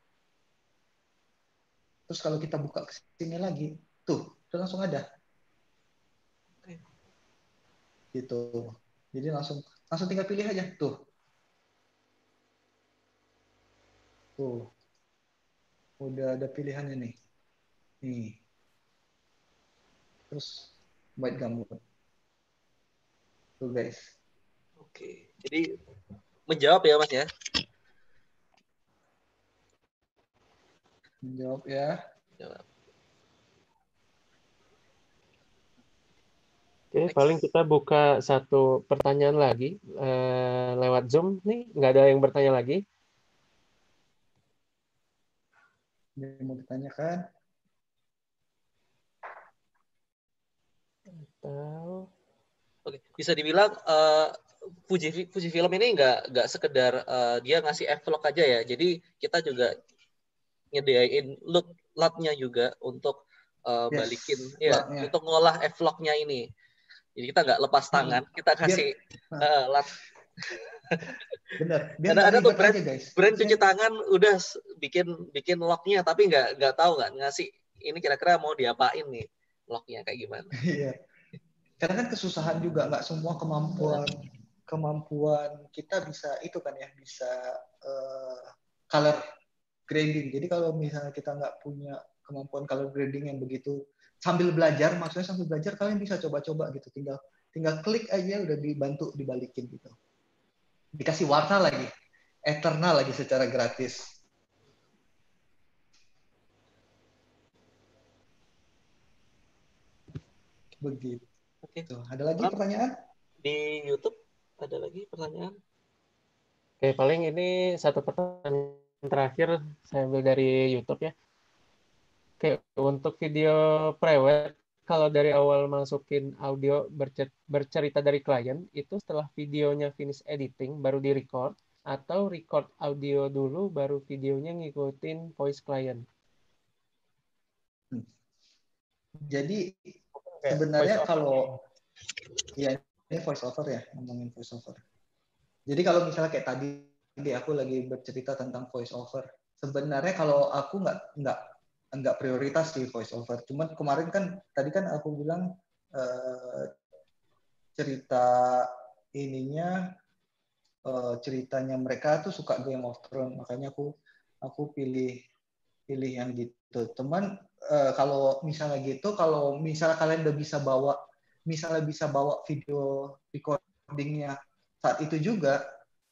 C: Terus kalau kita buka ke sini lagi, tuh, udah langsung ada. Gitu. Jadi langsung tinggal pilih aja, tuh. Tuh. Udah ada pilihannya nih. Nih. Terus white gambut. Tuh, guys.
A: Oke. Jadi menjawab ya Mas ya.
C: Menjawab ya.
A: Jawab.
B: Oke, paling kita buka satu pertanyaan lagi lewat Zoom nih. Nggak ada yang bertanya lagi?
C: Yang mau ditanyakan?
A: Oke, bisa dibilang Fuji Film ini nggak sekedar dia ngasih vlog aja ya. Jadi kita juga nyediain load-nya juga untuk balikin ya, untuk ngolah vlognya ini. Jadi kita nggak lepas tangan, kita kasih lat.
C: Bener.
A: Biar ada tuh brand cuci tangan udah bikin lognya, tapi nggak tahu nggak ngasih ini kira-kira mau diapain nih lognya kayak gimana.
C: Iya. Karena kan kesusahan juga, nggak semua kemampuan kita bisa itu kan ya, bisa color grading. Jadi kalau misalnya kita nggak punya kemampuan color grading yang begitu, maksudnya sambil belajar kalian bisa coba-coba gitu. Tinggal klik aja udah dibantu dibalikin gitu. Dikasih warna lagi, eternal lagi secara gratis. Begitu.
A: Oke.
C: Ada lagi pertanyaan?
A: Di YouTube ada lagi pertanyaan?
B: Oke, paling ini satu pertanyaan terakhir saya ambil dari YouTube ya. Oke, untuk video prewed, kalau dari awal masukin audio bercerita dari klien, itu setelah videonya finish editing baru di record, atau record audio dulu baru videonya ngikutin voice klien.
C: Jadi
B: Kayak
C: sebenarnya
B: voice over.
C: kalau ya ini voice over ya, ngomongin voice over. Jadi kalau misalnya kayak tadi aku lagi bercerita tentang voice over, sebenarnya kalau aku nggak prioritas di voice over. Cuman kemarin kan tadi kan aku bilang cerita ininya ceritanya mereka tuh suka Game of Thrones, makanya aku pilih yang gitu. Teman kalau misalnya gitu, kalau misalnya kalian udah bisa bawa video recordingnya saat itu juga,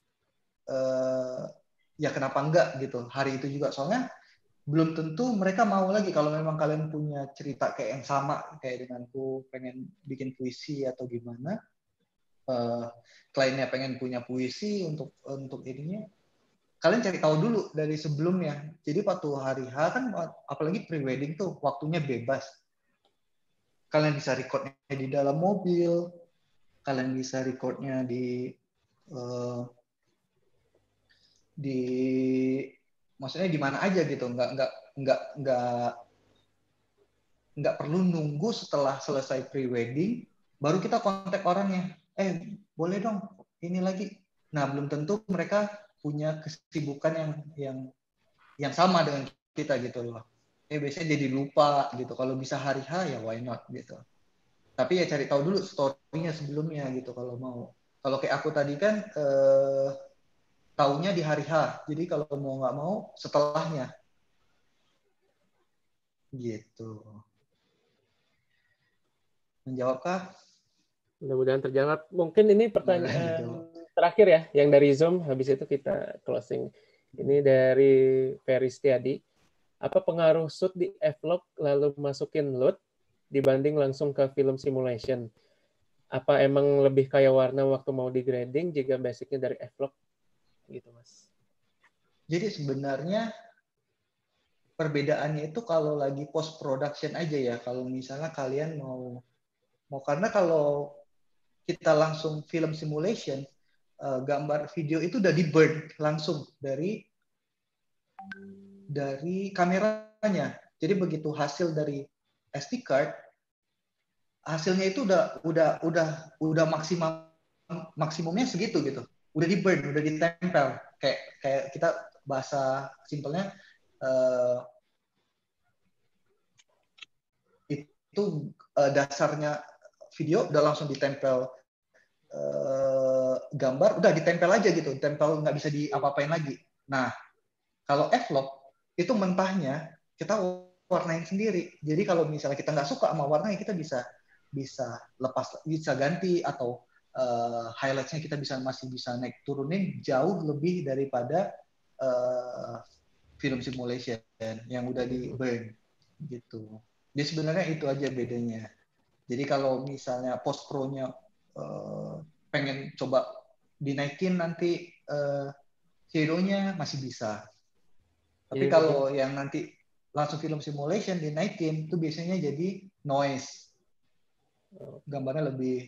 C: ya kenapa enggak gitu hari itu juga, soalnya belum tentu mereka mau lagi kalau memang kalian punya cerita kayak yang sama kayak denganku, pengen bikin puisi atau gimana, kliennya pengen punya puisi untuk ininya, kalian cari tahu dulu dari sebelumnya. Jadi waktu hari H kan, apalagi pre-wedding tuh waktunya bebas. Kalian bisa recordnya di dalam mobil, kalian bisa recordnya maksudnya di mana aja gitu. Nggak perlu nunggu setelah selesai pre-wedding baru kita kontak orangnya. Boleh dong ini lagi. Nah, belum tentu mereka punya kesibukan yang sama dengan kita gitu loh. Biasanya jadi lupa gitu. Kalau bisa hari H ya why not gitu. Tapi ya cari tahu dulu story-nya sebelumnya gitu kalau mau. Kalau kayak aku tadi kan taunya di hari H. Jadi kalau mau nggak mau setelahnya. Gitu. Menjawabkah?
B: Mudah-mudahan terjawab. Mungkin ini pertanyaan terakhir ya, yang dari Zoom. Habis itu kita closing. Ini dari Ferry Setiadi. Apa pengaruh shoot di F-Log lalu masukin load dibanding langsung ke film simulation? Apa emang lebih kaya warna waktu mau di grading jika basicnya dari F-Log? Gitu, Mas.
C: Jadi sebenarnya perbedaannya itu kalau lagi post production aja ya. Kalau misalnya kalian mau karena kalau kita langsung film simulation, gambar video itu udah di burn langsung dari kameranya. Jadi begitu hasil dari SD card, hasilnya itu udah maksimumnya segitu gitu. Udah di burn, udah ditempel. Kayak kita bahasa simpelnya itu dasarnya video udah langsung ditempel gambar, udah ditempel aja gitu, ditempel nggak bisa diapa-apain lagi. Nah, kalau F-Log itu mentahnya kita warnain sendiri. Jadi kalau misalnya kita nggak suka sama warnanya, kita bisa lepas, bisa ganti, atau highlights-nya kita masih bisa naik turunin jauh lebih daripada film simulation yang udah di burn gitu. Jadi sebenarnya itu aja bedanya. Jadi kalau misalnya post pro-nya pengen coba dinaikin nanti hero-nya masih bisa. Tapi kalau yang nanti langsung film simulation dinaikin, itu biasanya jadi noise. Gambarnya lebih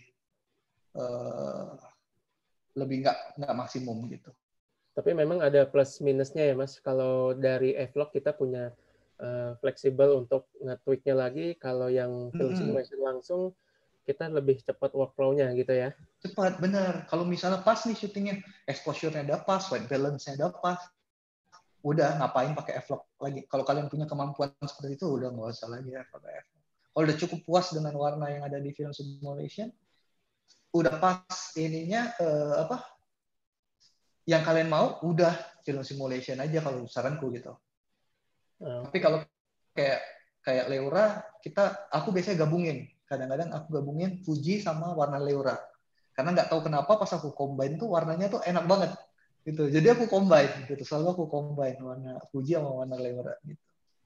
C: nggak maksimum gitu.
B: Tapi memang ada plus minusnya ya, Mas. Kalau dari F-Log kita punya fleksibel untuk nge-tweak-nya lagi. Kalau yang film simulation langsung, kita lebih cepat workflow-nya gitu ya.
C: Cepat, bener. Kalau misalnya pas nih syutingnya, exposure-nya udah pas, white balance-nya udah pas, udah ngapain pakai F-Log lagi. Kalau kalian punya kemampuan seperti itu, udah nggak usah lagi pakai F-Log. Kalau udah cukup puas dengan warna yang ada di film simulation, udah pas ininya yang kalian mau, udah film simulation aja kalau saranku gitu. Tapi kalau kayak Leura, aku biasanya gabungin. Kadang-kadang aku gabungin Fuji sama warna Leura. Karena nggak tahu kenapa pas aku combine tuh warnanya tuh enak banget gitu. Jadi aku combine gitu. Selalu aku combine warna Fuji sama warna Leura gitu.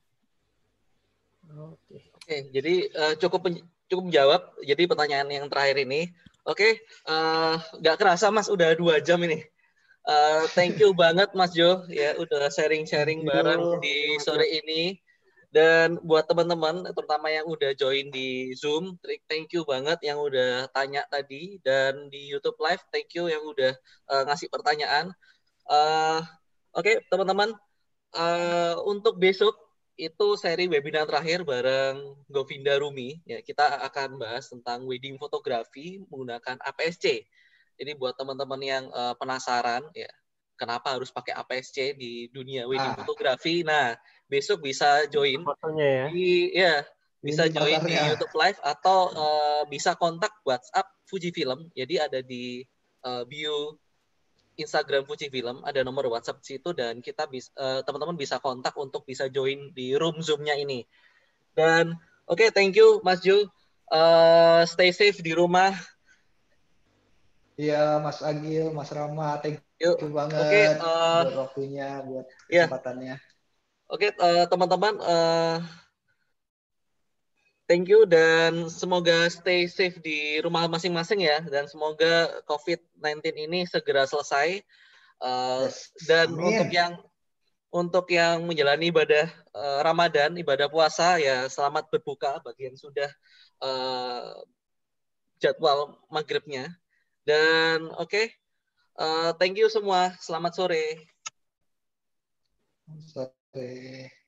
A: Oke, jadi cukup menjawab. Jadi pertanyaan yang terakhir ini, oke, nggak kerasa Mas udah 2 jam ini. Thank you banget Mas Jo ya udah sharing-sharing bareng di sore ini. Dan buat teman-teman terutama yang udah join di Zoom, thank you banget yang udah tanya tadi, dan di YouTube Live thank you yang udah ngasih pertanyaan. Oke, teman-teman, untuk besok itu seri webinar terakhir bareng Govinda Rumi ya, kita akan bahas tentang wedding fotografi menggunakan APS-C. Jadi buat teman-teman yang penasaran ya, kenapa harus pakai APS-C di dunia wedding fotografi. Nah, besok bisa join
B: fotonya
A: ya. Bisa
C: Ini
A: join di
C: motornya.
A: YouTube Live atau bisa kontak WhatsApp Fujifilm. Jadi ada di bio Instagram Fujifilm, ada nomor WhatsApp di situ, dan kita bisa teman-teman bisa kontak untuk bisa join di room Zoom-nya ini. Dan oke, thank you Mas Jo. Stay safe di rumah.
C: Iya, Mas Agil, Mas Rama, thank you banget buat waktunya, buat kesempatannya.
A: Oke, teman-teman, thank you dan semoga stay safe di rumah masing-masing ya, dan semoga COVID-19 ini segera selesai. Dan amin. Untuk yang menjalani ibadah Ramadan, ibadah puasa ya, selamat berbuka bagi yang sudah jadwal maghribnya. Dan oke. Thank you semua. Selamat sore.
C: Sore.